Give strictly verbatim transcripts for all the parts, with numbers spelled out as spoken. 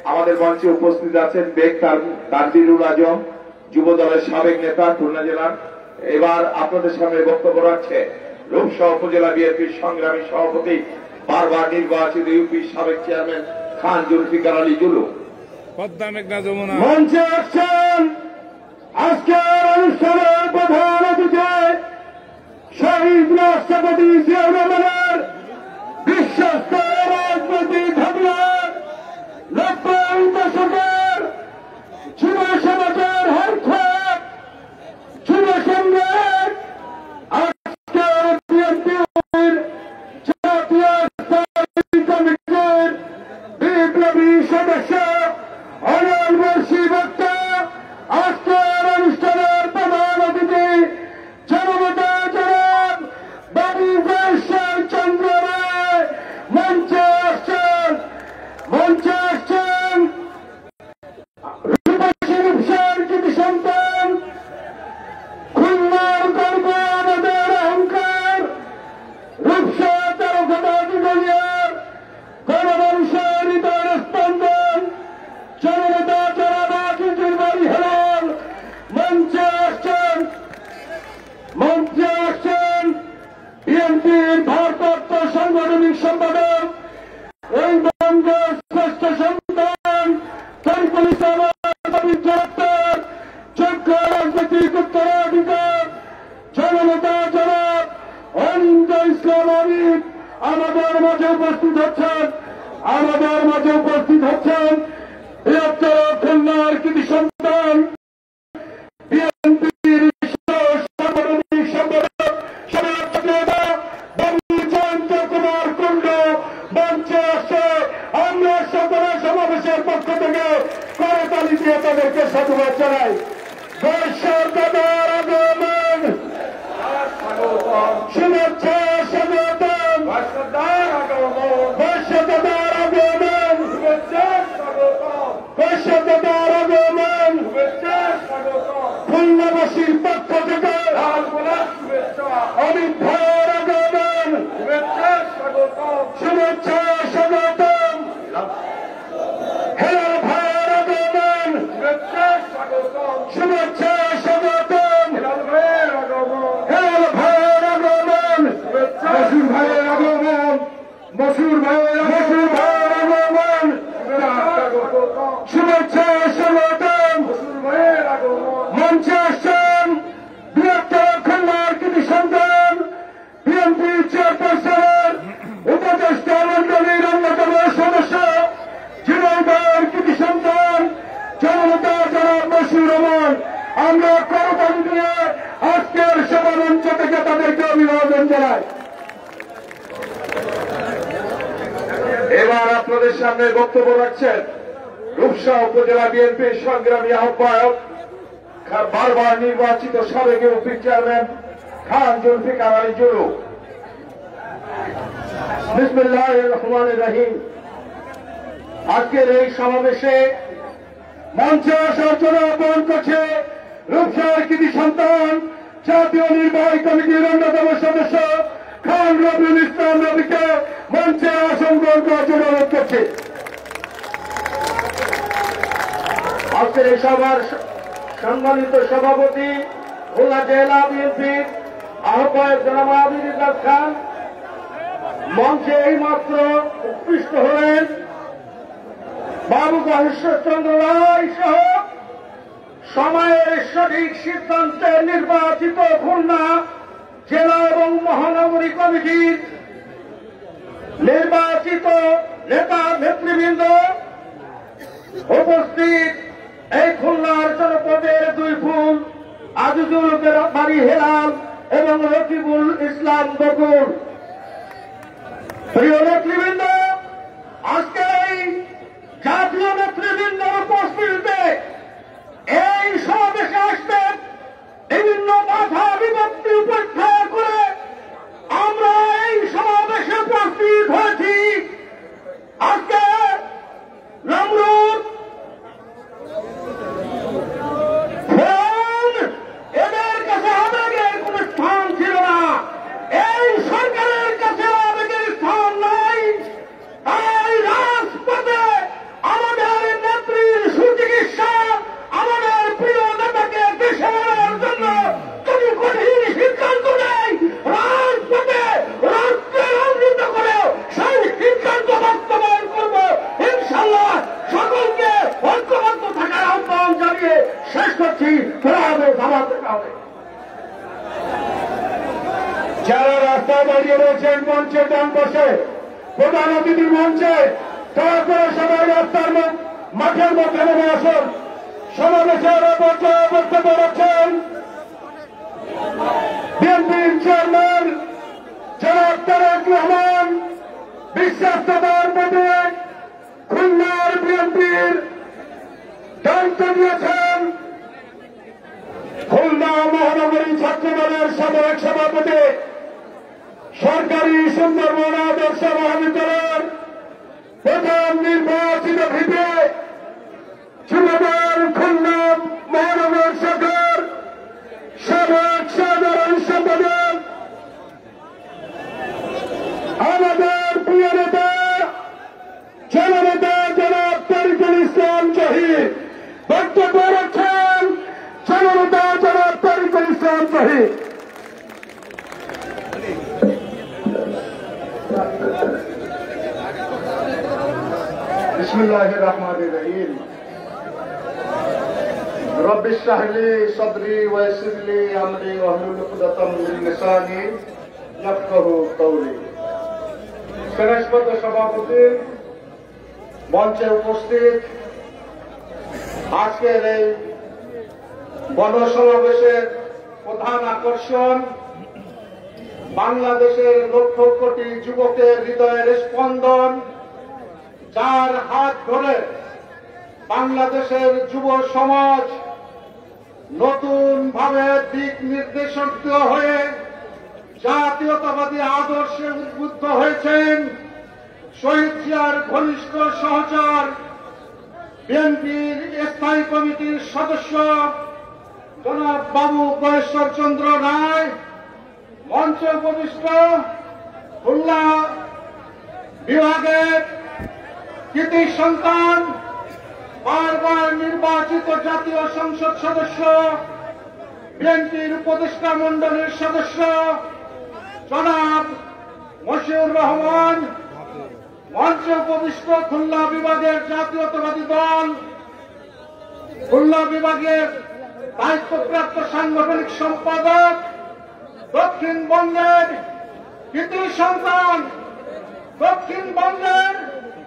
আমাদের মঞ্চে উপস্থিত আছেন বেগ তানভীরুল আজম, যুব দলের সাবেক নেতা, খুলনা জেলার। এবার আপনাদের সামনে বক্তব্য রাখছে রূপসা উপজেলা বিএনপির সংগ্রামী সভাপতি, বারবার নির্বাচিত ইউপির সাবেক চেয়ারম্যান খান জুলফিকার আলী জুলু। মঞ্চে আসছেন আজকের অনুষ্ঠানের প্রধান অতিথি শহীদ রাষ্ট্রপতি জিয়াউর রহমানের বিশ্বস্ত রাজনৈতিক হাতিয়ার, নব্বই দশকের যুব সমাজের হরখাপ, যুব সংগ্রাম, আজকের বিএনপির জাতীয় স্থায়ী কমিটির বিপ্লবী সদস্য অনিল বর্ষী বক্তা, আজকের অনুষ্ঠানের প্রধান অতিথি জননেতা জনাব বাবু বৈশ্বর চন্দ্র রায় মঞ্চে আসছেন। মঞ্চে আসছেন রূপসী রূপসার কৃতি সন্তান, খুলনার গর্ব, আমাদের অহংকার, রূপসা তারকাটা দিগলিয়ার গণমানুষের হৃদয়ের স্পন্দন, জননেতা জনাব আজিজুল বাড়ি হেলাল মঞ্চে আসছেন। মঞ্চে আসছেন বিএনপির ভারপ্রাপ্ত সাংগঠনিক সম্পাদক, এই বঙ্গের শ্রেষ্ঠ সন্তান, তরিকুল ইসলামের ডাক্তার, যোগ্য রাজনৈতিক উত্তরাধিকার, জননেতা জনাব অনিন্দ ইসলাম অনিত আমাদের মাঝে উপস্থিত হচ্ছেন। আমাদের মাঝে উপস্থিত হচ্ছেন বৃহত্তর খুলনার কৃতি সন্তান, বিএনপির সাংগঠনিক সম্পাদক, সমাজ নেতা বাবু জয়ন্ত কুমার কুণ্ডু মঞ্চে আসছে। আমরা সকলে সমাবেশের পক্ষ থেকে করতালি দিয়ে তাদেরকে সাধুবাদ জানাই। বৈশ্বর দাদার আগমন, শুভেচ্ছা স্বাগতম, বৈশ্বর দাদার আগমন, বৈশ্বর দাদার আগমন, খুলনাবাসীর পক্ষ থেকে অমিত ভাইয়ের আগমন, শুভেচ্ছা স্বাগতম, হেলাল ভাইয়ের আগমন, শুভেচ্ছা স্বাগতম, হেলাল ভাইয়ের আগমন, মসুর ভাইয়ের আগমন, মসুর ভাইয়ের মসুর ভাইয়ের আগমন, শুভেচ্ছা স্বাগতম। মঞ্চে আসছেন বৃহত্তর খুলনার কৃতি সন্তান, বিএনপি চেয়ারপারসনের উপদেষ্টা মন্ডলীর অন্যতম সদস্য, ঝিনাইদহের কৃতি সন্তান, জননেতা জনাব মশিউর রহমান। আমরা করতালি দিয়ে আজকের সভা মঞ্চ থেকে তাদেরকে অভিবাদন জানাই। এবার আপনাদের সামনে বক্তব্য রাখছেন রূপসা উপজেলা বিএনপির সংগ্রামী আহ্বায়ক, বারবার নির্বাচিত সাবেক ইউপি চেয়ারম্যান খান জুলফিকার আলী জুলু। বিসমিল্লাহির রহমানির রহিম। আজকের এই সমাবেশে মঞ্চে আসার জন্য আহ্বান করছে রূপসার কৃতি সন্তান, জাতীয় নির্বাহী কমিটির অন্যতম সদস্য খান রবিউল ইসলাম রবিকে মঞ্চে আসন গ্রহণ করার জন্য অনুরোধ করছে। আজকের এই সভার সম্মানিত সভাপতি খুলনা জেলা বিএনপির আহ্বায়ক জনাব আবিদ খান মঞ্চে এই মাত্র উপস্থিত হলেন। বাবু গহেশ্বর চন্দ্র রায় সহ সময়ের সঠিক সিদ্ধান্তে নির্বাচিত খুলনা জেলা এবং মহানগরী কমিটির নির্বাচিত নেতা নেতৃবৃন্দ, উপস্থিত এই খুলনার জনপদের দুই ফুল আজিজুল বাড়ি হেলাল এবং রকিবুল ইসলাম বকুল। প্রিয় নেতৃবৃন্দ, আজকে এই জাতীয় নেতৃবৃন্দের উপস্থিতিতে এই সমাবেশে আসবেন বিভিন্ন বাধা বিপত্তি উপেক্ষা করে আমরা এই সমাবেশে উপস্থিত হয়েছি। আজকে নমরুদ এদের কাছে আবেগের কোন স্থান ছিল না, এই সরকারের কাছে আবেগের স্থান নাই। সকলকে ঐক্যবদ্ধ থাকার আহ্বান জানিয়ে শেষ করছি। হবে জামাত দেখা হবে। যারা রাস্তায় দাঁড়িয়ে রয়েছেন মঞ্চের ডান পাশে, প্রধান অতিথি মঞ্চে, দয়া করে সবাই রাস্তার মাঠের মধ্যে নেমে আসুন। সমাবেশের পর্যায়ে বক্তব্য রাখছেন বিএনপির চেয়ারম্যান জনাব তারেক রহমান, বিশ্বাসদার প্রতি খুলনার বিএনপির দায়িত্ব দিয়েছেন খুলনা মহানগরী ছাত্র দলের সাবেক সভাপতি, সরকারি সুন্দরবন আদর্শ মহাবিদ্যালয়ের প্রথম নির্বাচিত ভিপি, যুবদল খুলনা মহানগর শাখার সাবেক সাধারণ সম্পাদক, আমাদের প্রিয় নেতা জননেতা জনাব তারিকুল ইসলাম জহির বক্তব্য রাখছেন। জননেতা জনাব তারিকুল ইসলাম জহির। বিসমিল্লাহির রহমানির রহিম। রব্বি ইশরাহ লি সাদরি ওয়া ইয়াসসির লি আমরি ওয়াহলুল উকদাতাম মিন লিসানি ইয়াফকাহু কওলি। সেনাসপদ সভাপতি, মঞ্চে উপস্থিত আজকের এই গণসমাবেশের প্রধান আকর্ষণ, বাংলাদেশের লক্ষ কোটি যুবকের হৃদয়ের স্পন্দন, যার হাত ধরে বাংলাদেশের যুব সমাজ নতুন ভাবে দিক নির্দেশিত হয়ে জাতীয়তাবাদী আদর্শে উদ্বুদ্ধ হয়েছেন শহীদ জিয়ার ঘনিষ্ঠ সহচর, বিএনপির স্থায়ী কমিটির সদস্য জনাব বাবু গয়েশ্বর চন্দ্র রায়, মঞ্চে উপবিষ্ট খুলনা বিভাগের কৃতি সন্তান, বারবার নির্বাচিত জাতীয় সংসদ সদস্য, বিএনপির উপদেষ্টা মণ্ডলীর সদস্য জনাব মশিউর রহমান, মঞ্চে উপবিষ্ট খুলনা বিভাগের জাতীয়তাবাদী দল খুলনা বিভাগের দায়িত্বপ্রাপ্ত সাংগঠনিক সম্পাদক, দক্ষিণবঙ্গের কৃতি সন্তান, দক্ষিণবঙ্গের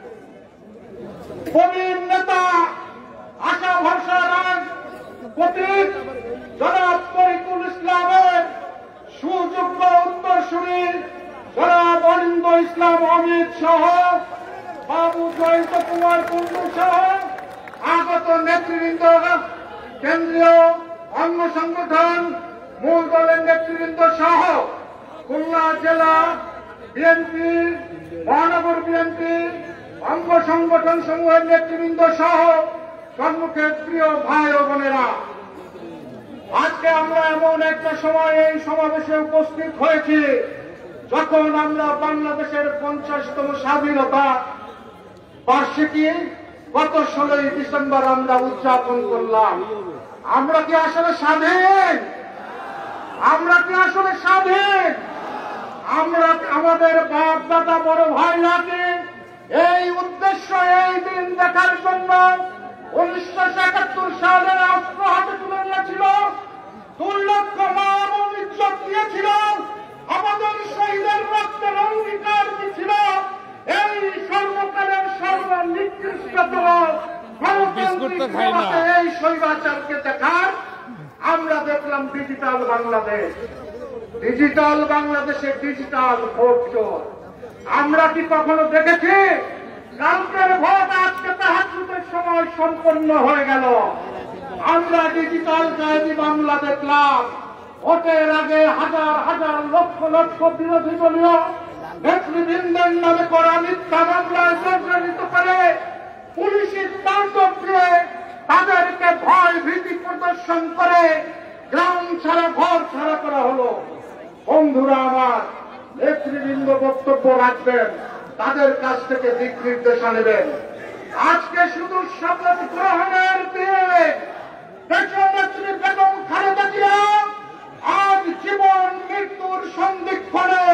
প্রবীণ নেতা, আশা ভরসা রাজ প্রতীক জনাব তরিকুল ইসলামের সুযোগ্য উত্তরসূরি জনাব অরিন্দ ইসলাম অমিত সহ বাবু জয়ন্ত কুমার কুন্ডু সহ আগত নেতৃবৃন্দ, কেন্দ্রীয় অঙ্গ সংগঠন, মূল দলের নেতৃবৃন্দ সহ খুলনা জেলা বিএনপি, মহানগর বিএনপি, অঙ্গ সংগঠন সমূহের নেতৃবৃন্দ সহ সম্মুখের প্রিয় ভাই ও বোনেরা, আজকে আমরা এমন একটা সময় এই সমাবেশে উপস্থিত হয়েছি যখন আমরা বাংলাদেশের পঞ্চাশতম স্বাধীনতা বার্ষিকী গত ষোলোই ডিসেম্বর আমরা উদযাপন করলাম। আমরা কি আসলে স্বাধীন? আমরা কি আসলে স্বাধীন? আমরা আমাদের বাপ দাদা বড় ভাই নাকি এই উদ্দেশ্য এই দিন দেখার জন্য উনিশশো একাত্তর সালের অস্ত্র হাতে তুলে নিয়েছিল, দুই লক্ষ মান ও ইজ্জত দিয়েছিল, আমাদের শহীদের রক্তের অঙ্গীকার ছিল এই সর্বকালের সর্বনিকৃষ্টতম এই স্বৈরাচারকে দেখার আমরা দেখলাম ডিজিটাল বাংলাদেশ। ডিজিটাল বাংলাদেশে ডিজিটাল ভোট চোর আমরা কি কখনো দেখেছি? কালকের ভোট আজকে তাহাজ্জুদের সময় সম্পন্ন হয়ে গেল। আমরা ডিজিটাল কায়েমি বাংলা দেখলাম। ভোটের আগে হাজার হাজার লক্ষ লক্ষ বিরোধী দলীয় নেতৃবৃন্দের নামে করা মিথ্যা মামলায় প্রতারিত করে পুলিশের তাণ্ডব দিয়ে তাদেরকে ভয় ভীতি প্রদর্শন করে গ্রাম ছাড়া ঘর ছাড়া করা হলো। বন্ধুরা আমার, নেতৃবৃন্দ বক্তব্য রাখবেন, তাদের কাছ থেকে দিক নির্দেশনা নেবেন। আজকে শুধু শপথ গ্রহণের দিনে দেশনেত্রী বেগম খালেদা জিয়া আজ জীবন মৃত্যুর সন্ধিক্ষণে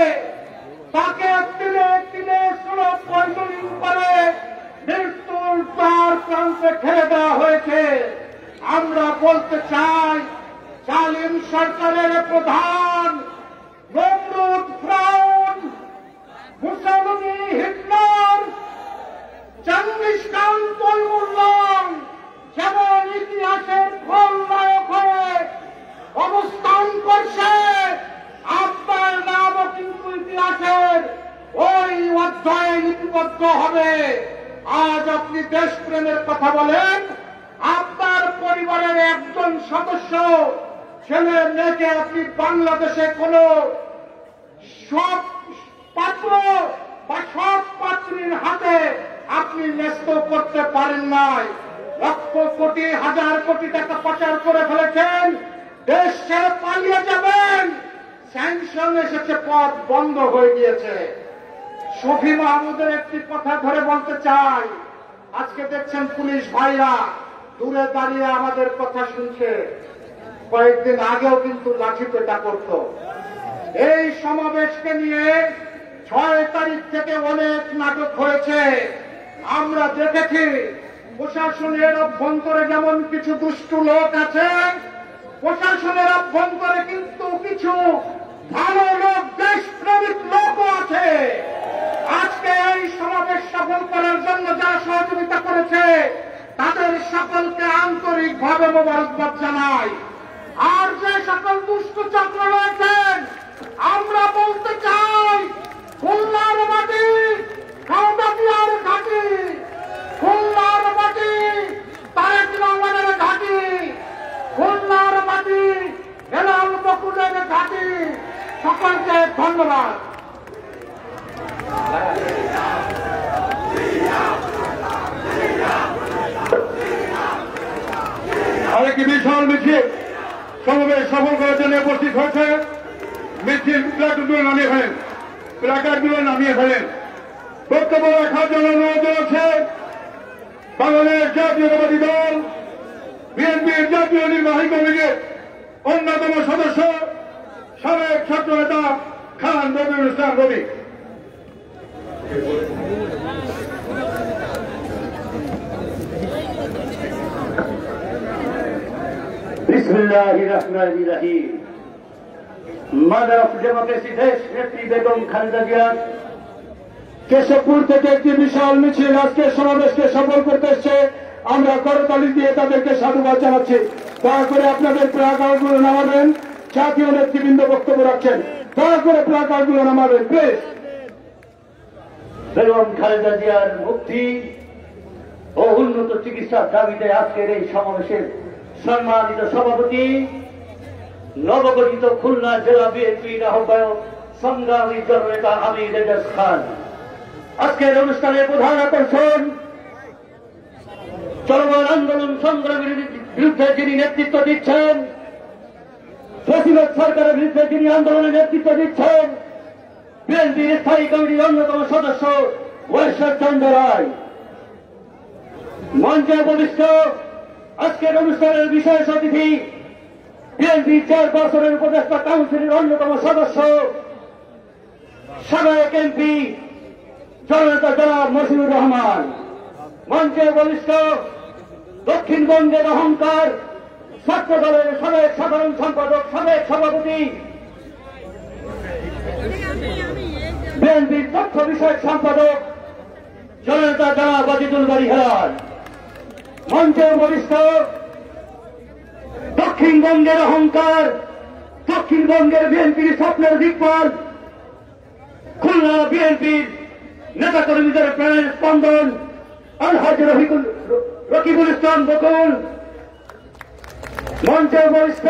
তাকে দিনে দিনে সুলভ পয়সন করে মৃত্যুর দ্বার প্রান্তে ঠেলে দেওয়া হয়েছে। আমরা বলতে চাই, জালিম সরকারের প্রধান নমরুদ, ফিরআউন, মুসলমান, হিটলার, চেঙ্গিস খান, তৈমুরলং যেমন ইতিহাসের খলনায়ক হয়ে অবস্থান করছে, আপনার নামও কিন্তু ইতিহাসের ওই অধ্যায়ে লিপিবদ্ধ হবে। আজ আপনি দেশপ্রেমের কথা বলেন, আপনার পরিবারের একজন সদস্য ছেলে মেয়েকে আপনি বাংলাদেশে কোন সব পাত্র বা সব পাত্রীর হাতে আপনি ন্যস্ত করতে পারেন নাই। লক্ষ কোটি হাজার কোটি টাকা পাচার করে ফেলেছেন, দেশ ছেড়ে পালিয়ে যাবেন, স্যাংশন এসেছে, পথ বন্ধ হয়ে গিয়েছে। শফি মাহমুদের একটি কথা ধরে বলতে চাই, আজকে দেখছেন পুলিশ ভাইরা দূরে দাঁড়িয়ে আমাদের কথা শুনছে, কয়েকদিন আগেও কিন্তু লাঠি পেটা করত। এই সমাবেশকে নিয়ে ছয় তারিখ থেকে অনেক নাটক হয়েছে, আমরা দেখেছি। প্রশাসনের অভ্যন্তরে যেমন কিছু দুষ্টু লোক আছে, প্রশাসনের অভ্যন্তরে কিন্তু কিছু ভালো লোক, দেশপ্রেমিক লোকও আছে। আজকে এই সমাবেশ সফল করার জন্য যারা সহযোগিতা করেছে তাদের সকলকে আন্তরিকভাবে মোবারকবাদ জানাই। আর যে সকল দুষ্ট চক্র রয়েছেন, আমরা বলতে চাই, খুলনার মাটি কাউদাপিয়ার ঘাঁটি, খুলনার মাটি তারেক রহমানের ঘাঁটি, খুলনার মাটি হেলাল বকুলের ঘাঁটি। সকলকে ধন্যবাদ। আরেকটি বিশাল মিছিল সমাবেশ সফল করার জন্য উপস্থিত হয়েছে। মিছিল প্লাকার্ডগুলো নামিয়ে ফেলেন, প্লাকার্ডগুলো নামিয়ে ফেলেন। বক্তব্য রাখার জন্য অনুরোধ জানাচ্ছে বাংলাদেশ জাতীয়তাবাদী দল বিএনপির জাতীয় নির্বাহী কমিটির অন্যতম সদস্য সাবেক ছাত্র নেতা খান রবিউল ইসলাম রবি। বিসমিল্লাহির রহমানির রহিম। মাদার অফ ডেমোক্রেসি দেশ নেত্রী বেগম খালেদা জিয়ার কেশবপুর থেকে একটি বিশাল মিছিল আজকে সমাবেশকে সফল করতে এসছে। আমরা করতালি দিয়ে তাদেরকে সাধুবাদ জানাচ্ছি। দয়া করে আপনাদের প্লাকার্ডগুলো নামাবেন। জাতীয় নেতৃবৃন্দ বক্তব্য রাখছেন, দয়া করে প্লাকার্ডগুলো নামাবেন প্লিজ। বেগম খালেদা জিয়ার মুক্তি ও উন্নত চিকিৎসার দাবিতে আজকের এই সমাবেশের সম্মানিত সভাপতি, নবগঠিত খুলনা জেলা বিএনপির আহ্বায়ক সংগ্রামী জননেতা আমির এজাজ খান। আজকের অনুষ্ঠানের প্রধান আকর্ষণ চলমান আন্দোলন সংগ্রামের বিরুদ্ধে যিনি নেতৃত্ব দিচ্ছেন, ফ্যাসিবাদ সরকারের বিরুদ্ধে যিনি আন্দোলনের নেতৃত্ব দিচ্ছেন, বিএনপির স্থায়ী কমিটির অন্যতম সদস্য ওয়েশ্বর চন্দ্র রায়। মঞ্চে উপবিষ্ট আজকের অনুষ্ঠানের বিশেষ অতিথি বিএনপি চেয়ারপারসনের উপদেষ্টা কাউন্সিলের অন্যতম সদস্য সাবেক এমপি জননেতা জনাব মশিউর রহমান। মঞ্চে উপবিষ্ট দক্ষিণবঙ্গের অহংকার ছাত্র দলের সাবেক সাধারণ সম্পাদক, সাবেক সভাপতি, বিএনপির তথ্য বিষয়ক সম্পাদক জননেতা জনাব আজিজুল বারী হেলাল। মঞ্চে উপবিষ্ট দক্ষিণবঙ্গের অহংকার, দক্ষিণবঙ্গের বিএনপির স্বপ্নের দিকপাল, খুলনা বিএনপির নেতা কর্মীদের প্রাণের স্পন্দন আলহাজি রকিবুল ইসলাম বকুল। মঞ্চে উপবিষ্ট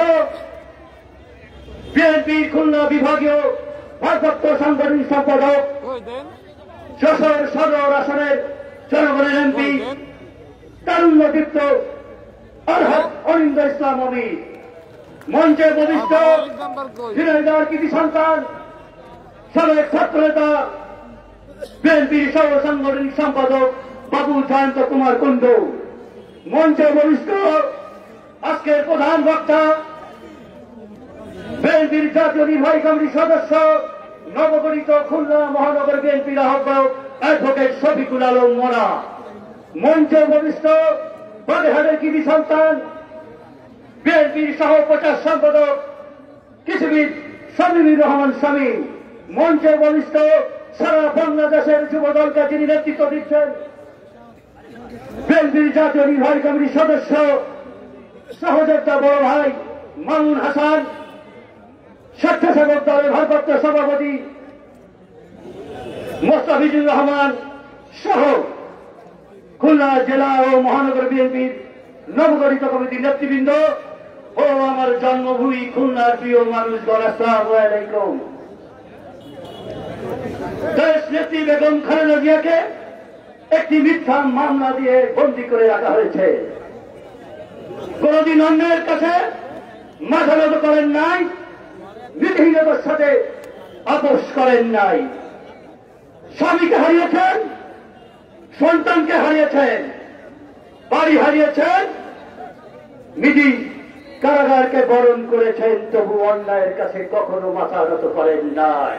বিএনপির খুলনা বিভাগীয় ভারপ্রাপ্ত সাংগঠনিক সম্পাদক, যশোর সদর আসনের জনগণের এমপি, তারুণ্যদীপ্ত আলহাজ অনিন্দ ইসলাম অমিত। মঞ্চে উপবিষ্ট ঝিনাইদহের কৃতি সন্তান, সাবেক ছাত্র নেতা, বিএনপির সহ সাংগঠনিক সম্পাদক বাবু জয়ন্ত কুমার কুণ্ডু। মঞ্চে উপবিষ্ট আজকের প্রধান বক্তা বিএনপির জাতীয় নির্বাহী কমিটির সদস্য, নবগঠিত খুলনা মহানগর বিএনপির আহ্বায়ক অ্যাডভোকেট শফিকুল আলম মোনা। মঞ্চে উপবিষ্ট বাগেরহাটের কৃতি সন্তান বিএনপির সহ প্রচার সম্পাদক কৃষিবিদ শামীমুর রহমান শামীম, মঞ্চে উপবিষ্ট সারা বাংলাদেশের যুব দলকে যিনি নেতৃত্ব দিচ্ছেন বিএনপির জাতীয় নির্বাহী কমিটির সদস্য সহযোদ্ধা বড় ভাই মামুন হাসান, স্বেচ্ছাসেবক দলের ভারপ্রাপ্ত সভাপতি মোস্তাফিজুর রহমান সহ খুলনা জেলা ও মহানগর বিএনপির নবগঠিত কমিটির নেতৃবৃন্দ ও আমার জন্মভূমি খুলনার প্রিয় মানুষগণ, আসসালামু আলাইকুম। দেশ নেত্রী বেগম খালেদা জিয়াকে একটি মিথ্যা মামলা দিয়ে বন্দী করে রাখা হয়েছে। কোনদিন অন্যের কাছে মাথা নত করেন নাই, নীতিহীনতার সাথে আপোষ করেন নাই। স্বামীকে হারিয়েছেন, সন্তানকে হারিয়েছেন, বাড়ি হারিয়েছেন, নিধি কারাগারকে বরণ করেছেন, তবু অন্যায়ের কাছে কখনো মাথা নত করেন নাই।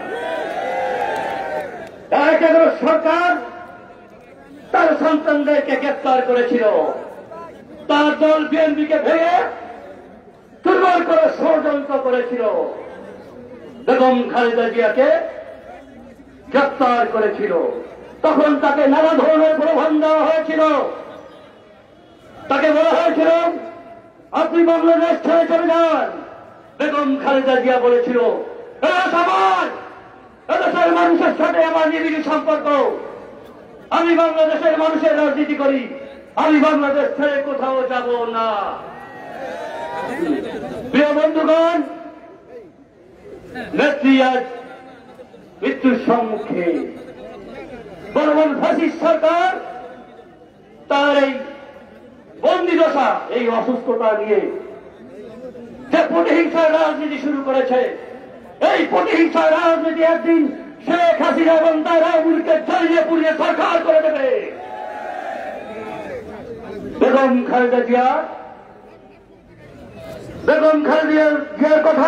কেন সরকার তার সন্তানদেরকে গ্রেপ্তার করেছিল, তার দল বিএনপিকে ভেঙে দুর্বল করে ষড়যন্ত্র করেছিল, বেগম খালেদা জিয়াকে গ্রেপ্তার করেছিল। তখন তাকে নানা ধরনের প্রলোভন দেওয়া হয়েছিল, তাকে বলা হয়েছিল আপনি বাংলাদেশ ছেড়ে চলে যান। বেগম খালেদা জিয়া বলেছিল আমার এদেশের মানুষের সাথে আমার নিবিড় সম্পর্ক, আমি বাংলাদেশের মানুষের রাজনীতি করি, আমি বাংলাদেশ ছেড়ে কোথাও যাব না। প্রিয় বন্ধুগণ, নেত্রী আজ মৃত্যুর সম্মুখে। বর্তমান ফ্যাসিস্ট সরকার তার এই বন্দী দশা, এই অসুস্থতা নিয়ে যে প্রতিহিংসার রাজনীতি শুরু করেছে, এই প্রতিহিংসার রাজনীতি একদিন শেখ হাসিনা এবং তার আওয়ামীকে জ্বালিয়ে পুড়িয়ে সরকার করে দেবে। বেগম খালেদা জিয়া বেগম খালেদা জিয়ার কথা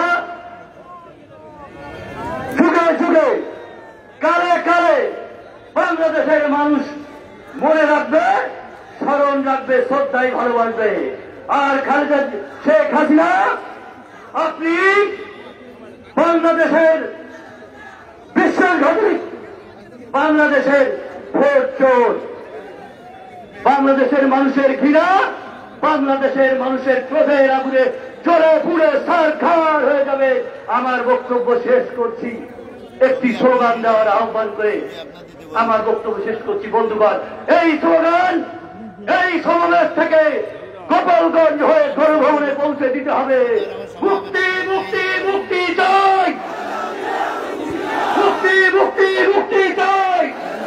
যুগে যুগে কালে কালে বাংলাদেশের মানুষ মনে রাখবে, স্মরণ রাখবে, শ্রদ্ধায় ভালোবাসবে। আর খালেদা শেখ হাসিনা, আপনি বাংলাদেশের বিশ্বাসঘাতক, বাংলাদেশের ভোট চোর, বাংলাদেশের মানুষের ঘৃণা, বাংলাদেশের মানুষের ক্রোধের আগুনে চলে পুড়ে সারখার হয়ে যাবে। আমার বক্তব্য শেষ করছি একটি স্লোগান দেওয়ার আহ্বান করে আমার বক্তব্য শেষ করছি। বন্ধুগণ, এই স্লোগান এই সমাবেশ থেকে গোপালগঞ্জ হয়ে গণভবনে পৌঁছে দিতে হবে। মুক্তি মুক্তি মুক্তি চাই, মুক্তি মুক্তি মুক্তি চাই,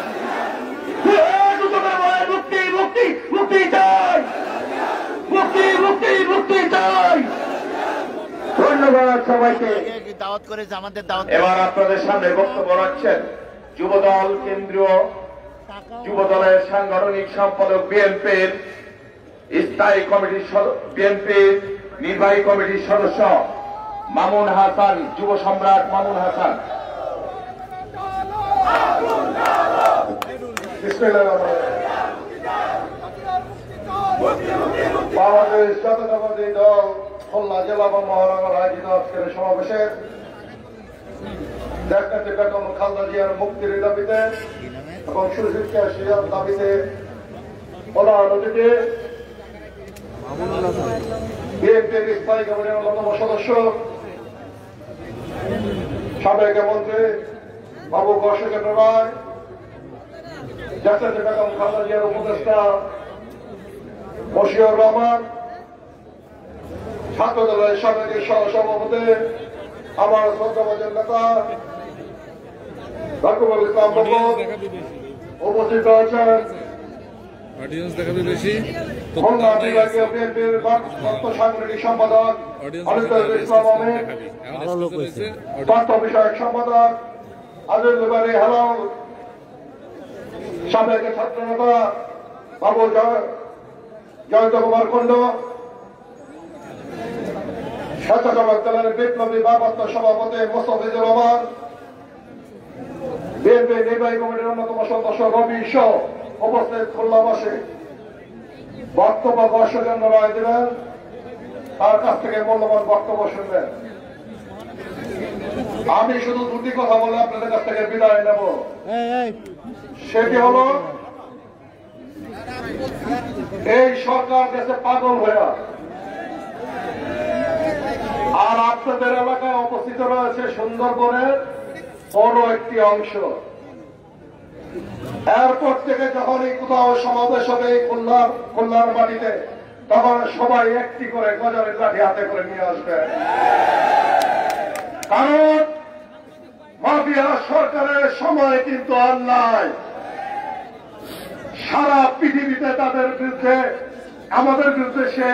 মুক্তি মুক্তি মুক্তি চাই, মুক্তি মুক্তি মুক্তি চাই। ধন্যবাদ সবাইকে। দাওয়াত করেছে আমাদের দাওয়াত। এবার আপনাদের সামনে বক্তব্য রাখছেন যুবদল কেন্দ্রীয় যুবদলের সাংগঠনিক সম্পাদক, বিএনপির স্থায়ী কমিটির বিএনপির নির্বাহী কমিটির সদস্য মামুন হাসান, যুব সম্রাট মামুন হাসান। বাংলাদেশ জাতীয়তাবাদী দল খুলনা জেলা এবং মহানগর আয়োজিত আজকের সমাবেশে দেশনেত্রী বেগম খালেদা জিয়ার মুক্তির দাবিতে এবং সুশিক্ষা শিক্ষার দাবিতে প্রধান অতিথি বিএনপির স্থায়ী কমিটির অন্যতম সদস্য সাবেক মন্ত্রী বাবু গর্ষকেন্দ্র রায়, দেশনেত্রী বেগম খালেদা জিয়ার উপদেষ্টা মশিউর রহমান, ছাত্র দলের সাবেক সহসভাপতি আমার শ্রদ্ধাভাজন নেতা রাকিবুল ইসলাম বাবু উপস্থিত আছেন, খুলনা বিভাগীয় বিএনপির তথ্য সাংগঠনিক সম্পাদক আলিদুল ইসলাম আহমেদ, তথ্য বিষয়ক সম্পাদক আজিজুল বারী হেলাল, সাবেক ছাত্র নেতা বাবু জয়ন্ত কুমার কুণ্ড, স্বেচ্ছাসেবক দলের বিপ্লবী ভারপ্রাপ্ত সভাপতি মোস্তাফিজুর রহমান, বিএনপি নির্বাহী কমিটির অন্যতম সদস্য রবি সহ উপস্থিত খুলনাবাসী, বক্তব্য দর্শকচন্দ্র রায় দেবেন, তার কাছ থেকে মূল্যবান বক্তব্য শুনবেন। আমি শুধু দুটি কথা বলে আপনাদের কাছ থেকে বিদায় নেব। সেটি হল, এই সরকার দেশে পাগল হয়ে, আর আপনাদের এলাকায় অবস্থিত রয়েছে সুন্দরবনের বড় একটি অংশ। এয়ারপোর্ট থেকে যখনই কোথাও সমাবেশ হবে খুলনার খুলনার মাটিতে, তখন সবাই একটি করে গজারের লাঠি হাতে করে নিয়ে আসবে। কারণ মাফিয়া সরকারের সময় কিন্তু আর নাই। সারা পৃথিবীতে তাদের বিরুদ্ধে, আমাদের বিরুদ্ধে সে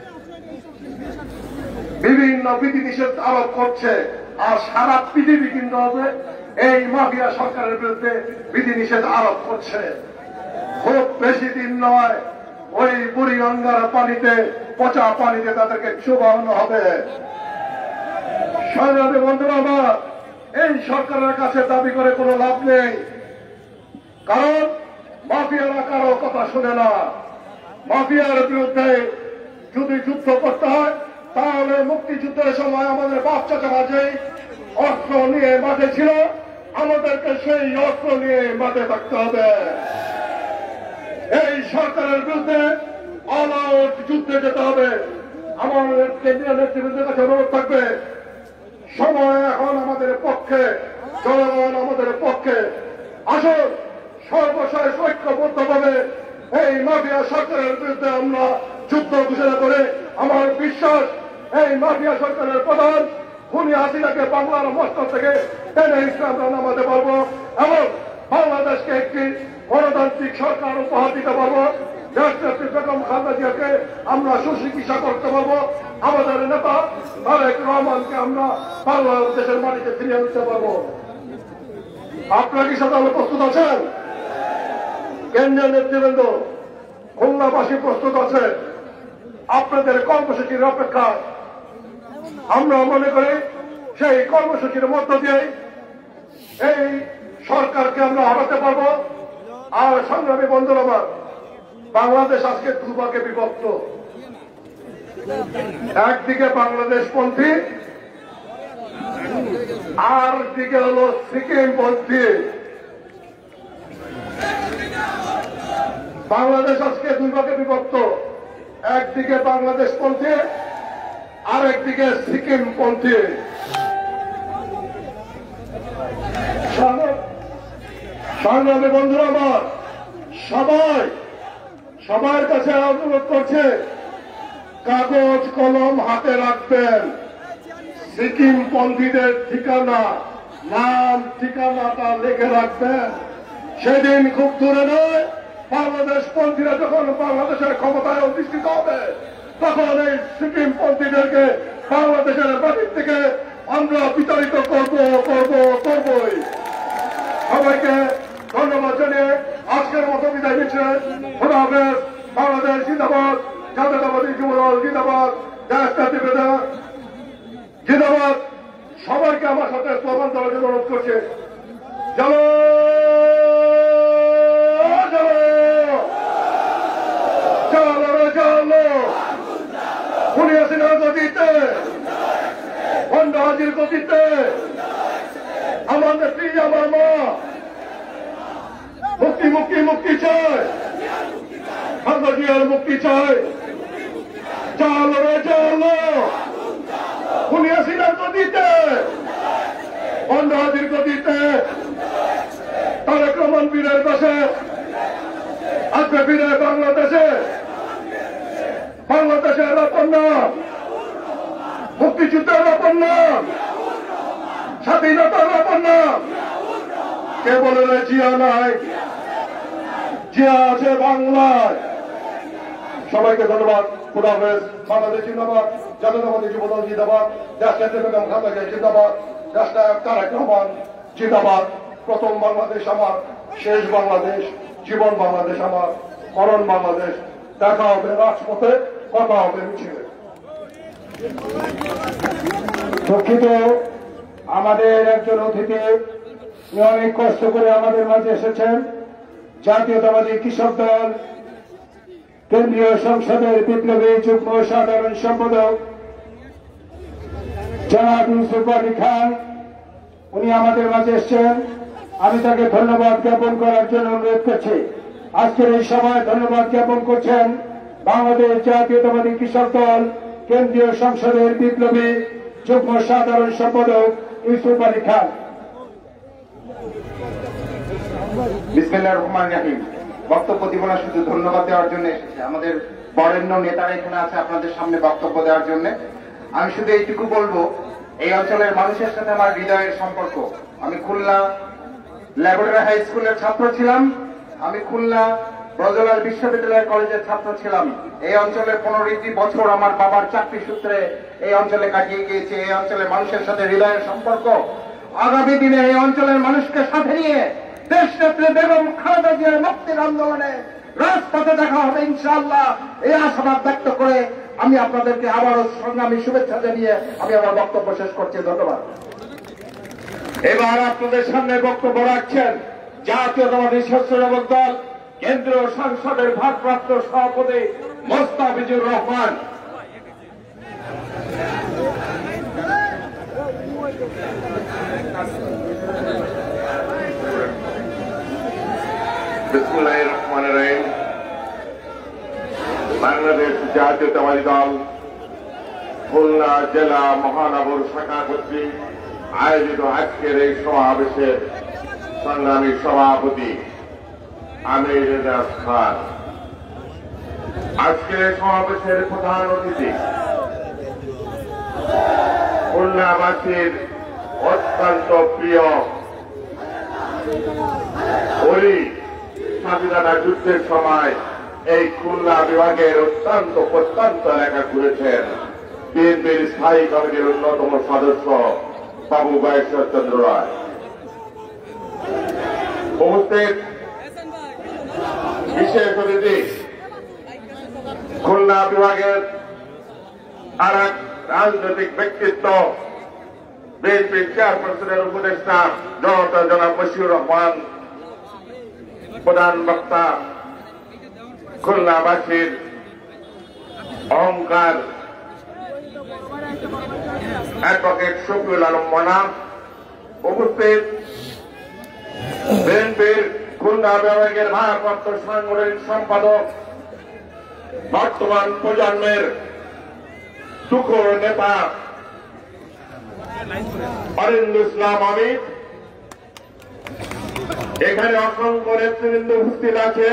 বিভিন্ন বিধিনিষেধ আরোপ করছে, আর সারা পৃথিবী কিন্তু হবে এই মাফিয়া সরকারের বিরুদ্ধে বিধিনিষেধ আরোপ করছে। খুব বেশি দিন নয়, ওই বুড়ি গঙ্গার পানিতে, পচা পানিতে তাদেরকে চুবানো হবে। সংগ্রামী বন্ধুরা আমার, এই সরকারের কাছে দাবি করে কোনো লাভ নেই, কারণ মাফিয়ারা কারো কথা শুনে না। মাফিয়ার বিরুদ্ধে যদি যুদ্ধ করতে হয়, তাহলে মুক্তিযুদ্ধের সময় আমাদের বাপ চাচারা যেই অস্ত্র নিয়ে মাঠে ছিল, আমাদেরকে সেই অস্ত্র নিয়ে মাঠে থাকতে হবে। এই সরকারের বিরুদ্ধে অল আউট যুদ্ধে যেতে হবে। আমাদের কেন্দ্রীয় নেতৃবৃন্দের কাছে অনুরোধ থাকবে, সময় এখন আমাদের পক্ষে, জনগণ আমাদের পক্ষে। আসুন সর্বশেষ ঐক্যবদ্ধভাবে এই মাফিয়া সরকারের বিরুদ্ধে আমরা যুদ্ধ ঘোষণা করে, আমার বিশ্বাস এই মাফিয়া সরকারের প্রধান খুনি হাসিনাকে বাংলার মস্তক থেকে টেনে হিসেবে আমরা নামাতে পারবো এবং বাংলাদেশকে একটি গণতান্ত্রিক সরকার উপহার দিতে পারবো। দেশনেত্রী বেগম খালেদা জিয়াকে আমরা সুচিকিৎসা করতে পারবো। আমাদের নেতা তারেক রহমানকে আমরা বাংলাদেশের মাটিতে ফিরিয়ে আনতে পারবো। আপনারা কি সাধারণ প্রস্তুত আছেন? কেন্দ্রীয় নেতৃবৃন্দ, খুলনাবাসী প্রস্তুত আছে আপনাদের কর্মসূচির অপেক্ষা। আমরা মনে করি সেই কর্মসূচির মধ্য দিয়ে এই সরকারকে আমরা হারাতে পারবো। আর সংগ্রামী বন্ধুরা আমার, বাংলাদেশ আজকে দুভাগে বিভক্ত। একদিকে বাংলাদেশ পন্থী, আর দিকে হল সিকিম পন্থী। বাংলাদেশ আজকে দুই ভাগে বিভক্ত, একদিকে বাংলাদেশ পন্থী, আর একদিকে সিকিম পন্থী। সংগ্রামী বন্ধুরা আমার, সবাই সবার কাছে অনুরোধ করছে, কাগজ কলম হাতে রাখবেন। সিকিম পন্থীদের ঠিকানা, নাম ঠিকানাটা লিখে রাখবেন। সেদিন খুব দূরে নয়, বাংলাদেশ পন্থীরা যখন বাংলাদেশের ক্ষমতায় অধিষ্ঠিত হবে, তখন এই সিকিম পন্থীদেরকে বাংলাদেশের মাটির থেকে আমরা বিতাড়িত করব করব করবই। সবাইকে ধন্যবাদ জানিয়ে আজকের মতো বিদায় নিচ্ছে। খোদা হাফেজ। বাংলাদেশ জিন্দাবাদ, জাতীয়তাবাদী যুবদল জিন্দাবাদ, দেশনেত্রী জিন্দাবাদ। সবাইকে আমার সাথে স্লোগান দেওয়ার জন্য অনুরোধ করছে। চলো চলো চলো খুনি হাসিনার গতিতে, ভণ্ড হাজির গতিতে, আমার নেত্রী আমার মা, মুক্তি মুক্তি মুক্তি চায়, খালেদা জিয়ার মুক্তি চায়। চলো রে চলো খুনি হাসিনার গতিতে, ভণ্ড হাজির গতিতে, তারেক রহমান বীরের দেশে আসবে ফিরে বাংলাদেশে। বাংলাদেশের আপন নাম, মুক্তিযুদ্ধের আপন নাম, স্বাধীনতার আপন নাম। কে বলে রে জিয়া নাই? জিয়া আছে বাংলায়। সবাইকে ধন্যবাদ। খোদা হাফেজ। বাংলাদেশ জিন্দাবাদ, জাতীয়তাবাদী যুবদল জিন্দাবাদ, দেশনেত্রী বেগম খালেদা জিয়া জিন্দাবাদ, দেশনায়ক তারেক রহমান জিন্দাবাদ। প্রথম বাংলাদেশ আমার, শেষ বাংলাদেশ, জীবন বাংলাদেশ আমার, মরণ বাংলাদেশ। দেখা হবে রাজপথে, কথা হবে মিছিলে। দুঃখিত, আমাদের একজন অতিথি অনেক কষ্ট করে আমাদের মাঝে এসেছেন। জাতীয়তাবাদী কৃষক দল কেন্দ্রীয় সংসদের বিপ্লবী যুগ্ম সাধারণ সম্পাদক জনাব ইউসুফ আলী খান, উনি আমাদের মাঝে এসছেন। আমি তাকে ধন্যবাদ জ্ঞাপন করার জন্য অনুরোধ করছি। আজকের এই সভায় ধন্যবাদ জ্ঞাপন করছেন বাংলাদেশ জাতীয়তাবাদী কৃষক দল কেন্দ্রীয় সংসদের বিপ্লবী যুগ্ম সাধারণ সম্পাদক ইউসুফ আলী খান। বিসমিল্লাহির রহমানির রহিম। বক্তব্য দিব না, শুধু ধন্যবাদ দেওয়ার জন্য এসেছে। আমাদের বরেণ্য নেতারা এখানে আছে আপনাদের সামনে বক্তব্য দেওয়ার জন্য। আমি শুধু এইটুকু বলবো, এই অঞ্চলের মানুষের সাথে আমার হৃদয়ের সম্পর্ক। আমি খুলনা ল্যাবরেটরি হাই স্কুলের ছাত্র ছিলাম, আমি খুলনা ব্রজলাল বিশ্ববিদ্যালয় কলেজের ছাত্র ছিলাম। এই অঞ্চলে পনেরোটি বছর আমার বাবার চাকরি সূত্রে এই অঞ্চলে কাটিয়ে গিয়েছে। এই অঞ্চলের মানুষের সাথে হৃদয়ের সম্পর্ক। আগামী দিনে এই অঞ্চলের মানুষকে সাথে নিয়ে দেশ নেত্রী বেগম খালেদা জিয়ার মুক্তির আন্দোলনে রাজপথে দেখা হবে ইনশাআল্লাহ। এই আশাবাদ ব্যক্ত করে আমি আপনাদেরকে আবারও সংগ্রামী শুভেচ্ছা জানিয়ে আমি আমার বক্তব্য শেষ করছি। ধন্যবাদ। এবার আপনাদের সামনে বক্তব্য রাখছেন জাতীয়তাবাদী স্বেচ্ছাসেবক দল কেন্দ্রীয় সংসদের ভারপ্রাপ্ত সভাপতি মোস্তাফিজুর রহমান। বিসমিল্লাহির রহমানির রহিম। বাংলাদেশ জাতীয়তাবাদী দল খুলনা জেলা মহানগর শাখা কর্তৃক আয়োজিত আজকের এই সমাবেশের সংগ্রামী সভাপতি আমির রেজাজ খান। আজকের সমাবেশের প্রধান অতিথি খুলনাবাসীর অত্যন্ত প্রিয় ওই স্বাধীনতা যুদ্ধের সময় এই খুলনা বিভাগের অত্যন্ত প্রত্যন্ত এলাকা ঘুরেছেন বিএনপির স্থায়ী কমিটির অন্যতম সদস্য বাবু বাইশ্বর চন্দ্র রায়। উপস্থিত বিশেষ অতিথি খুলনা বিভাগের আর এক রাজনৈতিক ব্যক্তিত্ব বিএনপির চেয়ারপারসনের উপদেষ্টা জনতা জনাব মশিউর রহমান, প্রধান বক্তা খুলনাবাসীর অহংকার অ্যাডভোকেট শফিউল আলম মনা। উপস্থিত বিএনপির খুলনা বিভাগের ভারপ্রাপ্ত সাংগঠনিক সম্পাদক, বর্তমান প্রজন্মের তুখোর নেতা অরিন্দ ইসলাম অমিত। এখানে অসংখ্য নেতৃবৃন্দ উপস্থিত আছেন।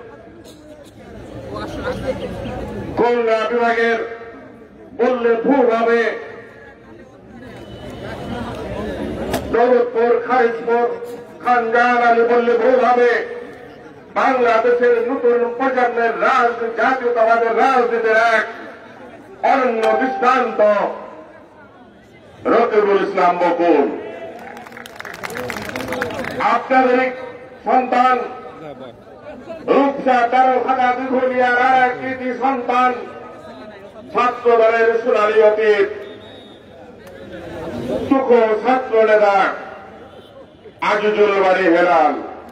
খুলনা বিভাগের বললে ভুল হবে, দৌলতপুর খারিজপুর খানজাহান আলী বললে ভুল হবে। বাংলাদেশের নতুন প্রজন্মের রাজনীতি, জাতীয়তাবাদের রাজনীতির এক অনন্য দৃষ্টান্ত রকিবুল ইসলাম বকুল। আপনাদের সন্তান রূপসা তারখানা দীঘলিয়ার আর এক কৃতি সন্তান ছাত্র দলের সোনালী অতীত সুখ ছাত্র নেতা আজিজুল বাড়ি হেলাল।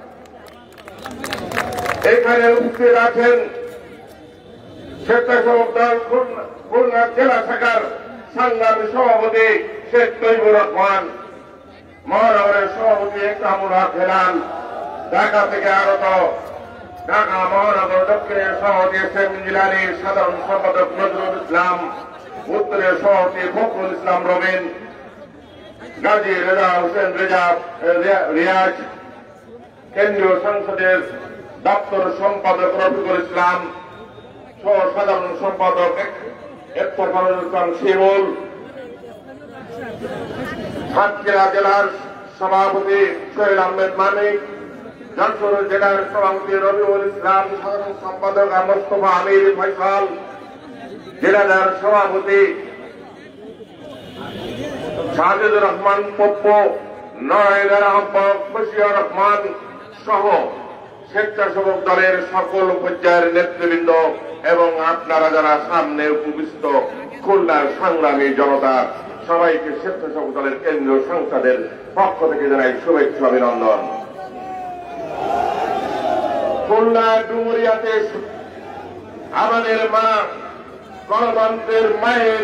এখানে উপস্থিত আছেন স্বেচ্ছাসেবক দল খুলনা জেলা শাখার সংগ্রামী সভাপতি শেখ তৈবুর রহমান, মহানগরের সভাপতি একরামুল হক হেলাল, ঢাকা থেকে আগত ঢাকা মহানগর দক্ষিণের সভাপতি এস এম জিলানী, সাধারণ সম্পাদক নজরুল ইসলাম, উত্তরের সভাপতি ফখরুল ইসলাম রবিন, গাজী রেজা হোসেন রেজা রিয়াজ, কেন্দ্রীয় সংসদের দপ্তর সম্পাদক রফিকুল ইসলাম, সহ সাধারণ সম্পাদক ইফতেখারুল ইসলাম শিমুল, সাতক্ষীরা জেলার সভাপতি সোহেল আহমেদ মানিক, যশোর জেলার সভাপতি রবিউল ইসলাম, সাধারণ সম্পাদক মোস্তফা আমির ফয়সাল, জেলাদার সভাপতি সাজিদুর রহমান পপ্পু, নয়নের আহ্বায়ক বশির রহমান সহ স্বেচ্ছাসেবক দলের সকল পর্যায়ের নেতৃবৃন্দ এবং আপনারা যারা সামনে উপবিষ্ট খুলনার সংগ্রামী জনতা, সবাইকে স্বেচ্ছাসেবক দলের কেন্দ্রীয় সংসদের পক্ষ থেকে জানাই শুভেচ্ছা অভিনন্দন। খুলনা ডুমুরিয়াতে আমাদের মা গণতন্ত্রের মায়ের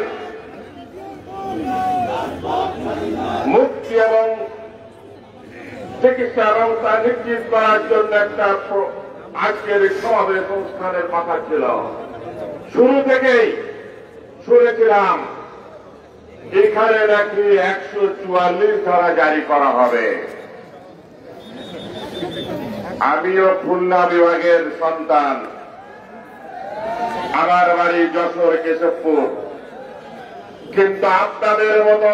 মুক্তি এবং চিকিৎসা ব্যবস্থা নিশ্চিত করার জন্য একটা আজকের সমাবেশ অনুষ্ঠানের কথা ছিল। শুরু থেকেই শুনেছিলাম এখানে নাকি একশো চুয়াল্লিশ ধারা জারি করা হবে। আমিও খুলনা বিভাগের সন্তান, আমার বাড়ি যশোর কেশবপুর, কিন্তু আপনাদের মতো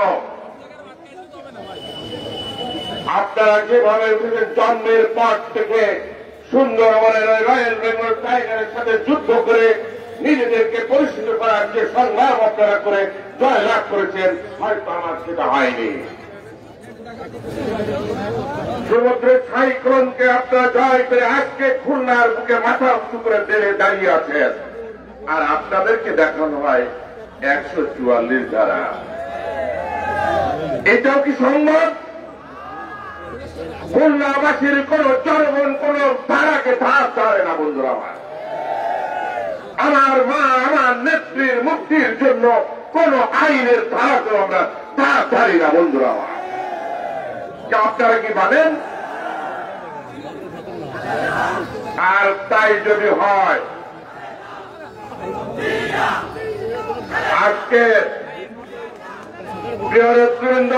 আপনারা যেভাবে জন্মের পর থেকে সুন্দরবনের রয়্যাল বেঙ্গল টাইগারের সাথে যুদ্ধ করে নিজেদেরকে পরিচিত করার যে সংগ্রাম আপনারা করে জয় লাভ করেছেন, হয়তো আমার সেটা হয়নি। সমুদ্রের সাইক্লোনকে আপনারা জয় করে আজকে খুলনার বুকে মাথা উঁচু করে দেড়ে দাঁড়িয়ে আছেন, আর আপনাদেরকে দেখানো হয় একশো চুয়াল্লিশ ধারা। এটাও কি সম্ভব? খুলনাবাসীর কোন জনগণ কোন ধারাকে ধার ধরে না বন্ধুরা আমার। আমার মা আমার নেত্রীর মুক্তির জন্য কোন আইনের ধারাকে আমরা ধার ধারি না বন্ধুরা আমার। আপনারা কি বলেন? আর তাই যদি হয়, আজকে প্রিয় নেতৃবৃন্দ,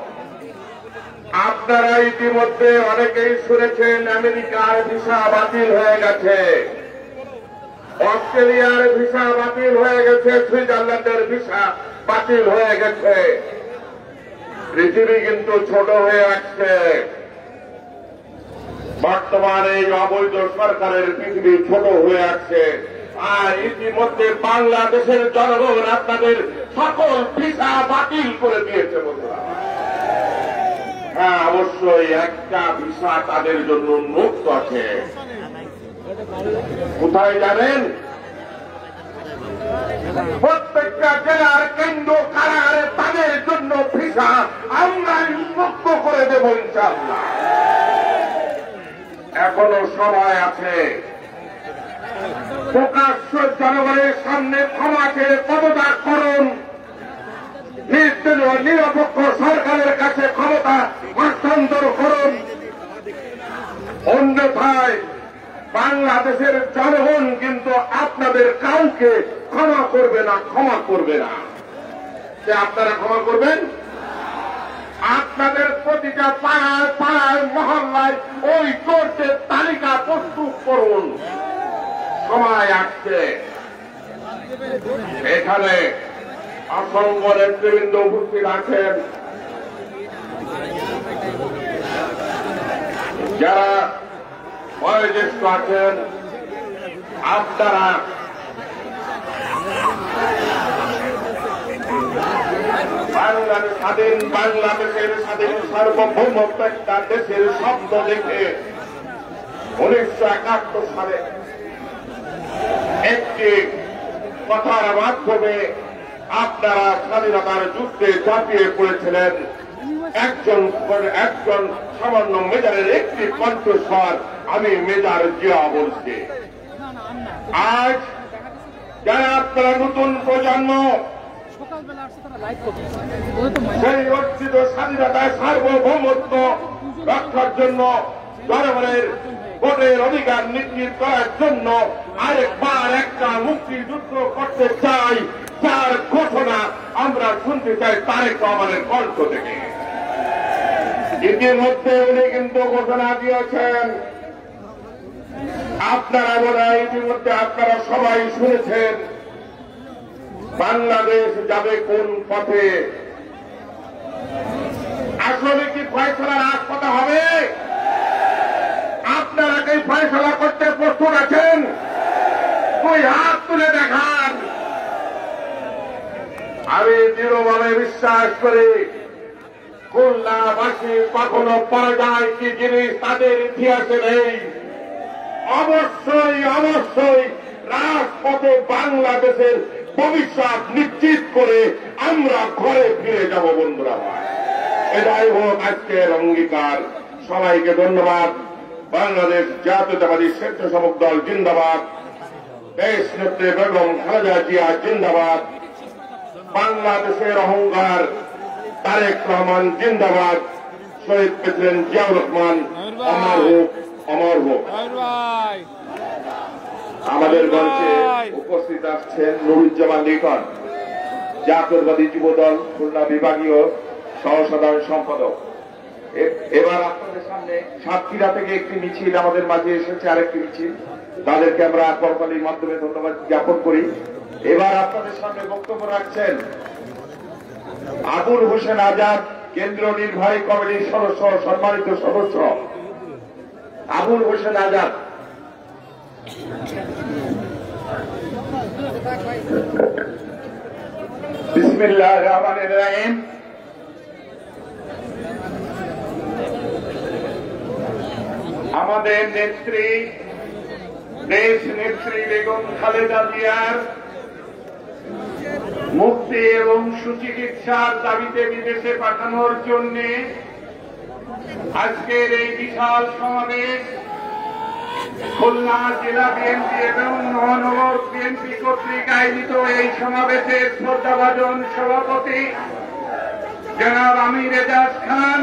আপনারা ইতিমধ্যে অনেকেই শুনেছেন আমেরিকার ভিসা বাতিল হয়ে গেছে, অস্ট্রেলিয়ার ভিসা বাতিল হয়ে গেছে, সুইজারল্যান্ডের ভিসা বাতিল হয়ে গেছে। পৃথিবী কিন্তু ছোট হয়ে আসছে। বর্তমানে এই অবৈধ সরকারের পৃথিবী ছোট হয়ে আসছে, আর ইতিমধ্যে বাংলাদেশের জনগণ আপনাদের সকল ভিসা বাতিল করে দিয়েছে বন্ধুরা। হ্যাঁ, অবশ্যই একটা ভিসা তাদের জন্য মুক্ত আছে। কোথায় জানেন? প্রত্যেকটা জেলার কেন্দ্র কারাগারে তাদের জন্য ভিসা আমরা মুক্ত করে দেব ইনশাআল্লাহ। এখনো সময় আছে। প্রকাশ্য জনগণের সামনে ক্ষমা চেয়ে পদত্যাগ করুন। নিরপেক্ষ সরকারের কাছে ক্ষমতা হস্তান্তর করুন, অন্যথায় বাংলাদেশের জনগণ কিন্তু আপনাদের কাউকে ক্ষমা করবে না, ক্ষমা করবে না। যে আপনারা ক্ষমা করবেন? আপনাদের প্রতিটা পাড়ায় পাড়ায় মহল্লায় ওই চোরদের তালিকা প্রস্তুত করুন। সময় আসছে। এখানে অসংখ্য নেতৃবৃন্দ উপস্থিত আছেন, যারা বয়োজ্যেষ্ঠ আছেন। আপনারা বাংলাদেশ স্বাধীন বাংলাদেশের স্বাধীন সার্বভৌমত্ব একটা দেশের শব্দ দেখে উনিশশো একাত্তর সালে একটি কথার মাধ্যমে আপনারা স্বাধীনতার যুদ্ধে ঝাঁপিয়ে পড়েছিলেন। একজন একজন সামান্য মেজরের একটি কণ্ঠস্বর, আমি মেজর জিয়া বলছি। আজ যারা আপনারা নতুন প্রজন্ম, সেই অর্জিত স্বাধীনতায় সার্বভৌমত্ব রক্ষার জন্য জনগণের ভোটের অধিকার নিশ্চিত করার জন্য আরেকবার একটা মুক্তিযুদ্ধ করতে চাই, যার ঘোষণা আমরা শুনতে চাই তারেক রহমানের কণ্ঠ থেকে। ইতিমধ্যে উনি কিন্তু ঘোষণা দিয়েছেন, আপনারা বোধ হয় ইতিমধ্যে আপনারা সবাই শুনেছেন, বাংলাদেশ যাবে কোন পথে। আসলে কি ফয়সালার আজ কথা হবে? আপনারা কি ফয়সালা করতে প্রস্তুত আছেন? দুই হাত তুলে দেখান। আমি দৃঢ়ভাবে বিশ্বাস করি, খুলনাবাসী কখনো পরাজয় কি জিনিস তাদের ইতিহাসে নেই। অবশ্যই অবশ্যই রাজপথে বাংলাদেশের ভবিষ্যৎ নিশ্চিত করে আমরা ঘরে ফিরে যাব বন্ধুরা। এটাই হোক আজকের অঙ্গীকার। সবাইকে ধন্যবাদ। বাংলাদেশ জাতীয়তাবাদী স্বেচ্ছাসেবক দল জিন্দাবাদ। দেশ নেত্রী বেগম খালেদা জিয়া জিন্দাবাদ, বাংলাদেশের অহংকার তারেক রহমান জিন্দাবাদ, শহীদ প্রেসিডেন্ট জিয়াউর রহমান অমর হোক, অমর হোক। আমাদের মঞ্চে উপস্থিত আসছেন নুরুজ্জামান লিটন, জাতীয়তাবাদী যুবদল খুলনা বিভাগীয় সহসাধারণ সম্পাদক। এ- এবার আপনাদের সামনে সাতক্ষীরা থেকে একটি মিছিল আমাদের মাঝে এসেছে, আরেকটি মিছিল, তাদেরকে আমরা করতালির মাধ্যমে ধন্যবাদ জ্ঞাপন করি। এবার আপনাদের সামনে বক্তব্য রাখছেন আবুল হোসেন আজাদ, কেন্দ্রীয় নির্বাহী কমিটির সদস্য, সম্মানিত সদস্য আবুল হোসেন আজাদ। বিসমিল্লাহির রহমানির রহিম। আমাদের নেত্রী, দেশ নেত্রী বেগম খালেদা জিয়ার মুক্তি এবং সুচিকিৎসার দাবিতে বিদেশে পাঠানোর জন্য আজকের এই বিশাল সমাবেশ খুলনা জেলা বিএনপি এবং মহানগর বিএনপি কর্তৃক আয়োজিত এই সমাবেশের শ্রদ্ধাভাজন সভাপতি জনাব আমির এজাজ খান,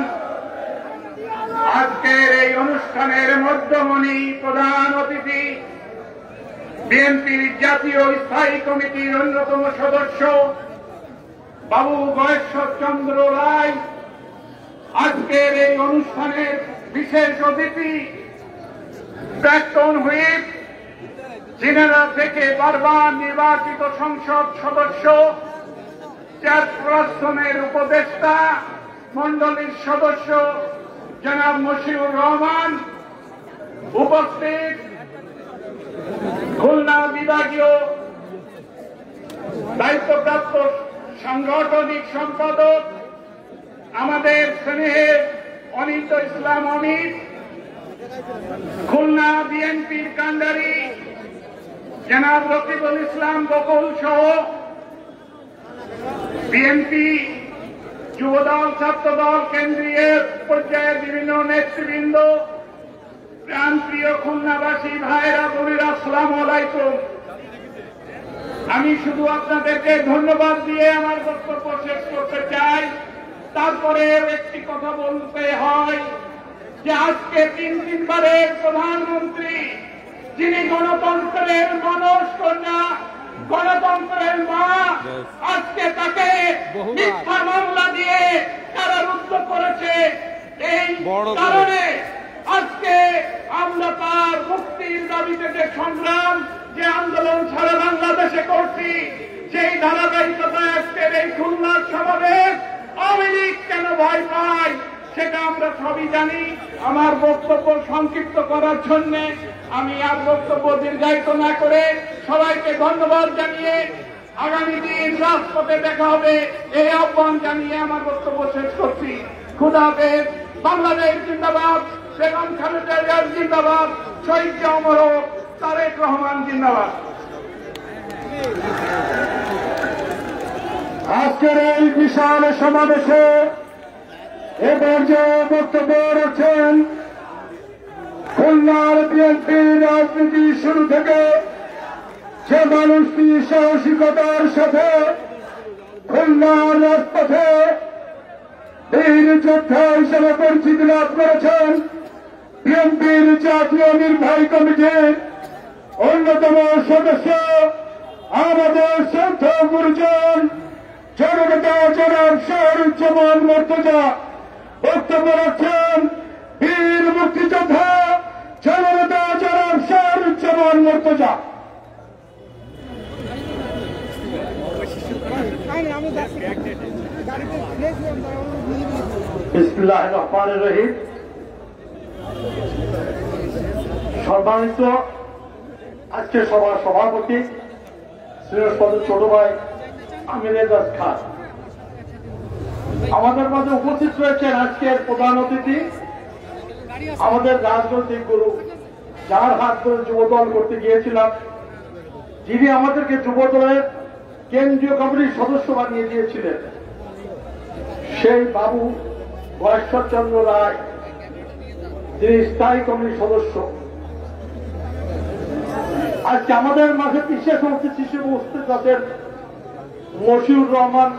আজকের এই অনুষ্ঠানের মধ্যমণি প্রধান অতিথি বিএনপির জাতীয় স্থায়ী কমিটির অন্যতম সদস্য বাবু গয়েশ্বর চন্দ্র রায়, আজকের এই অনুষ্ঠানের বিশেষ অতিথি প্রাক্তন হুইপ, জেনেরা থেকে বারবার নির্বাচিত সংসদ সদস্য, চেয়ারপারসনের উপদেষ্টা মন্ডলীর সদস্য জনাব মশিউর রহমান, উপস্থিত খুলনা বিভাগীয় দায়িত্বপ্রাপ্ত সাংগঠনিক সম্পাদক আমাদের স্নেহের অনিত ইসলাম অমিত, খুলনা বিএনপির কান্ডারি জনাব রকিবুল ইসলাম বকুল সহ বিএনপি যুবদল, ছাত্রদল, কেন্দ্রীয় পর্যায়ের বিভিন্ন নেতৃবৃন্দ, প্রাণপ্রিয় খুলনাবাসী ভাইরা বোনেরা, আসসালামু আলাইকুম। আমি শুধু আপনাদেরকে ধন্যবাদ দিয়ে আমার বক্তব্য শেষ করতে চাই। তারপরে একটি কথা বলতে হয় যে আজকে তিন তিনবারের প্রধানমন্ত্রী, যিনি গণতন্ত্রের মানস কন্যা, গণতন্ত্রের মা, আজকে তাকে মিথ্যা মামলা দিয়ে কারারুদ্ধ করেছে। এই কারণে আজকে আমরা তার মুক্তির দাবিতে যে সংগ্রাম, যে আন্দোলন সারা বাংলাদেশে করছি, সেই ধারাবাহিকতায় আজকের এই খুলনার সমাবেশ। আওয়ামী লীগ কেন ভয় পায় সেটা আমরা সবই জানি। আমার বক্তব্য সংক্ষিপ্ত করার জন্য আমি আর বক্তব্য দীর্ঘায়িত না করে সবাইকে ধন্যবাদ জানিয়ে আগামী দিন রাজপথে দেখা হবে এই আহ্বান জানিয়ে আমার বক্তব্য শেষ করছি। খুদা হাফেজ। বাংলাদেশ জিন্দাবাদ, বেগম খালেদা জিয়া জিন্দাবাদ, শহীদ অমর হোক, তারেক রহমান জিন্দাবাদ। আজকের এই বিশাল সমাবেশে এবার যে বক্তব্য রাখছেন খুলনার বিএনপির রাজনীতি শুরু থেকে যে মানুষটি সাহসিকতার সাথে খুলনার রাজপথে বীর যোদ্ধা হিসেবে পরিচিতি লাভ করেছেন, বিএনপির জাতীয় নির্বাহী কমিটির অন্যতম সদস্য আমাদের শ্রদ্ধা গুরুজন জননেতা জনাব শাহরুজ্জামান মুর্তজা বক্তব্য রাখছেন। বীর মুক্তিযোদ্ধা জননেতা জনাব শাহরুজ্জামান মুর্তজা। বিসমিল্লাহির রহমানির রহিম। সম্মানিত আজকে সভার সভাপতি শ্রীরস্পদ ছোট ভাই আমির এজাজ খান, আমাদের মাঝে উপস্থিত রয়েছেন আজকের প্রধান অতিথি আমাদের রাজনৈতিক গুরু, যার হাত ধরে যুবদল করতে গিয়েছিলাম, যিনি আমাদেরকে যুবদলের কেন্দ্রীয় কমিটির সদস্য বানিয়ে দিয়েছিলেন, সেই বাবু গয়েশ্বর চন্দ্র রায়, যিনি স্থায়ী কমিটির সদস্য। আজকে আমাদের মাঝে বিশেষ অতিথি হিসেবে উপস্থিত আছেন মশিউর রহমান,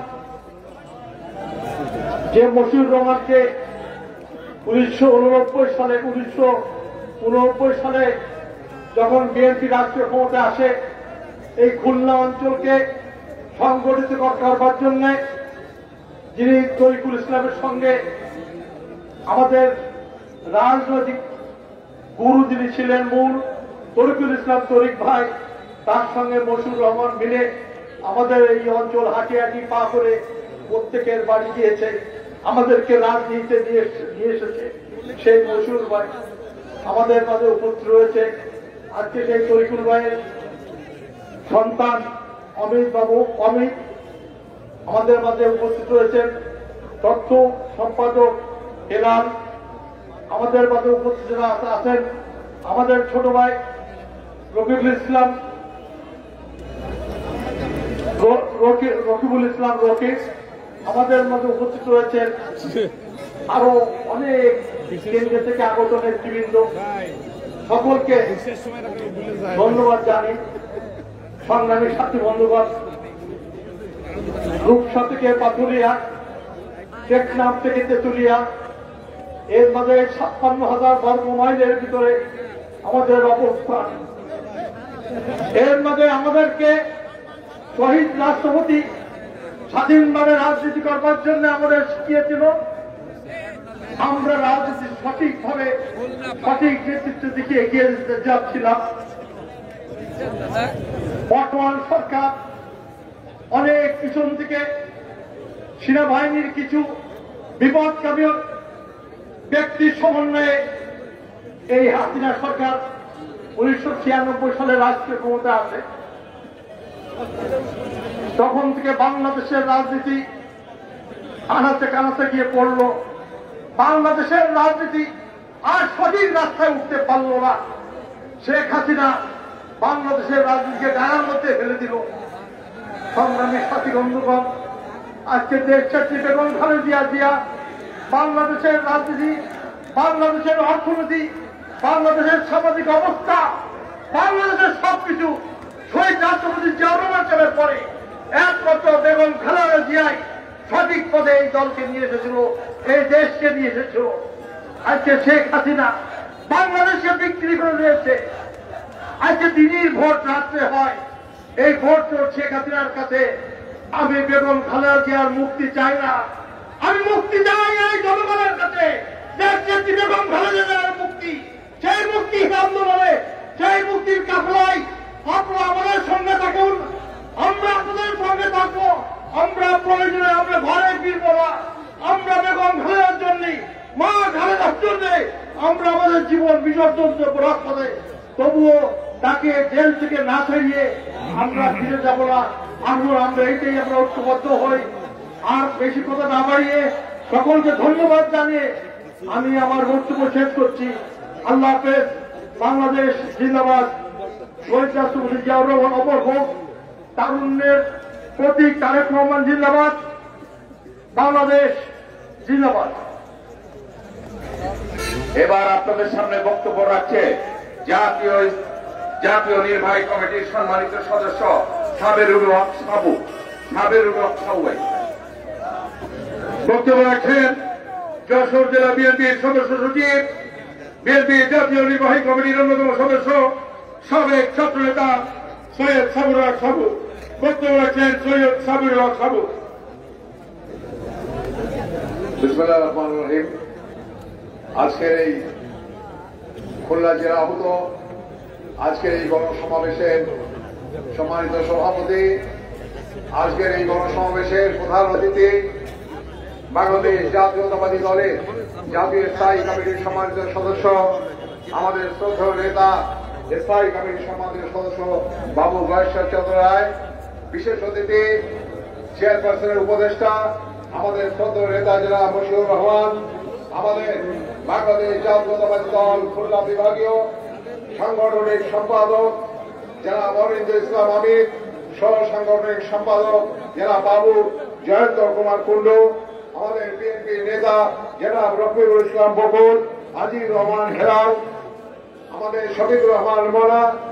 যে মশিউর রহমানকে উনিশশো উননব্বই সালে উনিশশো উননব্বই সালে যখন বিএনপি রাষ্ট্রীয় ক্ষমতা আসে, এই খুলনা অঞ্চলকে সংগঠিত করবার জন্য যিনি তরিকুল ইসলামের সঙ্গে আমাদের রাজনৈতিক গুরু যিনি ছিলেন মূল তরিকুল ইসলাম তরিক ভাই, তার সঙ্গে মশিউর রহমান মিলে আমাদের এই অঞ্চল হাঁটি হাঁটি পা করে প্রত্যেকের বাড়ি গিয়েছে, আমাদেরকে রাজনীতিতে নিয়ে নিয়ে এসেছে। সেই মশিউর ভাই আমাদের মাঝে উপস্থিত রয়েছে। আজকে সেই তরিকুল ভাইয়ের সন্তান অমিত বাবু অমিত আমাদের মাঝে উপস্থিত রয়েছেন। তথ্য সম্পাদক হেলাল আমাদের মাঝে উপস্থিত আছেন। আমাদের ছোট ভাই রকিবুল ইসলাম রকিবুল ইসলাম রকিব আমাদের মধ্যে উপস্থিত রয়েছেন। আরো অনেক কেন্দ্র থেকে আগত নেতৃবৃন্দ, সকলকে ধন্যবাদ জানি। সংগ্রামী সাথী বন্ধুগণ, রূপসা থেকে পাথুরিয়া, টেকনাফ থেকে তেতুলিয়া, এর মাঝে ছাপ্পান্ন হাজার বর্গ মাইলের ভিতরে আমাদের অবস্থান। এর মাঝে আমাদেরকে শহীদ রাষ্ট্রপতি স্বাধীনভাবে রাজনীতি করবার জন্য আমাদের শিখিয়েছিল। আমরা রাজনীতি সঠিকভাবে সঠিক নেতৃত্ব দিকে এগিয়ে যাচ্ছিলাম। বর্তমান সরকার অনেক পিছন থেকে সেনাবাহিনীর কিছু বিপদকামী ব্যক্তির সমন্বয়ে এই হাসিনা সরকার উনিশশো ছিয়ানব্বই সালে রাষ্ট্রীয় ক্ষমতা আসে। তখন থেকে বাংলাদেশের রাজনীতি আনাচে কানাচে গিয়ে পড়ল। বাংলাদেশের রাজনীতি আর সঠিক রাস্তায় উঠতে পারল না। শেখ হাসিনা বাংলাদেশের রাজনীতিকে ডায়ার মধ্যে ফেলে দিল। সংগ্রামী সাথী বন্ধুগণ, আজকে দেশ চাচ্ছি বেগম খালেদা জিয়া বাংলাদেশের রাজনীতি, বাংলাদেশের অর্থনীতি, বাংলাদেশের সামাজিক অবস্থা, বাংলাদেশের সবকিছু শহীদ রাষ্ট্রপতি জিয়াউর রহমানের পরে একমাত্র বেগম খালেদা জিয়াই সঠিক পদে এই দলকে নিয়ে এসেছিল, এই দেশকে নিয়ে এসেছিল। আজকে শেখ হাসিনা বাংলাদেশকে বিক্রি করে দিয়েছে। আজকে দিনের ভোট রাত্রে হয়, এই ভোট তো শেখ হাসিনার কাছে। আমি বেগম খালেদা জিয়ার মুক্তি চাই না, আমি মুক্তি চাই এই জনগণের কাছে। দেশটি বেগম খালেদা জিয়ার মুক্তি, সেই মুক্তি আন্দোলনে, সেই মুক্তির কাফলায় আপনারা আমাদের সঙ্গে থাকুন, আমরা আপনাদের সঙ্গে থাকবো। আমরা প্রয়োজনে আমরা ঘরে ফিরব না, আমরা বেগম খালেদার জন্য, মা খালেদার জন্য আমরা আমাদের জীবন বিসর্জন দেবো রাস্তাতে। তবুও তাকে জেল থেকে না ছাড়িয়ে আমরা ফিরে যাব না। আমরা আমরা এইটাই আমরা ঐক্যবদ্ধ হই। আর বেশি কথা না বাড়িয়ে সকলকে ধন্যবাদ জানিয়ে আমি আমার বক্তব্য শেষ করছি। আল্লাহ হাফেজ। বাংলাদেশ জিন্দাবাদ। শহীদ রাষ্ট্রপতি জিয়াউর রহমান অমর হোক। তারুণ্যের প্রতীক তারেক রহমান জিন্দাবাদ। বাংলাদেশ জিন্দাবাদ। এবার আপনাদের সামনে বক্তব্য রাখছে জাতীয় জাতীয় নির্বাহী কমিটির সম্মানিত সদস্য সাবেরুল হক সাবু। সাবেরুল হক সাবু বক্তব্য রাখছেন যশোর জেলা বিএনপির সদস্য সচিব, বিএনপি জাতীয় নির্বাহী কমিটির অন্যতম সদস্য, সাবেক ছাত্রনেতা সৈয়দ সাবুর হক সাবু। বক্তব্য রাখছেন সৈয়দ সাবুর হক সাবু। বিসমিল্লাহির রহমানির রহিম। আজকের এই খুলনা জেলা আহত আজকের এই গণসমাবেশের সম্মানিত সভাপতি, আজকের এই গণসমাবেশের প্রধান অতিথি, বাংলাদেশ জাতীয়তাবাদী দলের জাতীয় স্থায়ী কমিটির সম্মানিত সদস্য, আমাদের শ্রদ্ধেয় নেতা, স্থায়ী কমিটির সম্মানিত সদস্য বাবু গয়েশ্বর চন্দ্র রায়, বিশেষ অতিথি চেয়ারপারসনের উপদেষ্টা আমাদের শ্রদ্ধেয় নেতা জেলা মশিউর রহমান, আমাদের বাংলাদেশ জাতীয়তাবাদী দল খুলনা বিভাগীয় সাংগঠনিক সম্পাদক জেলা অরিন্দ ইসলাম আমির, সহ সাংগঠনিক সম্পাদক জেলা বাবু জয়ন্ত কুমার কুন্ডু, আমাদের বিএনপি নেতা জনাব রফিকুল ইসলাম বকুল, আজিজ রহমান হেলাল, আমাদের শফিকুর রহমান মোনা,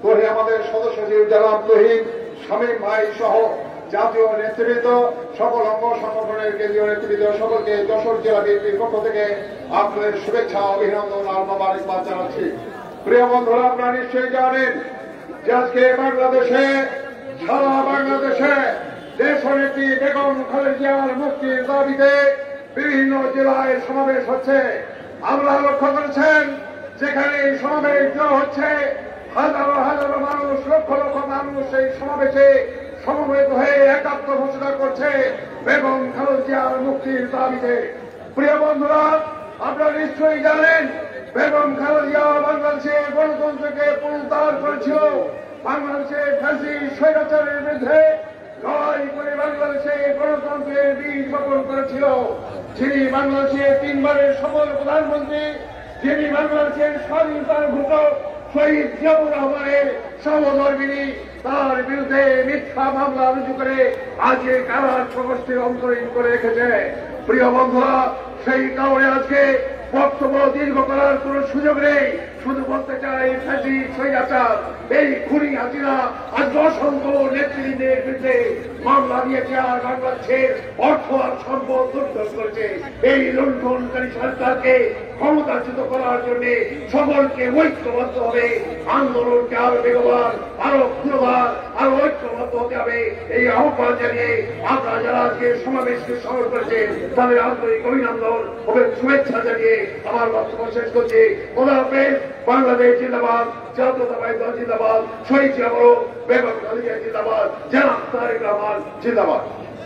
তহি আমাদের সদস্য সচিব জনাব তহিদ শামীম ভাই সহ জাতীয় নেতৃবৃন্দ, সকল অঙ্গ সংগঠনের কেন্দ্রীয় নেতৃবৃন্দ, সকলকে যশোর জেলা বিএনপির পক্ষ থেকে আপনাদের শুভেচ্ছা, অভিনন্দন আর মোবারকবাদ জানাচ্ছি। প্রিয় বন্ধুরা, আপনারা নিশ্চয়ই জানেন যে আজকে বাংলাদেশে, সারা বাংলাদেশে দেশনেত্রী বেগম খালেদা জিয়ার মুক্তির দাবিতে বিভিন্ন জেলায় সমাবেশ হচ্ছে। আমরা লক্ষ্য করেছেন যেখানে এই সমাবেশ দেওয়া হচ্ছে, হাজারো হাজারো মানুষ, লক্ষ লক্ষ মানুষ এই সমাবেশে সমবেত হয়ে একাত্ম ঘোষণা করছে বেগম খালেদা জিয়ার মুক্তির দাবিতে। প্রিয় বন্ধুরা, আপনারা নিশ্চয়ই জানেন বেগম খালেদা জিয়া বাংলাদেশের গণতন্ত্রকে পুনরুদ্ধার করেছিল, বাংলাদেশের ফ্যাসি স্বৈরাচারের বিরুদ্ধে লড়াই করে বাংলাদেশের গণতন্ত্রের বীজ বপন করেছিল। যিনি বাংলাদেশের তিনবারের সফল প্রধানমন্ত্রী, যিনি বাংলাদেশের স্বাধীনতার ঘোষক শহীদ জিয়াউর রহমানের সহধর্মিনী, তার বিরুদ্ধে মিথ্যা মামলা রুজু করে আজকে কারার প্রকোষ্ঠে অন্তরীণ করে রেখেছে। প্রিয় বন্ধুরা, সেই কারণে আজকে বক্তব্য দীর্ঘ করার কোন সুযোগ নেই। শুধু বলতে চাই, ফ্যাসিস্ট স্বৈরাচার এই খুনি হাসিনা আজ অসংখ্য নেতৃবৃন্দের বিরুদ্ধে মামলা দিয়েছে আর বাংলাদেশের অর্থ আর সম্পদ লুণ্ঠন করেছে। এই লুণ্ঠনকারী সরকারকে ক্ষমতাচ্যুত করার জন্য সকলকে ঐক্যবদ্ধ হবে, আন্দোলনকে আরো বেগবান, আরো ক্ষুরবান, আরো ঐক্যবদ্ধ হতে হবে। এই আহ্বান জানিয়ে আপনারা যারা আজকে সমাবেশকে সফল করেছেন তাদের আন্তরিক অভিনন্দন ও শুভেচ্ছা জানিয়ে আমার বক্তব্য শেষ করছি। খোদা হাফেজ। বাংলাদেশ জিন্দাবাদ, জাতীয়তাবাদী দল জিন্দাবাদ, শহীদ জিয়া মরণ, বেগম খালেদা জিয়া জিন্দাবাদ, জনাব তারেক রহমান জিন্দাবাদ।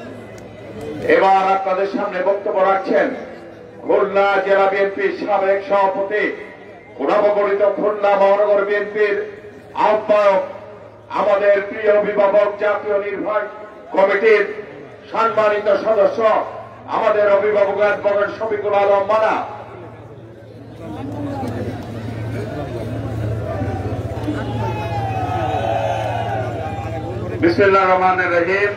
এবার আপনাদের সামনে বক্তব্য রাখছেন খুলনা জেলা বিএনপির সাবেক সভাপতি, নবগঠিত খুলনা মহানগর বিএনপির আহ্বায়ক, আমাদের প্রিয় অভিভাবক, জাতীয় নির্বাহী কমিটির সম্মানিত সদস্য, আমাদের অভিভাবক অ্যাডভোকেট শফিকুল আলম মানা। বিসমিল্লাহির রহমানির রহিম।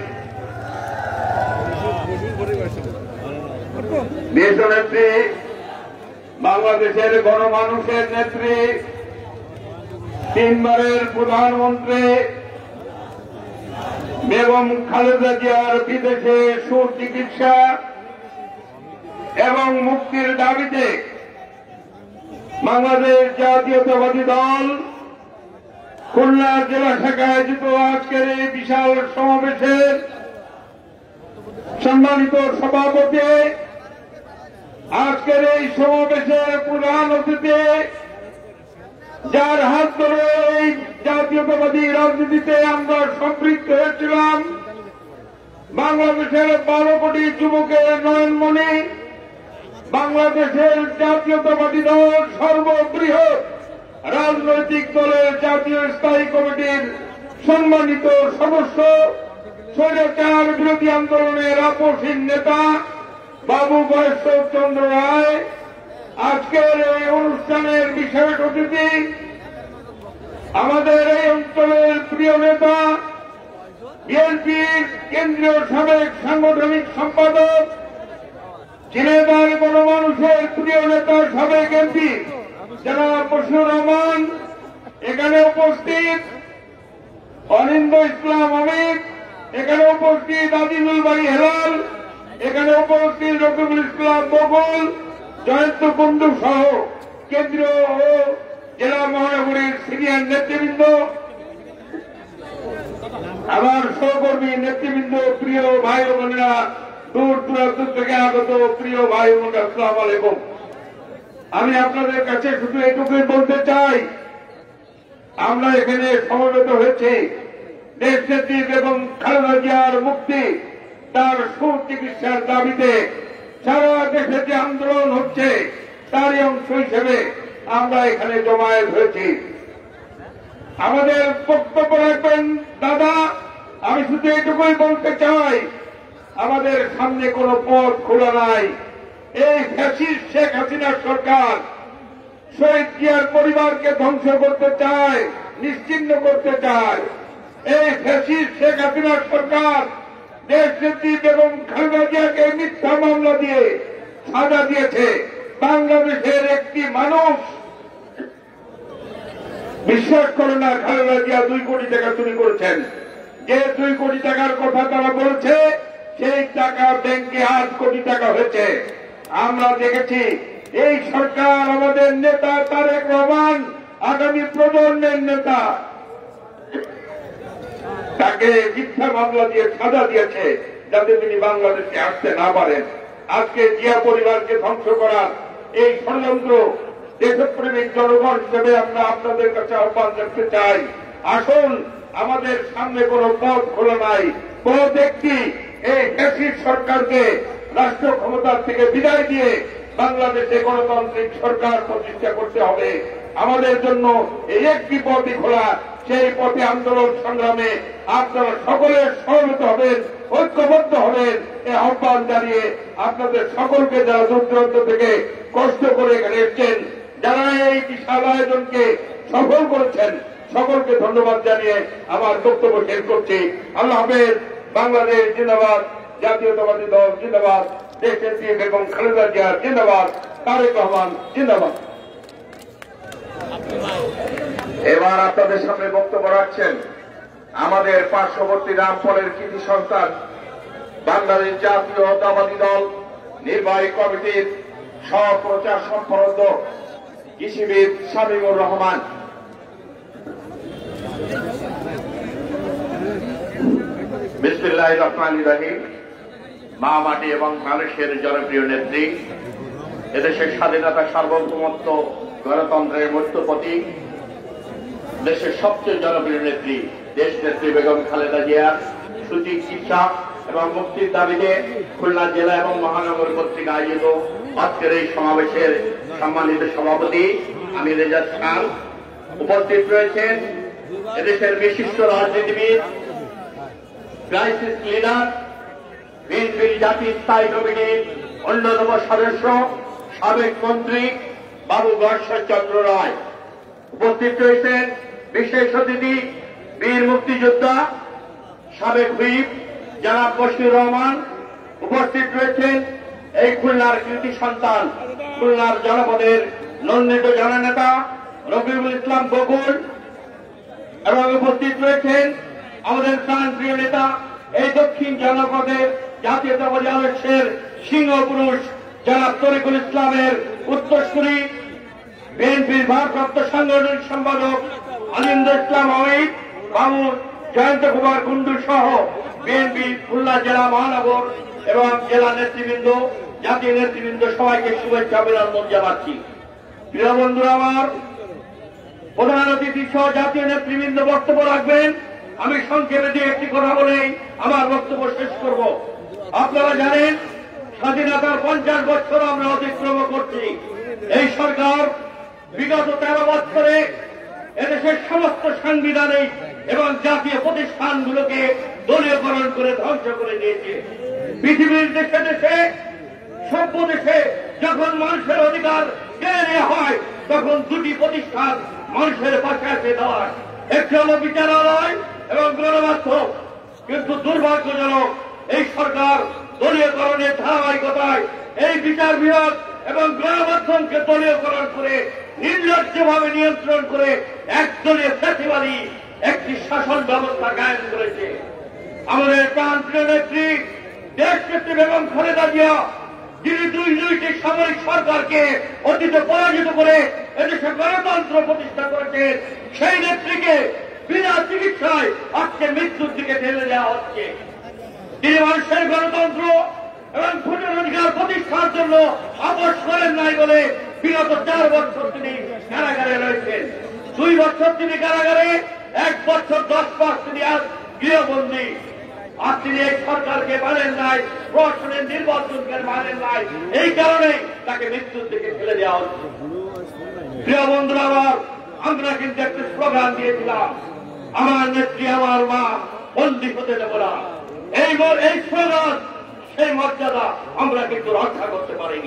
দেশনেত্রী, বাংলাদেশের গণমানুষের নেত্রী, তিনবারের প্রধানমন্ত্রী বেগম খালেদা জিয়ার বিদেশে সুচিকিৎসা এবং মুক্তির দাবিতে বাংলাদেশ জাতীয়তাবাদী দল খুলনা জেলা শাখা আয়োজিত আজকের এই বিশাল সমাবেশের সম্মানিত সভাপতি, আজকের এই সমাবেশের প্রধান অতিথি, যার হাত ধরে এই জাতীয়তাবাদী রাজনীতিতে আমরা সম্পৃক্ত হয়েছিলাম, বাংলাদেশের বারো কোটি যুবকের নয়নমণি, বাংলাদেশের জাতীয়তাবাদী দল সর্ববৃহৎ রাজনৈতিক দলের জাতীয় স্থায়ী কমিটির সম্মানিত সদস্য, স্বৈরাচার বিরোধী আন্দোলনের আপসহীন নেতা বাবু বৈষ্ণব চন্দ্র রায়, আজকের এই অনুষ্ঠানের বিশেষ অতিথি, আমাদের এই অঞ্চলের প্রিয় নেতা, বিএনপির কেন্দ্রীয় সাবেক সাংগঠনিক সম্পাদক, ঝিনাইদহ গণমানুষের প্রিয় নেতা, সাবেক এমপি জনাব বশির রহমান, এখানে উপস্থিত অনিন্দ ইসলাম অমিত, এখানে উপস্থিত আজিজুল বাড়ি হেলাল, এখানে উপস্থিত রকিবুল ইসলাম বকুল, জয়ন্ত কুন্ডু সহ কেন্দ্রীয় ও জেলা মহানগরীর সিনিয়র নেতৃবৃন্দ, আমার সহকর্মী নেতৃবৃন্দ, প্রিয় ভাই ও বোনেরা, দূর দূরান্ত থেকে আগত প্রিয় ভাই ও বোনেরা, আসসালামু আলাইকুম। আমি আপনাদের কাছে শুধু এটুকুই বলতে চাই, আমরা এখানে সমবেত হয়েছি দেশনেত্রী বেগম খালেদা জিয়ার মুক্তি, তার সুচিকিৎসার দাবিতে সারা দেশে যে আন্দোলন হচ্ছে তারই অংশ হিসেবে আমরা এখানে জমায়েত হয়েছি। আমাদের বক্তব্য রাখবেন দাদা, আমি শুধু এটুকুই বলতে চাই, আমাদের সামনে কোনো পথ খোলা নাই। এই ফ্যাসিস্ট শেখ হাসিনার সরকার শহীদ জিয়ার পরিবারকে ধ্বংস করতে চায়, নিশ্চিহ্ন করতে চায়। এই ফ্যাসিস্ট শেখ হাসিনার সরকার দেশনেত্রী বেগম খালেদা জিয়াকে মিথ্যা মামলা দিয়ে সাজা দিয়েছে। বাংলাদেশের একটি মানুষ বিশ্বাস করে না খালেদা জিয়া দুই কোটি টাকা চুরি করেছেন। যে দুই কোটি টাকার কথা তারা বলছে সেই টাকা ব্যাংকে আট কোটি টাকা হয়েছে। আমরা দেখেছি এই সরকার আমাদের নেতা তারেক রহমান আগামী প্রজন্মের নেতা, তাকে মিথ্যা মামলা দিয়ে সাজা দিয়েছে যাতে তিনি বাংলাদেশে আসতে না পারেন। আজকে জিয়া পরিবারকে ধ্বংস করার এই ষড়যন্ত্র দেশপ্রেমিক জনগণ হিসেবে আমরা আপনাদের কাছে আহ্বান করতে চাই, আসুন আমাদের সামনে কোনো পথ খোলা নাই। পথ একটি, এই ফ্যাসিস্ট সরকারকে রাষ্ট্র ক্ষমতার থেকে বিদায় দিয়ে বাংলাদেশে গণতান্ত্রিক সরকার প্রতিষ্ঠা করতে হবে। আমাদের জন্য এই একটি পথই খোলা, সেই পথে আন্দোলন সংগ্রামে আপনারা সকলে সহমত হবেন, ঐক্যবদ্ধ হবেন, এই আহ্বান জানিয়ে আপনাদের সকলকে যারা দূর দূরান্ত থেকে কষ্ট করে এখানে এসছেন, যারা এই বিশাল আয়োজনকে সফল করেছেন, সকলকে ধন্যবাদ জানিয়ে আমার বক্তব্য শেষ করছি। আল্লাহ হাফেজ। বাংলাদেশ জিন্দাবাদ, জাতীয়তাবাদী দল জিন্দাবাদ, দেশনেত্রী বেগম খালেদা জিয়া জিন্দাবাদ, তারেক রহমান জিন্দাবাদ। এবার আপনাদের সামনে বক্তব্য রাখছেন আমাদের পার্শ্ববর্তী রামফলের কৃতি সন্তান, বাংলাদেশ জাতীয়তাবাদী দল নির্বাহী কমিটির সহপ্রচার সম্পাদক কৃষিবিদ শামীমুর রহমান। বিসমিল্লাহির রহমানির রহিম। মা মাটি এবং মানুষের জনপ্রিয় নেত্রী, এদেশের স্বাধীনতা, সার্বভৌমত্ব, গণতন্ত্রের মূর্ত প্রতীক, দেশের সবচেয়ে জনপ্রিয় নেত্রী দেশ নেত্রী বেগম খালেদা জিয়ার সুচিকিৎসা এবং মুক্তির দাবিতে খুলনা জেলা এবং মহানগর কর্তৃক আয়োজিত আজকের এই সমাবেশের সম্মানিত সভাপতি আমির রেজাদ খান, উপস্থিত রয়েছেন এদেশের বিশিষ্ট রাজনীতিবিদ, ক্রাইসিস লিডার, বিএনপির জাতীয় স্থায়ী কমিটির অন্যতম সদস্য, সাবেক মন্ত্রী বাবু গর্ষচন্দ্র রায়। উপস্থিত রয়েছেন বিশেষ অতিথি বীর মুক্তিযোদ্ধা, সাবেক হুইপ জনাব বশির রহমান। উপস্থিত রয়েছেন এই খুলনার কৃতি সন্তান, খুলনার জনপদের নন্দিত জননেতা রফিকুল ইসলাম বকুল, এবং উপস্থিত রয়েছেন আমাদের প্রাণপ্রিয় নেতা, এই দক্ষিণ জনপদের জাতীয়তাবাদী আদর্শের সিংহ পুরুষ জনাব তরিকুল ইসলামের উত্তরসূরি, বিএনপির ভারপ্রাপ্ত সাংগঠনিক সম্পাদক আলিন্দর ইসলাম অমিত বাবু, জয়ন্ত কুমার কুন্ডু সহ বিএনপি খুলনা জেলা মহানগর এবং জেলা নেতৃবৃন্দ, জাতীয় নেতৃবৃন্দ সবাইকে শুভেচ্ছা অভিনন্দন জানাচ্ছি। প্রিয় বন্ধুরা আমার, প্রধান অতিথি সহ জাতীয় নেতৃবৃন্দ বক্তব্য রাখবেন। আমি সংক্ষেপে দিয়ে একটি কথা বলেই আমার বক্তব্য শেষ করব। আপনারা জানেন স্বাধীনতার পঞ্চাশ বছর আমরা অতিক্রম করছি। এই সরকার বিগত তেরো বছরে এদেশের সমস্ত সাংবিধানিক এবং জাতীয় প্রতিষ্ঠানগুলোকে দলীয়করণ করে ধ্বংস করে দিয়েছে। পৃথিবীর দেশে দেশে সভ্য দেশে যখন মানুষের অধিকার কেড়ে নেওয়া হয় তখন দুটি প্রতিষ্ঠান মানুষের পাশে এসে দাঁড়ায়, একটি হল বিচারালয় এবং গণমাধ্যম। কিন্তু দুর্ভাগ্যজনক এই সরকার দলীয়করণের ধারাবাহিকতায় এই বিচার বিভাগ এবং গণমাধ্যমকে দলীয়করণ করে নির্লজ্জভাবে নিয়ন্ত্রণ করে একদলীয় ফ্যাসিবাদী একটি শাসন ব্যবস্থা কায়েম করেছে। আমাদের প্রাণপ্রিয় নেত্রী দেশ নেত্রী বেগম খালেদা জিয়া, যিনি দুই দুইটি সামরিক সরকারকে অতীতে পরাজিত করে এদেশে গণতন্ত্র প্রতিষ্ঠা করেছেন, সেই নেত্রীকে বিনা চিকিৎসায় আজকে মৃত্যুর দিকে ঠেলে দেওয়া হচ্ছে। তিনি মানুষের গণতন্ত্র এবং ভোটের অধিকার প্রতিষ্ঠার জন্য আপোষ করেন নাই বলে বিগত চার বছর তিনি কারাগারে রয়েছেন। দুই বছর তিনি কারাগারে, এক বছর দশ মাস তিনি আজ গৃহবন্দী। আর তিনি এই সরকারকে মানেন নাই, প্রশাসনের নির্বাচনকে মানেন নাই, এই কারণে তাকে মৃত্যুর দিকে ঠেলে দেওয়া হচ্ছে। প্রিয় বন্ধুরা আমার, আমরা কিন্তু একটি স্লোগান দিয়েছিলাম, আমার নেত্রী আমার মা, বন্দী হতে দেব না। এই এই স্লোগান, সেই মর্যাদা আমরা কিন্তু রক্ষা করতে পারিনি।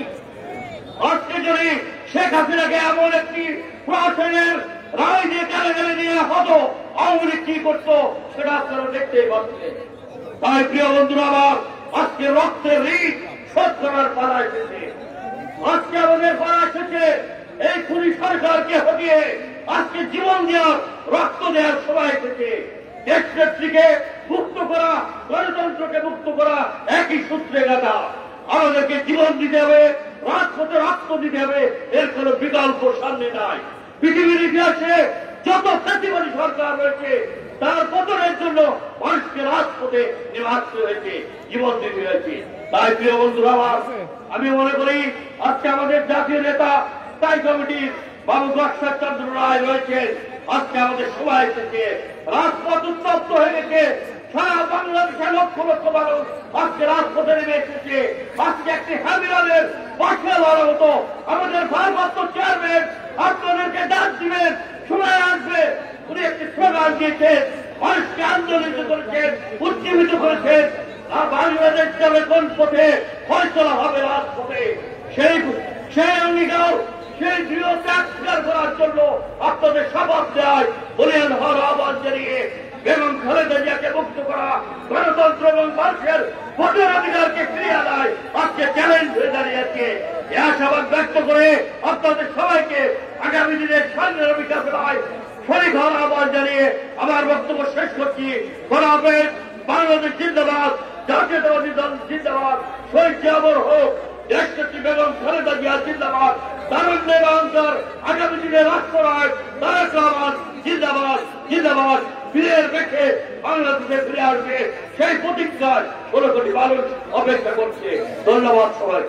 আজকে যদি শেখ হাসিনাকে এমন একটি প্রশাসনের রায় দিয়ে কারাগারে নেওয়া হতো, আওয়ামী লীগ কি করতো সেটা আপনারা দেখতেই পাচ্ছেন। তাই প্রিয় বন্ধুরা আমার, আজকে রক্তের ঋণ শোধ করার পালা এসেছে। আজকে আমাদের পালা এসেছে এই খুনি সরকারকে হটিয়ে আজকে জীবন দেওয়ার রক্ত দেওয়ার সময় এসেছে। দেশনেত্রীকে মুক্ত করা, গণতন্ত্রকে মুক্ত করা একই সূত্রে গাঁথা। আমাদেরকে জীবন দিতে হবে, রাজপথে রক্ত দিতে হবে, এর কোন বিকল্প সামনে নাই। পৃথিবীর ইতিহাসে যত ফ্যাসিবাদী সরকার রয়েছে তার পতনের জন্য মানুষকে রাজপথে নেমে হয়েছে, জীবন দিতে হয়েছে। তাই প্রিয় বন্ধুরা আমার, আমি মনে করি আজকে আমাদের জাতীয় নেতা স্থায়ী কমিটির বাবু গশ্বর চন্দ্র রায় রয়েছেন। আজকে আমাদের সময় এসেছে, রাজপথ উত্তপ্ত হয়ে গেছে, সারা বাংলাদেশের লক্ষ লক্ষ মানুষ আজকে রাজপথে নেমে এসেছে। আজকে একটি হ্যামিরানের পাশে লড়া হতো। আমাদের ভারপ্রাপ্ত চেয়ারম্যান আপনাদেরকে ডাক দিবেন, সময় আসবে। উনি একটি স্লোগান দিয়েছেন, মানুষকে আন্দোলিত করেছেন, উজ্জীবিত করেছেন। আর বাংলাদেশ যাবে কোন পথে, ফয়সলা হবে রাজপথে। সেই সেই অঙ্গীকার, সেই দৃঢ় ত্যাগ স্বীকার করার জন্য আপনাদের শপথ দেয় বলিয়ান হওয়ার আহ্বান জানিয়ে বেগম খালেদা জিয়াকে মুক্ত করা, গণতন্ত্র এবং মানুষের ভোটের অধিকারকে ফিরিয়ে আনায় আজকে চ্যালেঞ্জ হয়ে দাঁড়িয়েছে। এই আশাবাদ ব্যক্ত করে আপনাদের সবাইকে আগামী দিনের সংগ্রামী বিকাশে শরীর হওয়ার আহ্বান জানিয়ে আমার বক্তব্য শেষ করছি। খোলা হাফেজ। বাংলাদেশ জিন্দাবাদ, জাতীয়তাবাদী দল জিন্দাবাদ, শহীদ জিয়াবর হোক, দেশনেত্রী বেগম খালেদা জিয়া জিন্দাবাদ, তারুণ্যের অহংকার আগামী দিনে রাষ্ট্ররায় তারেক রহমান জিন্দাবাদ জিন্দাবাদ। ফিরের বেঁকে বাংলাদেশে ফিরে আসবে সেই প্রতীক্ষায় ষোলো কোটি মানুষ অপেক্ষা করছে। ধন্যবাদ সবাইকে।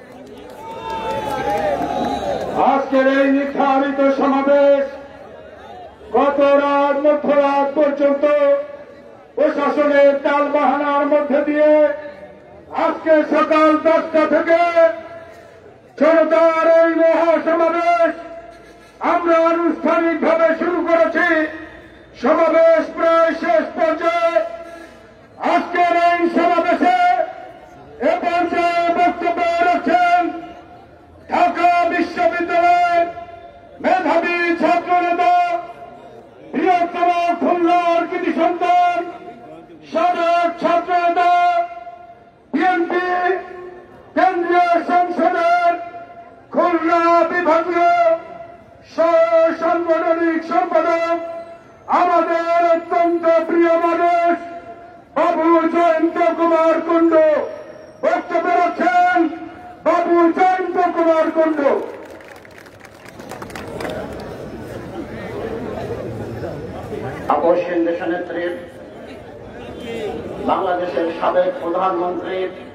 আজকের এই নির্ধারিত সমাবেশ গত রাত মধ্যরাত পর্যন্ত প্রশাসনের টালবাহানার মধ্যে দিয়ে আজকে সকাল দশটা থেকে জনতার এই মহাসমাবেশ আমরা আনুষ্ঠানিকভাবে শুরু করেছি। সমাবেশ প্রায় শেষ পর্যায়ে। আজকের এই সমাবেশে এ পর্যায়ে বক্তব্য রাখছেন ঢাকা বিশ্ববিদ্যালয়ের মেধাবী ছাত্র নেতা, বৃহত্তম খুলনার কৃতি সন্তান, সাবেক ছাত্র নেতা, বিএনপি কেন্দ্রীয় সংসদের খুলনা বিভাগীয় সাংগঠনিক সম্পাদক, আমাদের অত্যন্ত প্রিয় মানুষ বাবু জয়ন্ত কুমার কুণ্ডু বক্তব্য রাখছেন। বাবু জয়ন্ত কুমার কুণ্ডু। আকর্ষণ দেশনেত্রী, বাংলাদেশের সাবেক প্রধানমন্ত্রী,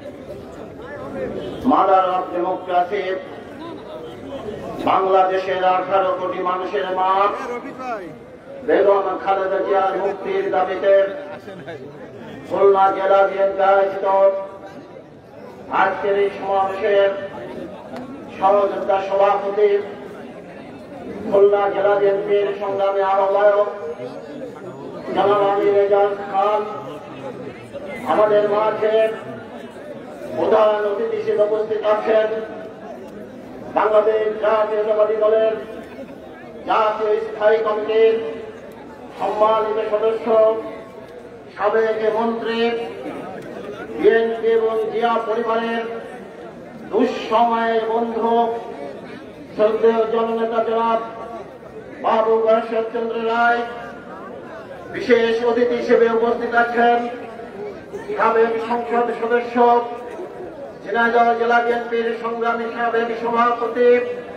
মাদার অফ ডেমোক্রেসি, বাংলাদেশের আঠারো কোটি মানুষের মা বেগম খালেদা জিয়ার মুক্তির দাবিতে খুলনা জেলা বিএনপি আয়োজিত আজকের এই সমাবেশের সহযোগিতা সভাপতি, খুলনা জেলা বিএনপির সংগ্রামী আহ্বায়ক জনাব আমির এজাজ খান, আমাদের মাঝে প্রধান অতিথি হিসেবে উপস্থিত আছেন বাংলাদেশ জাতীয়তাবাদী দলের জাতীয় স্থায়ী কমিটির সম্মানিত সদস্য, সাবেক মন্ত্রী, বিএনপি এবং জিয়া পরিবারের দুঃসময়ের বন্ধু শ্রদ্ধেয় জননেতা জনাব বাবু গশ্বর চন্দ্র রায়, বিশেষ অতিথি হিসেবে উপস্থিত আছেন সাবেক সংসদ সদস্য, ঝিনাইদহ জেলা বিএনপির সংগ্রামী সাবেক সভাপতি,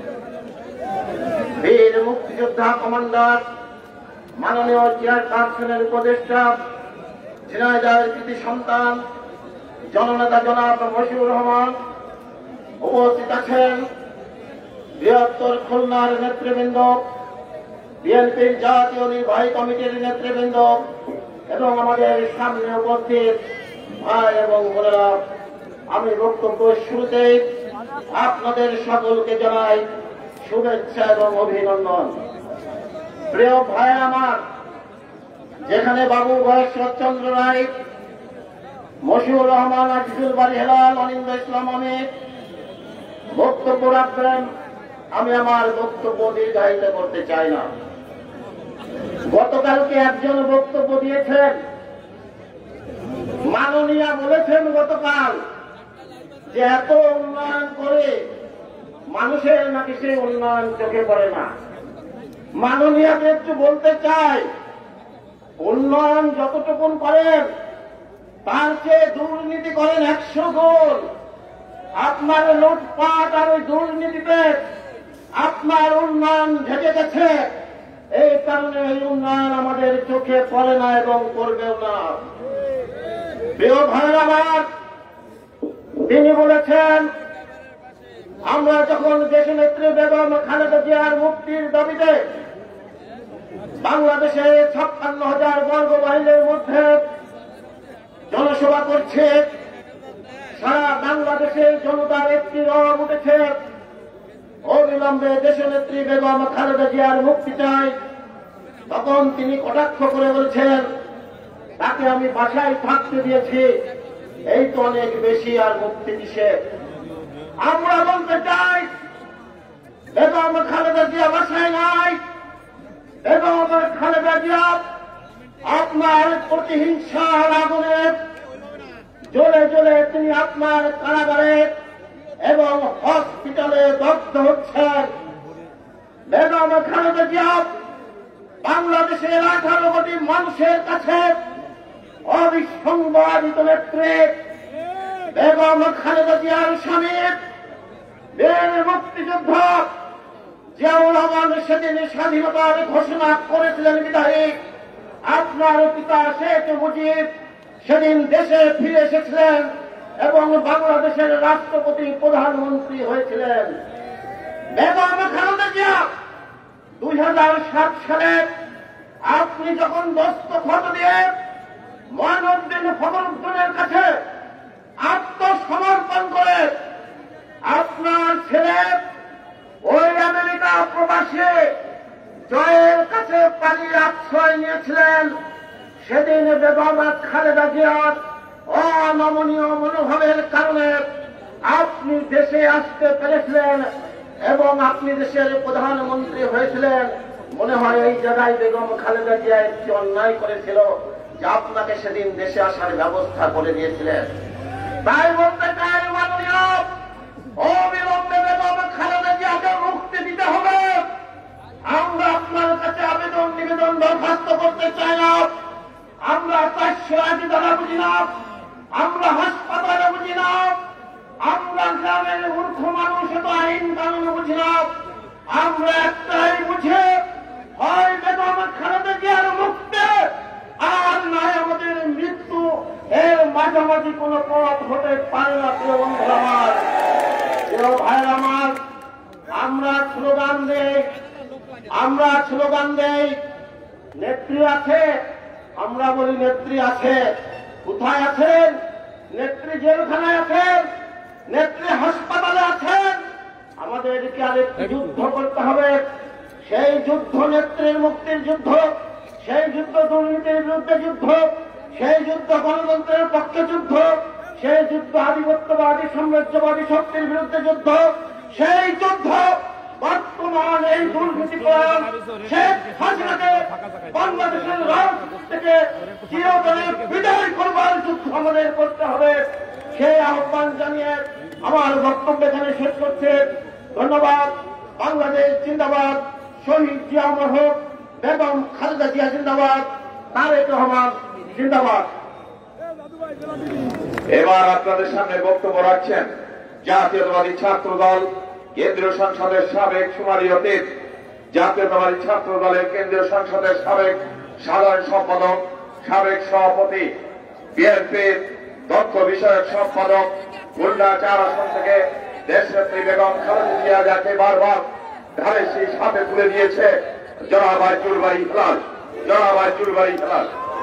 বীর মুক্তিযোদ্ধা কমান্ডার, মাননীয় চেয়ারপারসনের উপদেষ্টা, ঝিনাইদহের কৃতি সন্তান জননেতা জনাব মশিউর রহমান, উপস্থিত আছেন বৃহত্তর খুলনার নেতৃবৃন্দ, বিএনপির জাতীয় নির্বাহী কমিটির নেতৃবৃন্দ এবং আমাদের সামনে উপস্থিত ভাই এবং বোনেরা। আমি বক্তব্য শুরুতেই আপনাদের সকলকে জানাই শুভেচ্ছা এবং অভিনন্দন। প্রিয় ভাই আমার, যেখানে বাবু গশ্বর চন্দ্র রায়, মশিউর রহমান, আজিজুল বারী হেলাল, অনিন্দ ইসলাম অমিত বক্তব্য রাখবেন, আমি আমার বক্তব্য দীর্ঘায়িত করতে চাই না। গতকালকে একজন বক্তব্য দিয়েছেন, মাননীয়া বলেছেন গতকাল যে এত উন্নয়ন করে মানুষের নাকি সেই উন্নয়ন চোখে পড়ে না। মাননীয়কে একটু বলতে চাই, উন্নয়ন যতটুকুন করেন তার চেয়ে দুর্নীতি করেন একশো গুণ। আপনার লুটপাট আর ওই দুর্নীতিতে আপনার উন্নয়ন ঢেকে গেছে। এই কারণে এই উন্নয়ন আমাদের চোখে পড়ে না এবং করবেও না। প্রিয় ভাইরা আমার, তিনি বলেছেন আমরা যখন দেশনেত্রী বেগম খালেদা জিয়ার মুক্তির দাবিতে বাংলাদেশে ছাপ্পান্ন হাজার বর্গ মাইলের মধ্যে জনসভা করছে, সারা বাংলাদেশে জনতার একটি রব উঠেছে, অবিলম্বে দেশনেত্রী বেগম খালেদা জিয়ার মুক্তি চাই, তখন তিনি কটাক্ষ করে বলছেন তাকে আমি বাসায় থাকতে দিয়েছি, এই তো অনেক বেশি, আর মুক্তি কিসে? আমরা বলতে চাই বেগম খালেদা জিয়া বাসায় নাই। বেগম খালেদা জিয়া আপনার প্রতিহিংসার আগুনে জ্বলে জ্বলে তিনি আপনার কারাগারে এবং হসপিটালে দগ্ধ হচ্ছেন। বেগম খালেদা জিয়া বাংলাদেশের আঠারো কোটি মানুষের কাছে অবিসংবাদিত নেত্রী। বেগম খালেদা জিয়ার স্বামী বীর মুক্তিযুদ্ধ জিয়াউর রহমান সেদিন স্বাধীনতার ঘোষণা করেছিলেন বিদায়ী। আপনার পিতা শেখ মুজিব সেদিন দেশে ফিরে এসেছিলেন এবং বাংলাদেশের রাষ্ট্রপতি প্রধানমন্ত্রী হয়েছিলেন। বেগম খালেদা জিয়া দুই হাজার সাত সালে আপনি যখন দস্তখত দিয়ে মঈনুদ্দিন ফখরুদ্দিনের কাছে আত্মসমর্পণ করে আপনার ছেলে ওই আমেরিকা প্রবাসী জয়ের কাছে পানির আশ্রয় নিয়েছিলেন, সেদিন বেগম খালেদা জিয়ার অনমনীয় মনোভাবের কারণে আপনি দেশে আসতে পেরেছিলেন এবং আপনি দেশের প্রধানমন্ত্রী হয়েছিলেন। মনে হয় এই জায়গায় বেগম খালেদা জিয়া একটি অন্যায় করেছিল যে আপনাকে সেদিন দেশে আসার ব্যবস্থা করে দিয়েছিলেন। তাই বলতে চাই মাননীয়, অবিলম্বে বেগম খালেদা জিয়াকে মুক্তি দিতে হবে। আমরা আপনার কাছে আবেদন নিবেদন দরখাস্ত করতে চাই না। আমরা চারশো আশি দ্বারা বুঝি না, আমরা হাসপাতালে বুঝি না, আমরা গ্রামের মূর্খ মানুষ তো আইন কানুন বুঝি না। আমরা একটাই বুঝে, হয় বেগম খালেদা জিয়ার মুক্তি আর নয় আমাদের মৃত্যু। এর মাঝামাঝি কোন পথ হতে পারে না। প্রিয় বন্ধুরা আমার, প্রিয় ভাইরা আমার, আমরা স্লোগান দেই, আমরা স্লোগান দেই নেত্রী আছে, আমরা বলি নেত্রী আছে। কোথায় আছেন? নেত্রী জেলখানায় আছেন, নেত্রী হাসপাতালে আছেন। আমাদেরকে আরেকটি যুদ্ধ করতে হবে। সেই যুদ্ধ নেত্রীর মুক্তির যুদ্ধ, সেই যুদ্ধ দুর্নীতির বিরুদ্ধে যুদ্ধ, সেই যুদ্ধ গণতন্ত্রের পক্ষে যুদ্ধ, সেই যুদ্ধ আধিপত্যবাদী সাম্রাজ্যবাদী শক্তির বিরুদ্ধে যুদ্ধ, সেই যুদ্ধ বর্তমান এই দুর্নীতি প্রয়োগ শেখ হাসিনাকে বাংলাদেশের রাজনীতি থেকে চিরতরে বিদায় করবার যুদ্ধ আমাদের করতে হবে। সেই আহ্বান জানিয়ে আমার বক্তব্য এখানে শেষ করছে। ধন্যবাদ। বাংলাদেশ জিন্দাবাদ, শহীদ জিয়া অমর হোক, বেগম খালেদা জিয়া জিন্দাবাদ, তারেক রহমান জিন্দাবাদ। এবার আপনাদের সামনে বক্তব্য রাখছেন জাতীয়তাবাদী ছাত্র দল কেন্দ্রীয় সংসদের সাবেক শুমারি অতীত জাতীয়তাবাদী ছাত্র দলের কেন্দ্রীয় সংসদের সাবেক সাধারণ সম্পাদক, সাবেক সভাপতি, বিএনপির তথ্য বিষয়ক সম্পাদক, খুলনা চার আসন থেকে দেশনেত্রী বেগম খালেদা জিয়া যাকে বারবার ধারে সেই সাথে তুলে দিয়েছে, জনাব আইজুল বাড়ি হেলাল, জনাব আইজুল বাড়ি হেলাল।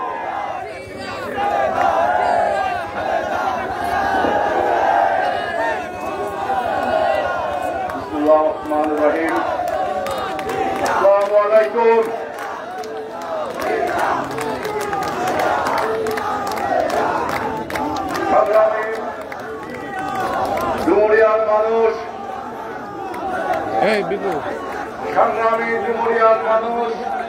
রহমান রহিম। আসসালামু আলাইকুম। সংগ্রামী ডুমুরিয়ার মানুষ, সংগ্রামী ডুমুরিয়ার মানুষ,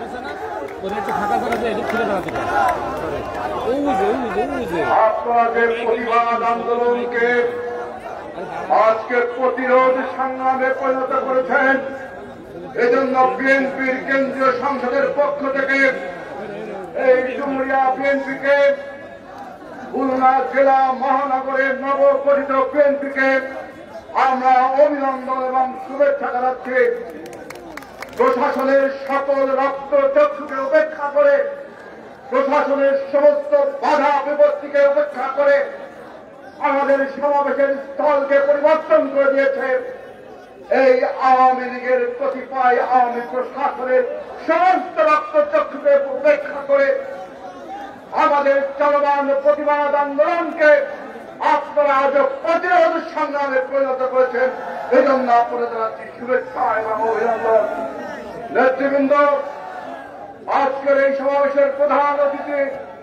আপনাদের প্রতিবাদ আন্দোলনকে আজকে প্রতিরোধ সংগ্রামে পরিণত করেছেন। এজন্য বিএনপির কেন্দ্রীয় সংসদের পক্ষ থেকে এই ডুমুরিয়া বিএনপিকে, খুলনা জেলা মহানগরের নবগঠিত বিএনপিকে আমরা অভিনন্দন এবং শুভেচ্ছা জানাচ্ছি। প্রশাসনের সকল রক্ত চক্ষুকে উপেক্ষা করে, প্রশাসনের সমস্ত বাধা বিপত্তিকে উপেক্ষা করে আমাদের সমাবেশের স্থলকে পরিবর্তন করে দিয়েছে এই আওয়ামী লীগের কতিপয় আওয়ামী প্রশাসনের সমস্ত রক্ত চক্ষুকে উপেক্ষা করে আমাদের চলমান প্রতিবাদ আন্দোলনকে আপনারা আজ প্রতিরোধ সংগ্রামে পরিণত করেছেন। এই জন্য আপনাদের জানাচ্ছি শুভেচ্ছা এবং অভিনন্দন। নেতৃবৃন্দ, আজকের এই সমাবেশের প্রধান অতিথি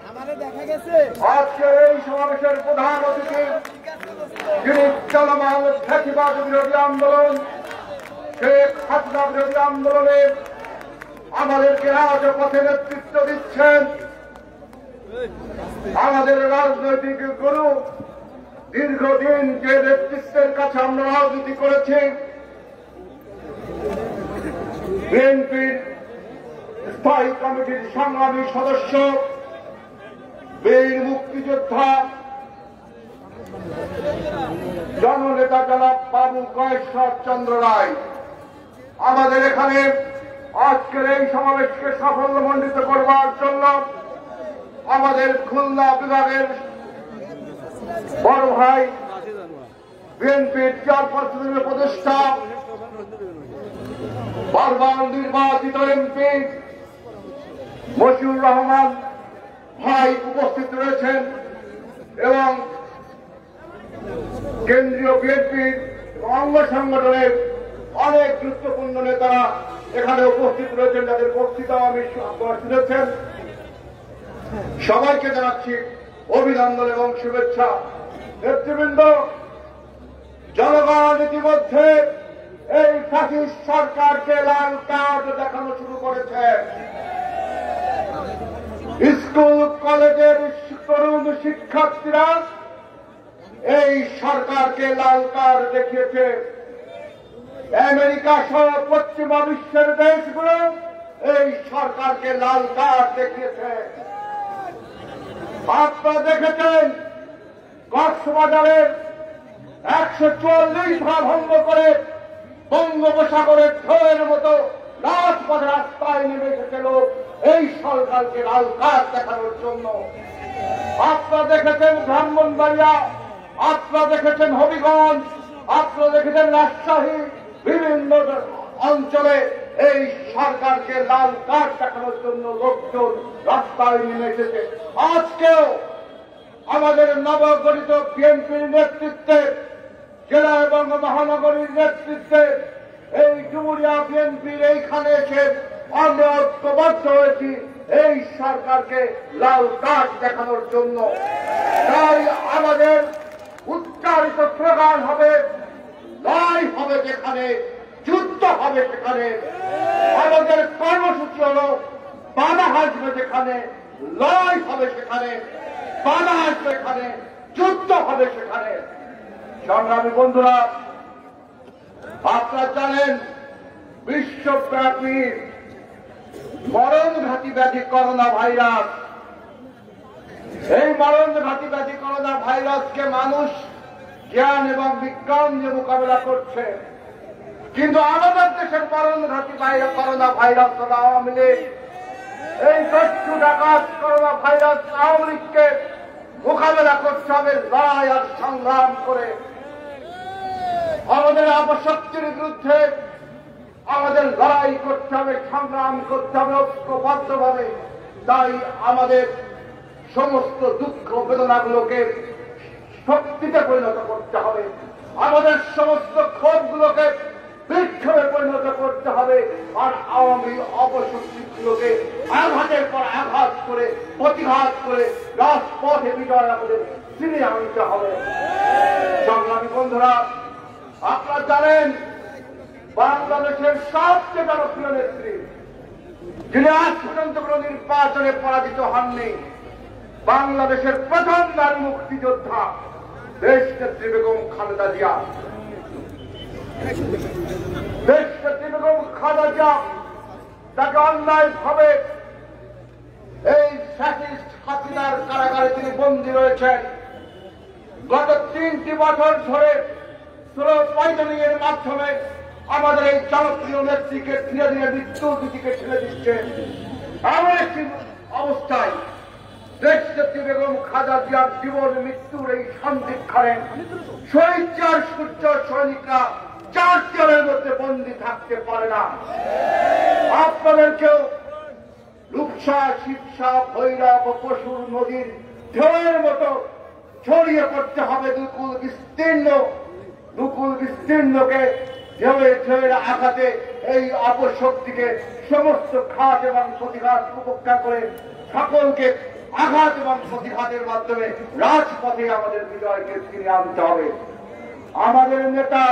আজকের এই সমাবেশের প্রধান অতিথি যিনি চলমান ফ্যাসিবাদ বিরোধী আন্দোলন, শেখ হাসিনা বিরোধী আন্দোলনে আমাদেরকে রাজপথে নেতৃত্ব দিচ্ছেন, আমাদের রাজনৈতিক গুরু, দীর্ঘদিন যে নেতৃত্বের কাছে আমরা রাজনীতি করেছি, বিএনপির স্থায়ী কমিটির সংগ্রামী সদস্য, বীর মুক্তিযোদ্ধা, জননেতা জনাব বাবু গয়েশ্বর চন্দ্র রায় আমাদের এখানে আজকের এই সমাবেশকে সাফল্যমণ্ডিত করবার জন্য আমাদের খুলনা বিভাগের বড় ভাই, বিএনপির চেয়ারপারসনের উপদেষ্টা, বারবার নির্বাচিত এমপি মশিউর রহমান ভাই উপস্থিত রয়েছেন এবং কেন্দ্রীয় বিএনপির অঙ্গ সংগঠনের অনেক গুরুত্বপূর্ণ নেতারা এখানে উপস্থিত রয়েছেন, যাদের বক্তৃতা আমি শুনেছেন। সবাইকে জানাচ্ছি অভিনন্দন এবং শুভেচ্ছা। নেতৃবৃন্দ, জনগণ ইতিমধ্যে এই ফ্যাসিস্ট সরকারকে লাল কার্ড দেখানো শুরু করেছে। স্কুল কলেজের তরুণ শিক্ষার্থীরা এই সরকারকে লাল কার্ড দেখিয়েছে। আমেরিকা সহ পশ্চিমা বিশ্বের দেশগুলো এই সরকারকে লাল কার্ড দেখিয়েছে। আপনারা দেখেছেন কক্সবাজারের একশো চুয়াল্লিশ ভাগ ভঙ্গ করে বঙ্গোপসাগরের ঢেউয়ের মতো রাজপথে রাস্তায় নেমে এসেছিল এই সরকারকে লাল কার্ড দেখানোর জন্য। আপনারা দেখেছেন ব্রাহ্মণবাড়িয়া, আপনারা দেখেছেন হবিগঞ্জ, আপনারা দেখেছেন রাজশাহী, বিভিন্ন অঞ্চলে এই সরকারকে লাল কার্ড দেখানোর জন্য লোকজন রাস্তায় নেমে এসেছে। আজকেও আমাদের নবগঠিত বিএনপির নেতৃত্বে, জেলা এবং মহানগরীর নেতৃত্বে এই ডুমুরিয়া বিএনপির এইখানে এসে আমরা ঐক্যবদ্ধ হয়েছি এই সরকারকে লাল কার্ড দেখানোর জন্য। তাই আমাদের উচ্চারিত স্লোগান হবে, লড়াই হবে যেখানে, যুদ্ধ হবে সেখানে। আমাদের কর্মসূচি হল, বাধা আসবে যেখানে, লড়াই হবে সেখানে, বাধা আসবে এখানে, যুদ্ধ হবে সেখানে। সংগ্রামী বন্ধুরা, আপনারা জানেন বিশ্বব্যাপী মরণঘাতী ব্যাধি করোনা ভাইরাস। এই মরণঘাতী ব্যাধি করোনা ভাইরাসকে মানুষ জ্ঞান এবং বিজ্ঞান দিয়ে মোকাবেলা করছে, কিন্তু আমাদের দেশের মরণঘাতী করোনা ভাইরাস হল আওয়ামী লীগ। এই দস্যু ডাকাত করোনা ভাইরাস আওয়ামী লীগকে মোকাবেলা করতে হবে লড়াই আর সংগ্রাম করে। আমাদের অপশক্তির বিরুদ্ধে আমাদের লড়াই করতে হবে, সংগ্রাম করতে হবে ঐক্যবদ্ধভাবে। তাই আমাদের সমস্ত দুঃখ বেদনাগুলোকে শক্তিতে পরিণত করতে হবে, আমাদের সমস্ত ক্ষোভগুলোকে বিক্ষোভে পরিণত করতে হবে, আর আওয়ামী অপশক্তিগুলোকে আঘাতের পর আঘাত করে প্রতিঘাত করে রাজপথে বিজয় আমাদের ফিরিয়ে আনতে হবে। সংগ্রামী বন্ধুরা, আপনারা জানেন বাংলাদেশের সবচেয়ে জনপ্রিয় নেত্রী, যিনি আজ পর্যন্ত কোন নির্বাচনে পরাজিত হননি, বাংলাদেশের প্রথম নারী মুক্তিযোদ্ধা দেশ নেত্রী বেগম খালেদা জিয়া। দেশনেত্রী বেগম খালেদা জিয়া তাকে অন্যায় ভাবে এই ফ্যাসিস্ট হাসিনার কারাগারে তিনি বন্দী রয়েছেন। গত তিনটি বছর ধরে স্লো পয়জনিং এর মাধ্যমে আমাদের এই জনপ্রিয় নেত্রীকে ধীরে ধীরে মৃত্যুর দিকে ঠেলে দিচ্ছে। এমন একটি অবস্থায় দেশনেত্রী বেগম খালেদা জিয়ার জীবন মৃত্যুর এই সন্ধিক্ষণে শহীদ চার সূর্য সৈনিকরা চার দেওয়ালের মধ্যে বন্দী থাকতে পারে না। আপনাদেরকেও রূপসা, শিবসা, ভৈরব, পশুর নদীর ঢেউয়ের মতো ছড়িয়ে পড়তে হবে দুকুল বিস্তীর্ণ দুকুল বিস্তীর্ণকে ঢেউয়ে ঢেউয়ের আঘাতে এই অপশক্তিকে সমস্ত ঘাত এবং প্রতিঘাত উপেক্ষা করে সকলকে আঘাত এবং প্রতিঘাতের মাধ্যমে রাজপথে আমাদের বিজয়কে ফিরে আনতে হবে। আমাদের নেতা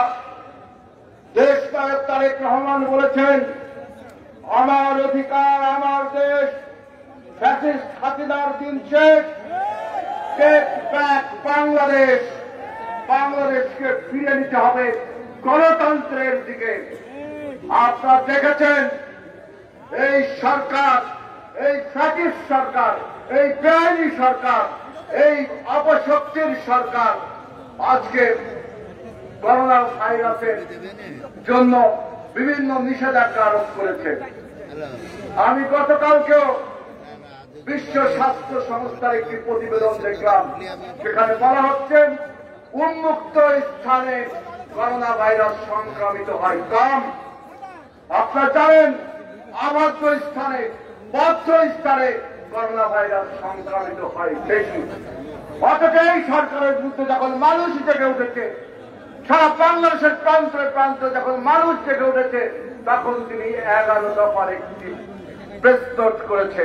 দেশ নায়ক তারেক রহমান বলেছেন, আমার অধিকার আমার দেশ, ফ্যাসিস্ট হাসিনার দিন শেষ, টেক ব্যাক বাংলাদেশ, বাংলাদেশকে ফিরে নিতে হবে গণতন্ত্রের দিকে। আপনারা দেখেছেন এই সরকার, এই ফ্যাসিস্ট সরকার, এই বেআইনি সরকার, এই অপশক্তির সরকার আজকে করোনা ভাইরাসের জন্য বিভিন্ন নিষেধাজ্ঞা আরোপ করেছে। আমি গতকালকেও বিশ্ব স্বাস্থ্য সংস্থার একটি প্রতিবেদন দেখলাম, সেখানে বলা হচ্ছে উন্মুক্ত স্থানে করোনা ভাইরাস সংক্রমিত হয় কম। আপনারা জানেন আবদ্ধ স্থানে, বদ্ধ স্থানে করোনা ভাইরাস সংক্রমিত হয় বেশি। অথচ এই সরকারের বিরুদ্ধে যখন মানুষ জেগে উঠেছে, সারা বাংলাদেশের প্রান্তে প্রান্তে যখন মানুষ জেগে উঠেছে, তখন তিনি এগারো দফার একটি প্রেস নোট করেছে।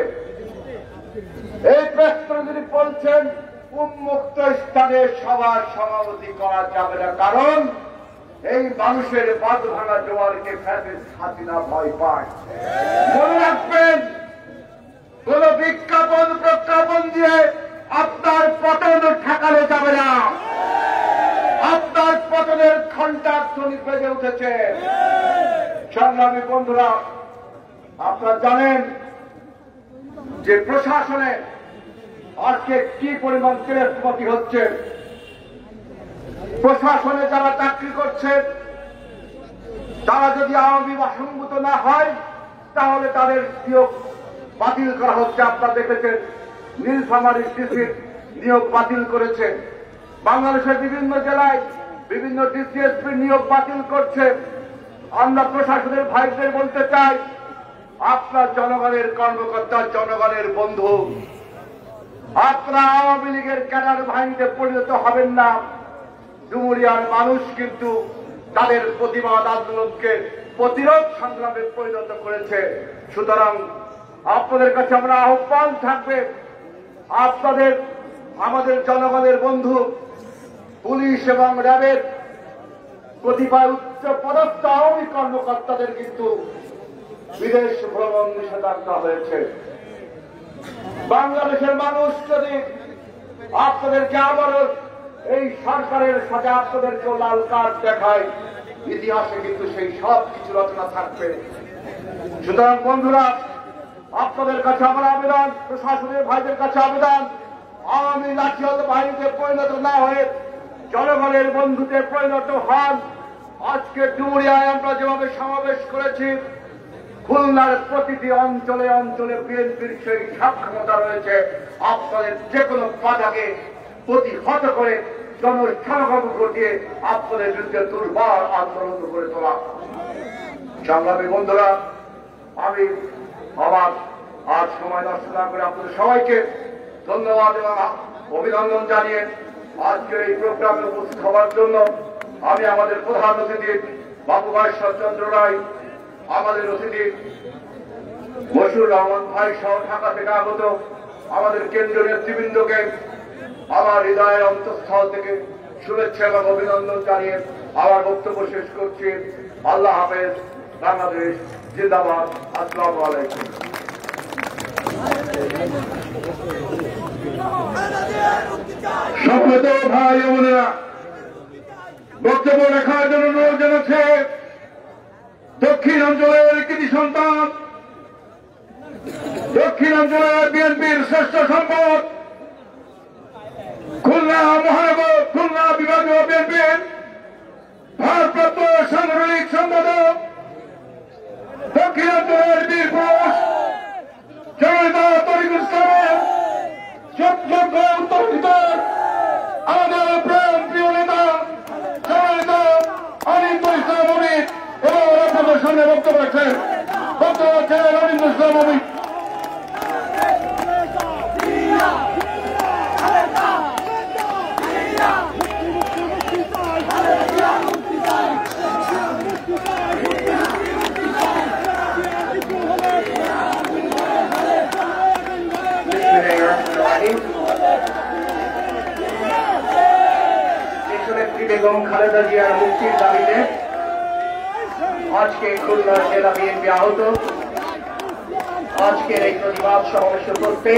এই প্রেস নোট তিনি বলছেন উন্মুক্ত স্থানে সবার সমাবেশী করা যাবে না, কারণ এই মানুষের বাঁধ ভাঙা জোয়ারকে ফ্যাসিস্ট হাসিনা ভয় পায়। মনে রাখবেন, কোন বিজ্ঞাপন প্রজ্ঞাপন দিয়ে আপনার পতন ঠেকানো যাবে না। আপনার পতনের ঘণ্টার ধ্বনি বেজে উঠেছে। সংগ্রামী বন্ধুরা, আপনারা জানেন যে প্রশাসনে আজকে কি পরিমাণ তেলেস্পতি হচ্ছে। প্রশাসনে যারা চাকরি করছে তারা যদি আওয়ামী বাসম্ভূত না হয় তাহলে তাদের নিয়োগ বাতিল করা হচ্ছে। আপনারা দেখেছেন নীলফামারী ডিসির নিয়োগ বাতিল করেছে। বাংলাদেশের বিভিন্ন জেলায় বিভিন্ন ডিসিএসপি নিয়োগ বাতিল করছে। আমরা প্রশাসনের ভাইদের বলতে চাই, আপনার জনগণের কর্মকর্তা, জনগণের বন্ধু, আপনারা আওয়ামী লীগের ক্যাডার বাহিনীতে পরিণত হবেন না। ডুমুরিয়ার মানুষ কিন্তু তাদের প্রতিবাদ আন্দোলনকে প্রতিরোধ সংগ্রামে পরিণত করেছে। সুতরাং আপনাদের কাছে আমরা আহ্বান থাকবে, আপনাদের আমাদের জনগণের বন্ধু পুলিশ এবং র্যাবের কতিপয় উচ্চ পদস্থ আওয়ামী কর্মকর্তাদের কিন্তু বিদেশ ভ্রমণ নিষেধাজ্ঞা হয়েছে। বাংলাদেশের মানুষ যদি আপনাদেরকে আবারও এই সরকারের সাথে আপনাদেরকেও লাল কার্ড দেখায়, ইতিহাসে কিন্তু সেই সব কিছু রচনা থাকবে। সুতরাং বন্ধুরা, আপনাদের কাছে আমার আবেদন, প্রশাসনের ভাইদের কাছে আবেদন, আওয়ামী লাঠিয়াল বাহিনীতে পরিণত না হয়ে জনগণের বন্ধুতে পরিণত হন। আজকে ডুমুরিয়ায় আমরা যেভাবে সমাবেশ করেছি, খুলনার প্রতিটি অঞ্চলে অঞ্চলে বিএনপির সেই সক্ষমতা রয়েছে আপনাদের যে কোনো বাধাকে প্রতিহত করে জনসমাগম ঘটিয়ে আপনাদের বিরুদ্ধে দুর্বার আন্দোলন করে তোলা। সংগ্রামী বন্ধুরা, আমি আমার আজ সময় নষ্ট না করে আপনাদের সবাইকে ধন্যবাদ এবং অভিনন্দন জানিয়ে আজকের এই প্রোগ্রামে উপস্থিত হওয়ার জন্য আমি আমাদের প্রধান অতিথি বাবু চন্দ্র রায়, আমাদের অতিথি মশিউর রহমান ভাই সহ ঢাকা থেকে আগত আমাদের কেন্দ্রীয় নেতৃবৃন্দকে আমার হৃদয়ের অন্তঃস্থল থেকে শুভেচ্ছা এবং অভিনন্দন জানিয়ে আমার বক্তব্য শেষ করছি। আল্লাহ হাফেজ। বাংলাদেশ জিন্দাবাদ। আসসালামু আলাইকুম। সম্মানিত ভাই বোনেরা, বক্তব্য রাখার জন্য অনুরোধ জানাচ্ছে দক্ষিণাঞ্চলের কৃতি সন্তান, দক্ষিণাঞ্চলের বিএনপির শ্রেষ্ঠ সম্পদ, খুলনা মহানগর খুলনা বিভাগীয় বিএনপির ভারপ্রাপ্ত সাংগঠনিক সম্পাদক, দক্ষিণাঞ্চলের বীর পুরুষ জননেতা তরিকুল ইসলামের যোগ্য উত্তরাধিকার, আমাদের প্রাণ প্রিয় নেতা জননেতা অনিন্দ ইসলাম অমিত এবং আপনাদের সামনে বক্তব্য রাখছেন বক্তব্য রাখছেন অনিন্দ ইসলাম অমিত। বেগম খালেদা জিয়ার মুক্তির দাবিতে আজকে খুলনা জেলা বিএনপি আহত। আজকের এই প্রতিবাদ সমাবেশ করতে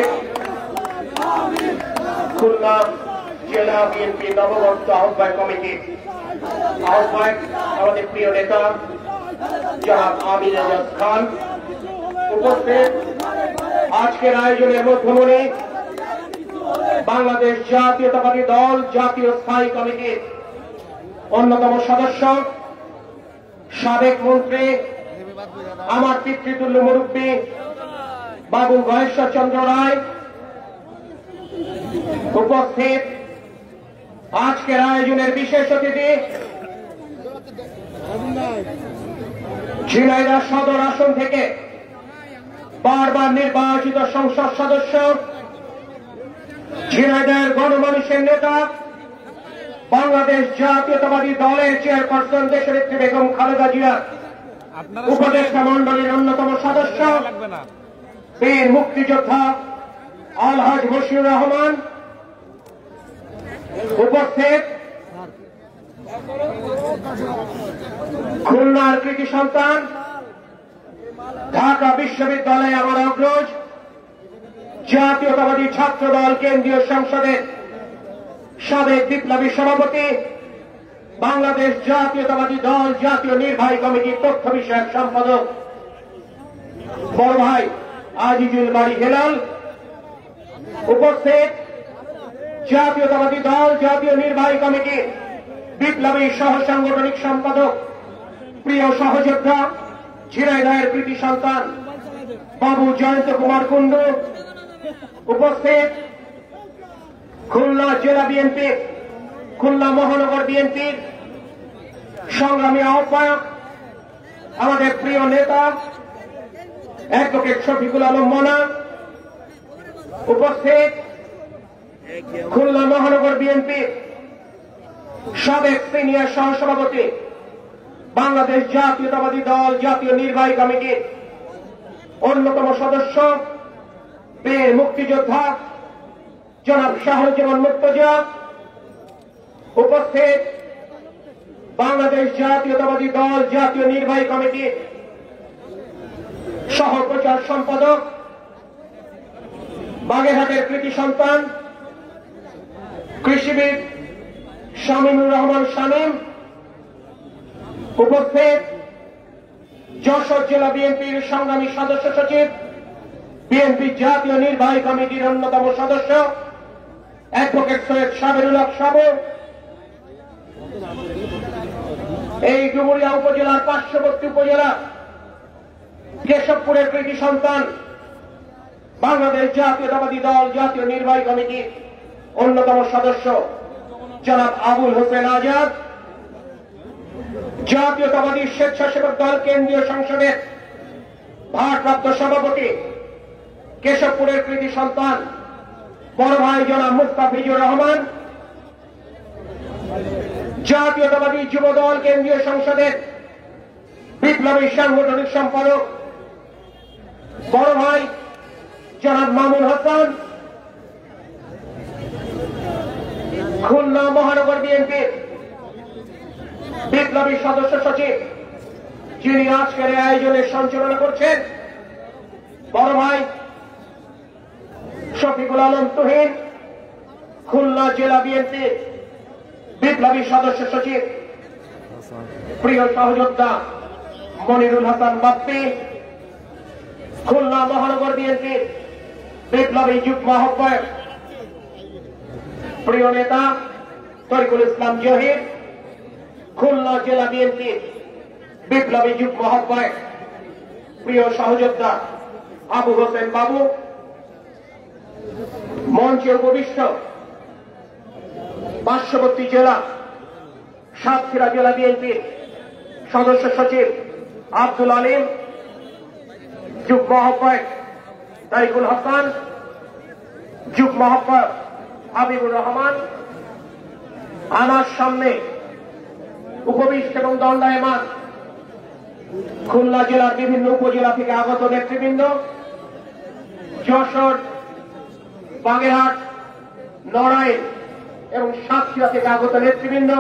খুলনা জেলা বিএনপি নববর্ষ আহ্বায়ক কমিটি আহ্বায়ক আমাদের প্রিয় নেতা জনাব আমির আজাদ খান উপস্থিত। আজকের আয়োজনের মধ্যমণি বাংলাদেশ জাতীয়তাবাদী দল জাতীয় স্থায়ী কমিটির অন্যতম সদস্য, সাবেক মন্ত্রী, আমার পিতৃতুল্য মুরব্বী বাবু গয়েশ্বর চন্দ্র রায় উপস্থিত। আজকের আয়োজনের বিশেষ অতিথি ঝিনাইদহ সদর আসন থেকে বারবার নির্বাচিত সংসদ সদস্য, ঝিনাইদহের গণমানুষের নেতা, বাংলাদেশ জাতীয়তাবাদী দলের চেয়ারপারসন দেশনেত্রী বেগম খালেদা জিয়া উপদেষ্টা মন্ডলীর অন্যতম সদস্য, বীর মুক্তিযোদ্ধা আলহাজ বশির রহমান উপস্থিত। খুলনার কৃতি সন্তান, ঢাকা বিশ্ববিদ্যালয়ে আমার অগ্রজ, জাতীয়তাবাদী ছাত্র দল কেন্দ্রীয় সংসদের সাবেক বিপ্লবী সভাপতি, বাংলাদেশ জাতীয়তাবাদী দল জাতীয় নির্বাহী কমিটির তথ্য বিষয়ক সম্পাদক বড় ভাই আজিজুল বাড়ি হেলাল উপস্থিত। জাতীয়তাবাদী দল জাতীয় নির্বাহী কমিটির বিপ্লবী সহ সাংগঠনিক সম্পাদক, প্রিয় সহযোদ্ধা, ঝিনাইদহের কৃতি সন্তান বাবু জয়ন্ত কুমার কুণ্ডু উপস্থিত। খুলনা জেলা বিএনপি, খুলনা মহানগর বিএনপির সংগ্রামী আহ্বায়ক, আমাদের প্রিয় নেতা অ্যাডভোকেট শফিকুল আলম মনা উপস্থিত। খুলনা মহানগর বিএনপির সাবেক সিনিয়র সহসভাপতি, বাংলাদেশ জাতীয়তাবাদী দল জাতীয় নির্বাহী কমিটির অন্যতম সদস্য, বীর মুক্তিযোদ্ধা জনাব শাহরুজ্জামান মুর্তজা উপস্থিত। বাংলাদেশ জাতীয়তাবাদী দল জাতীয় নির্বাহী কমিটির সহ প্রচার সম্পাদক, বাগেরহাটের কৃতি সন্তান, কৃষিবিদ শামীমুর রহমান শামীম উপস্থিত। যশোর জেলা বিএনপির সংগ্রামী সদস্য সচিব, বিএনপি জাতীয় নির্বাহী কমিটির অন্যতম সদস্য অ্যাডভোকেট সৈয়দ সাবেরুল হক সাবু, এই ডুমুরিয়া উপজেলার পার্শ্ববর্তী উপজেলা কেশবপুরের কৃতি সন্তান, বাংলাদেশ জাতীয়তাবাদী দল জাতীয় নির্বাহী কমিটির অন্যতম সদস্য জনাব আবুল হোসেন আজাদ, জাতীয়তাবাদী স্বেচ্ছাসেবক দল কেন্দ্রীয় সংসদের ভারপ্রাপ্ত সভাপতি, কেশবপুরের কৃতি সন্তান বড় ভাই জনাব মুস্তাফিজুর রহমান, জাতীয়তাবাদী যুব দল কেন্দ্রীয় সংসদের বিপ্লবী সাংগঠনিক সম্পাদক বড় ভাই জনাব মামুন হাসান, খুলনা মহানগর বিএনপির বিপ্লবী সদস্য সচিব, যিনি আজকের আয়োজনের সঞ্চালনা করছেন বড় ভাই শফিকুল আলম তুহিন, খুলনা জেলা বিএনপির বিপ্লবী সদস্য সচিব, প্রিয় সহযোদ্ধা মনিরুল হাসান বাপ্পি, খুলনা মহানগর বিএনপির বিপ্লবী যুগ্ম আহ্বায়ক প্রিয় নেতা তরিকুল ইসলাম জহির, খুলনা জেলা বিএনপির বিপ্লবী যুগ্ম আহ্বায়ক প্রিয় সহযোদ্ধা আবু হোসেন বাবু, মঞ্চে উপবিষ্ট পার্শ্ববর্তী জেলা সাতক্ষীরা জেলা বিএনপির সদস্য সচিব আব্দুল আলিম, যুগ্ম আহ্বায়ক তারিকুল হাসান, যুগ্ম আহ্বায়ক হাবিবুর রহমান, আমার সামনে উপবিষ্ট এবং দণ্ডায়মান খুলনা জেলার বিভিন্ন উপজেলা থেকে আগত নেতৃবৃন্দ, যশোর, বাগেরহাট, নড়াইল এবং সাতক্ষীরা থেকে আগত নেতৃবৃন্দ,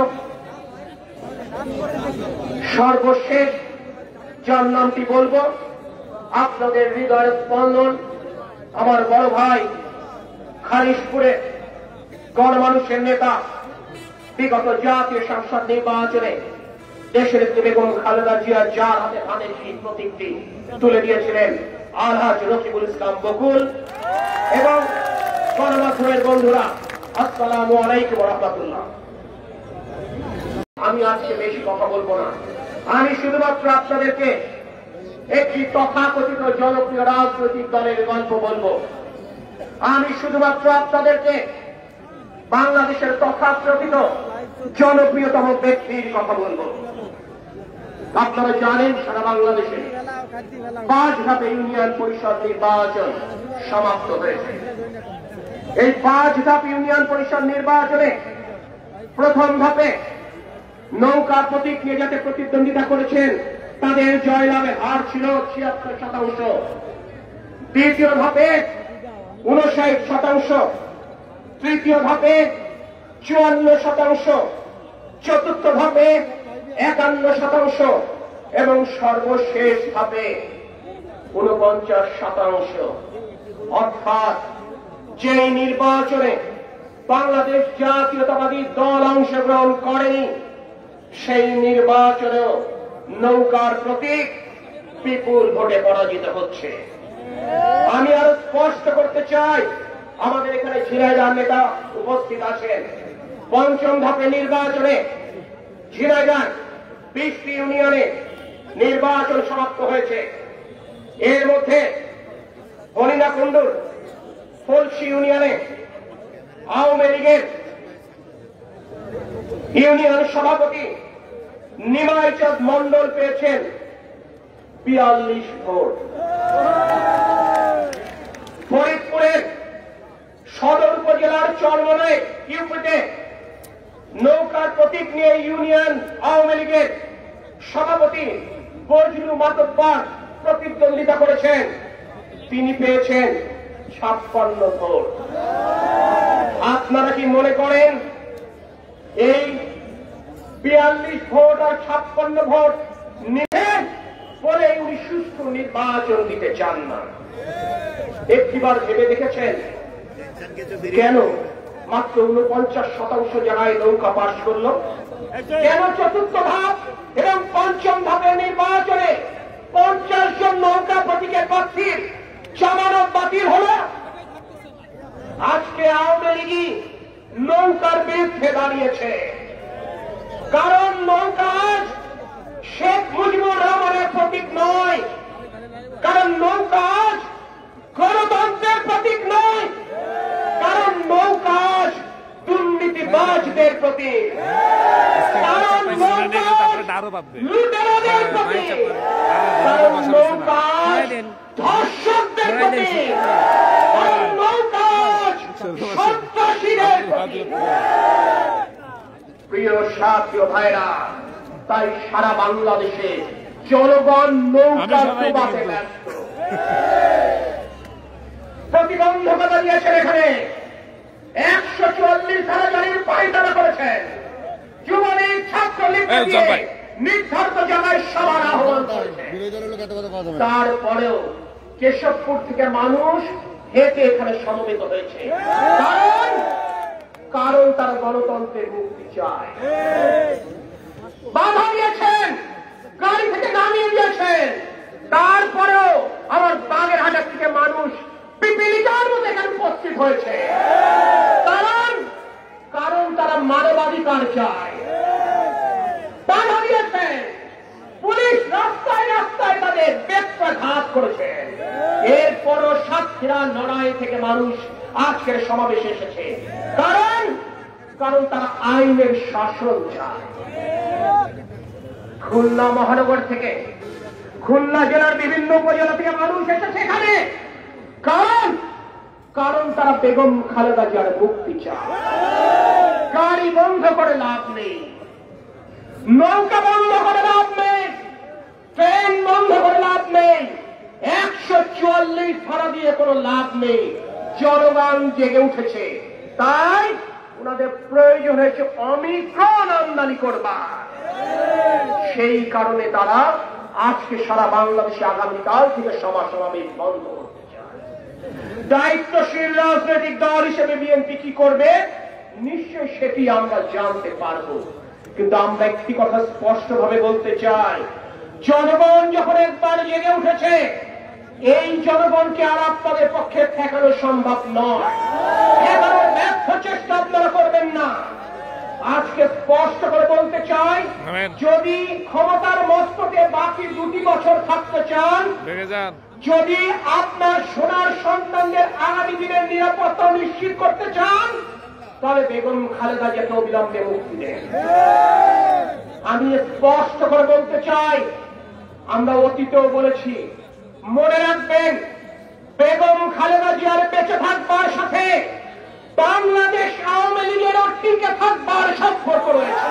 সর্বশেষ যার নামটি বলবো, আপনাদের হৃদয়ের স্পন্দন আমার বড় ভাই খালিশপুরে গণমানুষের নেতা, বিগত জাতীয় সংসদ নির্বাচনে দেশের নেত্রী বেগম খালেদা জিয়া যার হাতে ধানের সেই প্রতীকটি তুলে দিয়েছিলেন আলহাজ রকিবুল ইসলাম বকুল, এবং গণমাধ্যমের বন্ধুরা আসসালামু আলাইকুম রহমতুল্লাহ। আমি আজকে বেশি কথা বলবো না, আমি শুধুমাত্র আপনাদেরকে একটি তথাকথিত জনপ্রিয় রাজনৈতিক দলের গল্প বলবো। আমি শুধুমাত্র আপনাদেরকে বাংলাদেশের তথাকথিত জনপ্রিয়তম ব্যক্তির কথা বলবো। আপনারা জানেন সারা বাংলাদেশে পাঁচ ধাপে ইউনিয়ন পরিষদ নির্বাচন সমাপ্ত হয়েছে। এই পাঁচ ধাপ ইউনিয়ন পরিষদ নির্বাচনে প্রথম ধাপে নৌকা প্রতীক নিয়ে যাতে প্রতিদ্বন্দ্বিতা করেছেন তাদের জয়লাভের হার ছিল ছিয়াত্তর শতাংশ, দ্বিতীয় ধাপে উনষাট শতাংশ, তৃতীয় ধাপে চুয়ান্ন শতাংশ, চতুর্থ ধাপে একান্ন শতাংশ এবং সর্বশেষ ধাপে উনপঞ্চাশ শতাংশ। অর্থাৎ যে নির্বাচনে বাংলাদেশ জাতীয়তাবাদী দল অংশগ্রহণ করেনি সেই নির্বাচনেও নৌকার প্রতীক বিপুল ভোটে পরাজিত হচ্ছে। আমি আরো স্পষ্ট করতে চাই, আমাদের এখানে ঝিনাইদহ নেতা উপস্থিত আছেন। পঞ্চম ধাপে নির্বাচনে ঝিনাইদহ বিশটি ইউনিয়নে নির্বাচন সমাপ্ত হয়েছে। এর মধ্যে হরিণাকুণ্ডুর ফলসি ইউনিয়নে আওয়ামী লীগের ইউনিয়ন সভাপতি নিমাই চাঁদ মন্ডল পেয়েছেন বিয়াল্লিশ ভোট। ফরিদপুরের সদর উপজেলার চরমনাই ইউপিতে নৌকার প্রতীক নিয়ে ইউনিয়ন আওয়ামী লীগের সভাপতি বজলু মাতব্বর প্রতিদ্বন্দ্বিতা করেছেন, তিনি পেয়েছেন ছাপ্পান্ন ভোট। আপনারা কি মনে করেন এই বিয়াল্লিশ ভোট আর ছাপ্পান্ন ভোট নিলেন বলে উনি সুষ্ঠু নির্বাচন দিতে চান না? একটিবার ভেবে দেখেছেন কেন মাত্র উনপঞ্চাশ শতাংশ জায়গায় নৌকা পাশ করল? কেন চতুর্থ ধাপ এবং পঞ্চম ধাপের নির্বাচনে পঞ্চাশ জন নৌকা প্রতীকের প্রার্থীর জামানত বাতিল হল? আজকে আওয়ামী লীগই নৌকার বিরুদ্ধে দাঁড়িয়েছে, কারণ নৌকা আজ শেখ মুজিবুর রহমানের প্রতীক নয়, কারণ নৌকা আজ গণতন্ত্রের প্রতীক নয়, কারণ নৌকা আজ দুর্নীতিবাজদের প্রতীক, কারণ নৌকা লুটেরাদের প্রতীক, কারণ নৌকা ধর্ষকদের প্রতীক, কারণ নৌকা সন্ত্রাসীদের প্রতীক। প্রিয় সাথী ভাইরা, তাই সারা বাংলাদেশে জনগণ নৌকার ডুবাতে ব্যস্ত। প্রতিবন্ধকতা দিয়েছেন, এখানে একশো চুয়াল্লিশ ধারা জারির পায়তারা করেছেন, যুবলীগ ছাত্রলীগ নির্ধারিত জায়গায় সবার আহ্বান করেছে। তারপরেও কেশবপুর থেকে মানুষ হেঁটে এখানে সমবেত হয়েছে, কারণ কারণ তারা গণতন্ত্রের মুক্তি চায়। বাধা দিয়েছেন গাড়ি থেকে নামিয়ে দিয়েছেন, তারপরেও আমার বাগেরহাটের থেকে মানুষ পিপিলিকার মতো এখানে উপস্থিত হয়েছে। কারণ কারণ তারা মানবাধিকার চায়। বাধা দিয়েছেন, পুলিশ রাস্তায় রাস্তায় তাদের বেত্রাঘাত করেছে। এরপরও সাতক্ষীরা নড়াই থেকে মানুষ আজকের সমাবেশে এসেছে। কারণ কারণ তারা আইনের শাসন চায়। খুলনা মহানগর থেকে, খুলনা জেলার বিভিন্ন উপজেলা থেকে মানুষ এসেছে এখানে। কারণ কারণ তারা বেগম খালেদা জিয়ার মুক্তি চায়। গাড়ি বন্ধ করে লাভ নেই, নৌকা বন্ধ করে লাভ নেই, ট্রেন বন্ধ করে লাভ নেই, একশো চুয়াল্লিশ ভাড়া দিয়ে কোনো লাভ নেই। জনগণ জেগে উঠেছে, তাই ওনাদের প্রয়োজন হয়েছে অমিক্রণ আমদানি করবার। সেই কারণে তারা আজকে সারা বাংলাদেশে আগামীকাল থেকে সভা সমাবেশ বন্ধ করতে চায়। দায়িত্বশীল রাজনৈতিক দল হিসেবে বিএনপি কি করবে নিশ্চয়ই সেটি আমরা জানতে পারবো, কিন্তু আমরা একটি কথা স্পষ্ট ভাবে বলতে চাই, জনগণ যখন একবার জেগে উঠেছে, এই জনগণকে আর আপনাদের পক্ষে ঠেকানো সম্ভব নয়। ঠেকানোর ব্যর্থ চেষ্টা আপনারা করবেন না। আজকে স্পষ্ট করে বলতে চাই, যদি ক্ষমতার মস্তকে বাকি দুটি বছর থাকতে চান, যদি আপনার সোনার সন্তানদের আগামী দিনের নিরাপত্তা নিশ্চিত করতে চান, তাহলে বেগম খালেদা জিয়াকে অবিলম্বে মুক্তি দেন। আমি স্পষ্ট করে বলতে চাই, আমরা অতীতেও বলেছি, মনে রাখবেন বেগম খালেদা জিয়ার বেঁচে থাকবার সাথে বাংলাদেশ আওয়ামী লীগেরও টিকে থাকবার সম্পর্ক রয়েছে।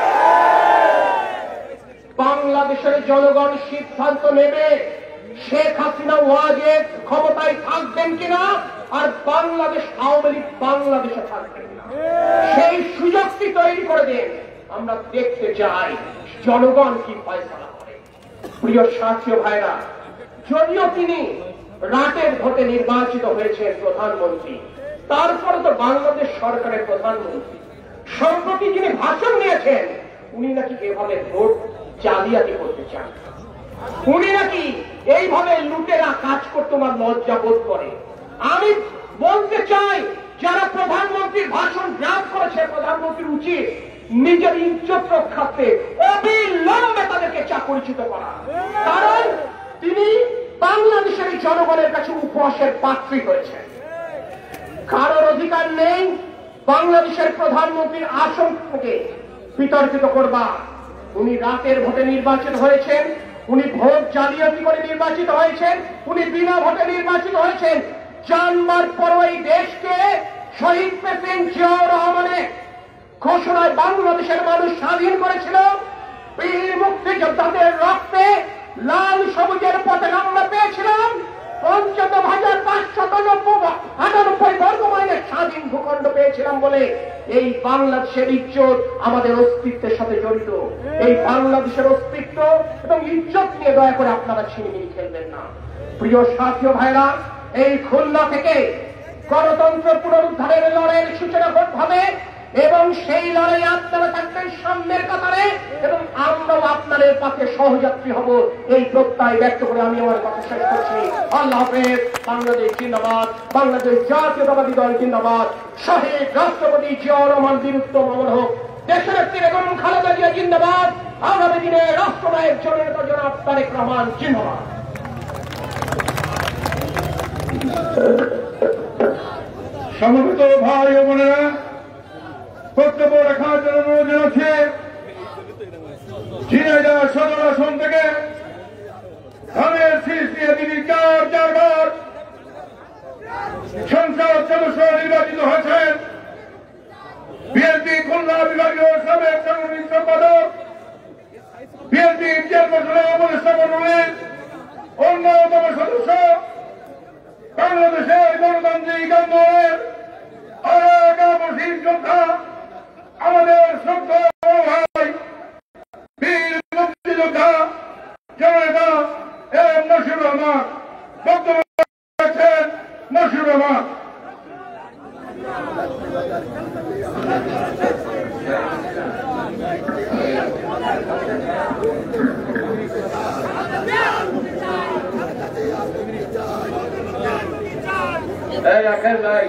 বাংলাদেশের জনগণ সিদ্ধান্ত নেবে শেখ হাসিনা ওয়াজেদ ক্ষমতায় থাকবেন কিনা, আর বাংলাদেশ আওয়ামী লীগ বাংলাদেশে থাকবেন কিনা। সেই সুযোগটি তৈরি করে দেন। আমরা দেখতে চাই জনগণ কি ফয়সালা করে। প্রিয় সাথী ভাইরা, যদিও তিনি রাতের ভোটে নির্বাচিত হয়েছেন প্রধানমন্ত্রী, তারপরে তো বাংলাদেশ সরকারের প্রধানমন্ত্রী। সম্প্রতি যিনি ভাষণ দিয়েছেন, উনি নাকি এভাবে ভোট জালিয়াতি করতে চান। উনি নাকি এইভাবে লুটেরা কাজ করতে ওনার লজ্জা বোধ করে। আমি বলতে চাই, যারা প্রধানমন্ত্রীর ভাষণ গ্রাম করেছে, প্রধানমন্ত্রীর উচিত নিজের ইজ্জত রক্ষার্থে অবিলম্বে তাদেরকে চাকরিচ্যুত করা। কারণ তিনি বাংলাদেশের জনগণের কাছে উপহাসের পাত্রী হয়েছেন। কারোর অধিকার নেই বাংলাদেশের প্রধানমন্ত্রীর আসন থেকে বিতর্কিত করবা। উনি রাতের ভোটে নির্বাচিত হয়েছেন, উনি ভোট জালিয়াতি করে নির্বাচিত হয়েছেন, উনি বিনা ভোটে নির্বাচিত হয়েছেন। জানবার পর এই দেশকে শহীদ প্রেসিডেন্ট জিয়াউর রহমানের ঘোষণায় বাংলাদেশের মানুষ স্বাধীন করেছিল। বীর মুক্তিযোদ্ধাদের রক্তে লাল সবুজের পতাকা আমরা পেয়েছিলাম। পঞ্চান্ন হাজার পাঁচশত আটানব্বই বর্গ মাইলের স্বাধীন ভূখণ্ড পেয়েছিলাম বলে এই বাংলাদেশের ইজ্জত আমাদের অস্তিত্বের সাথে জড়িত। এই বাংলাদেশের অস্তিত্ব এবং ইজ্জত নিয়ে দয়া করে আপনারা ছিনিমিনি খেলবেন না। প্রিয় সাথী ভাইরা, এই খুলনা থেকে গণতন্ত্র পুনরুদ্ধারের লড়াইয়ের সূচনা হবে এবং সেই লড়াই আপনারা থাকবেন সামনের কাতারে এবং আমরাও আপনাদের পাশে সহযাত্রী হব, এই প্রত্যয় ব্যক্ত করে আমি আমার কথা শেষ করছি। আল্লাহ হাফেজ। বাংলাদেশ জিন্দাবাদ, বাংলাদেশ জাতীয়তাবাদী দল জিন্দাবাদ, শহীদ রাষ্ট্রপতি জিয়াউর রহমান বীরুত্তম অমর হোক, দেশের একটি বেগম খালেদা জিয়া জিন্দাবাদ, আগামী দিনে রাষ্ট্রনায়ক জননেতা জনাব তারেক রহমান জিন্দাবাদ। সমবেত ভাই ও বোনেরা, বক্তব্য রাখার জন্য অনুরোধ জানাচ্ছি ঝিনাইদহ সদর আসন থেকে ধানের শীষ দিয়ে তিনি চার চারবার সংসদ সদস্য নির্বাচিত হয়েছেন। বিএনপি খুলনা বিভাগীয় সাবেক সাংগঠনিক সম্পাদক, বিএনপি চেয়ারপারসনের উপদেষ্টা মণ্ডলীর অন্যতম সদস্য, বাংলাদেশের গণতান্ত্রিক আন্দোলনের আরেক আপসীর যোদ্ধা, আমাদের শ্রদ্ধা ভাই বীর মুক্তিযোদ্ধা জননেতা এম মশিউর রহমান। বক্তব্য রাখছেন মশিউর রহমান। দেখেন ভাই,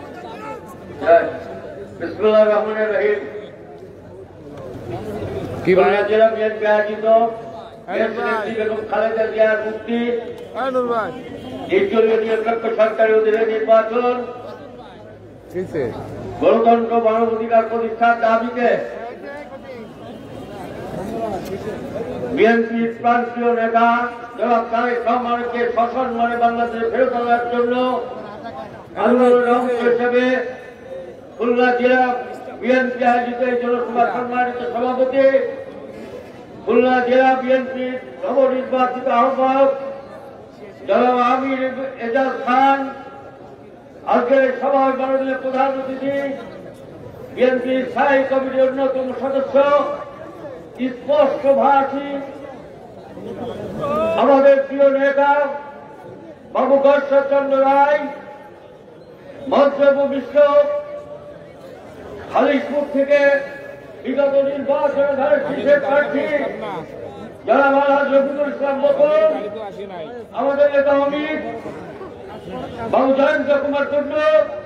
বিসমিল্লাহির রহমানির রহিম। খুলনা জেলা বিএনপি আয়োজিত বেগম খালেদা জিয়ার মুক্তি নির্দলীয় নিরপেক্ষ সরকারের অধীনে নির্বাচন গণতন্ত্র মানবাধিকার প্রতিষ্ঠার দাবিতে বিএনপির প্রান্তীয় নেতা জনাব তারেক রহমানকে সসম্মানে বাংলাদেশে ফেরত আনার জন্য আন্দোলনের অংশ হিসেবে খুলনা জেলা বিএনপি আয়োজিত এই জনসভার সম্মানিত সভাপতি, খুলনা জেলা বিএনপির নবনির্বাচিত আহ্বায়ক জনাব আমির এজাজ খান, আজকের সভায় মাননীয় প্রধান অতিথি বিএনপির স্থায়ী কমিটির অন্যতম সদস্য স্পষ্ট ভাষী আমাদের প্রিয় নেতা বাবু গর্ষচন্দ্র রায়, মধ্যপ্রবিষ্ট খালিশপুর থেকে বিগত নির্বাচনে ধারে শীর্ষের প্রার্থী জনাব আলহাজ রফিকুল ইসলাম বকুল, আমাদের নেতা অমিত বাবু জয়ন্ত কুমার টুডু,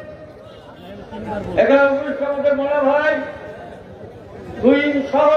এখানে উপস্থিত আমাদের মনা ভাই তুইন সহ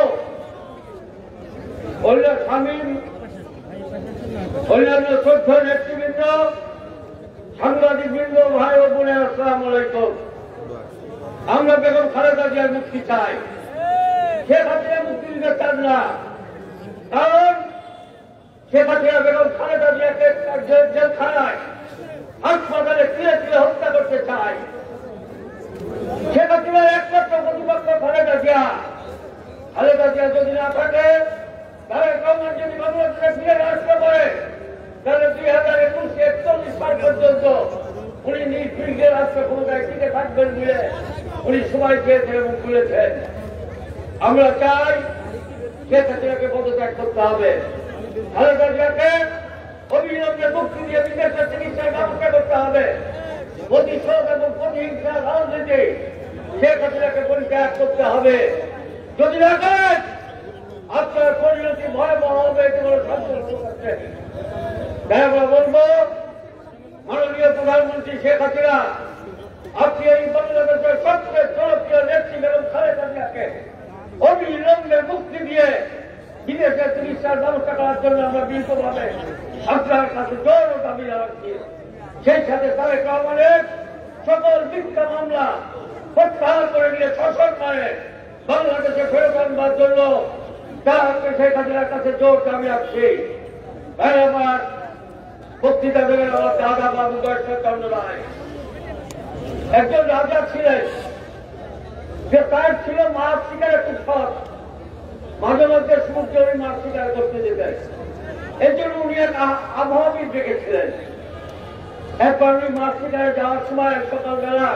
শামীম, অন্যান্য শ্রদ্ধ নেতৃবৃন্দ, সাংবাদিক বৃন্দ, ভাই ও বোনের আসসালাম আলাইকুম। আমরা বেগম খালেদা জিয়ার মুক্তি চাই, শেখ হাসিনা মুক্তি দিতে চান না, কারণ শেখ হাসিনা বেগম খালেদা জিয়াকে জেলখানায় হাসপাতালে ফিরে ফিরে হত্যা করতে চায়। শেখ হাসিনার একমাত্র প্রতিপক্ষ খালেদা জিয়া। খালেদা জিয়া যদি না থাকে, তারেক রহমান যদি বাংলাদেশে ফিরে আসতে পারে, তাহলে দুই হাজার একুশে একচল্লিশ সাল পর্যন্ত উনি নির্ভীকে রাষ্ট্র ক্ষমতায় টিকে থাকবেন বলে উনি সময় চেয়েছেন এবং তুলেছেন। আমরা চাই শেখ হাসিনাকে পদত্যাগ করতে হবে, খালেদা জিয়াকে অবিলম্বে মুক্তি দিয়ে বিদেশে চিকিৎসার ব্যবস্থা করতে হবে। প্রতিশোধ এবং প্রতিহিংসার রাজনীতি শেখ হাসিনাকে পরিত্যাগ করতে হবে। যদি না করেন, আপনার পরিণতি ভয়াবহ হবে। এটি বড় সন্তুষ্ট করছে। তাই আমরা বলবো, মাননীয় প্রধানমন্ত্রী শেখ হাসিনা, আপনি এই বাংলাদেশের সবচেয়ে জনপ্রিয় নেত্রী বেগম খালেদা জিয়াকে অবিলম্বে মুক্তি দিয়ে বিদেশে চিকিৎসার ব্যবস্থা করার জন্য আমরা বিনীতভাবে আপনার কাছে জোর দাবি জানাচ্ছি। সেই সাথে তারেক রহমানের সকল মিথ্যা মামলা প্রত্যাহার করে নিয়ে সসম্মানে বাংলাদেশে ফেরত আনবার জন্য তাকে শেখ হাসিনার কাছে জোর দাবি রাখছি। তাই আমার বক্তৃতা দেবেন আমার দাদা বাবু গর্ষচন্দ্র রায়। একজন রাজা ছিলেন, যে তার ছিল মাছ শিকারের খুব শখ, মাঝে মধ্যে সমুদ্রে উনি মাছ শিকার করতে যেতেন। এর জন্য উনি এক আবহাওয়াবিদ ডেকেছিলেন। একবার উনি মাছ শিকারে যাওয়ার সময় সকালবেলা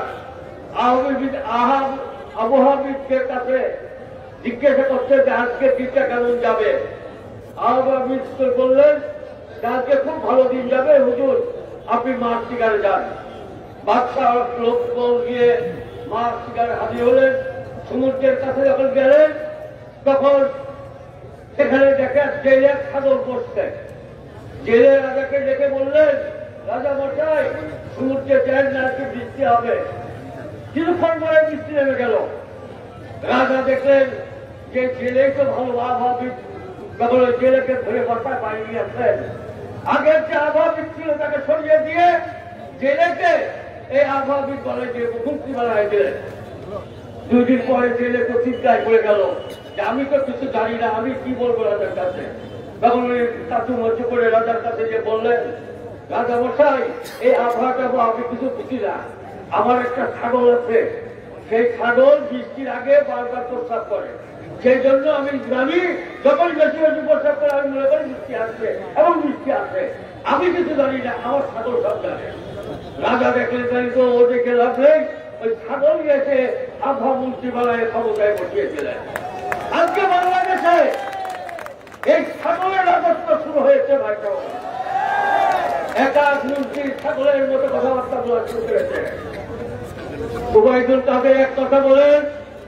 আবহাওয়াবিদের কাছে জিজ্ঞাসা করতে যে আজকে দিনটা কেমন যাবে। আবহাওয়াবিদ বললেন যে আজকে খুব ভালো দিন যাবে হুজুর, আপনি মাছ শিকারে যান। বাদশাহ লোক গিয়ে মাছ শিকারে হাজির হলেন। সমুদ্রের কাছে যখন গেলেন, তখন সেখানে দেখে জেলে ছাগল বসছে। জেলে রাজাকে ডেকে বললেন, রাজা মশাই, সমুদ্রে যান না, আজকে বৃষ্টি হবে। কিছুক্ষণ পরে বৃষ্টি নেমে গেল। রাজা দেখলেন যে জেলেই তো ভালো আবহাওয়াবিদ, তখন ওই জেলেকে ধরে বসায় পানি নিয়ে আসলেন। আগের যে আবহাওয়াবিদ ছিল তাকে সরিয়ে দিয়ে জেলেকে এই আবহাওয়াবিদ বলে যে মুক্তি বানায় দিলেন। দুই দিন পরে জেলে তো চিন্তায় পড়ে গেল যে আমি তো কিছু জানি না, আমি কি বলবো রাজার কাছে। তখন ওই কাতু মধ্যে করে রাজার কাছে যে বললেন, রাজা মশাই, এই আবহাওয়াটা আমি কিছু বুঝি না। আমার একটা ছাগল আছে, সেই ছাগল বৃষ্টির আগে বারবার প্রস্রাব করে, সেই জন্য আমি গ্রামী যখন বেশি বেশি প্রস্রাব করে আমি মনে করি বৃষ্টি আসছে এবং বৃষ্টি আসছে। আমি কিছু জানি না, আমার ছাগল সব জানে। রাজা দেখলেন তাই তো ও দেখে রাখলেন, ওই ছাগল গেছে আবহাওয়া মন্ত্রীমালায় ক্ষমতায় বসিয়েছিলেন। আজকে বাংলাদেশে এই ছাগলের রাজত্ব শুরু হয়েছে। ভাইটা একাশ মন্ত্রী ছাগলের মতো কথাবার্তা বলা শুরু করেছে। উবাইদুল তাদের এক কথা বলেন,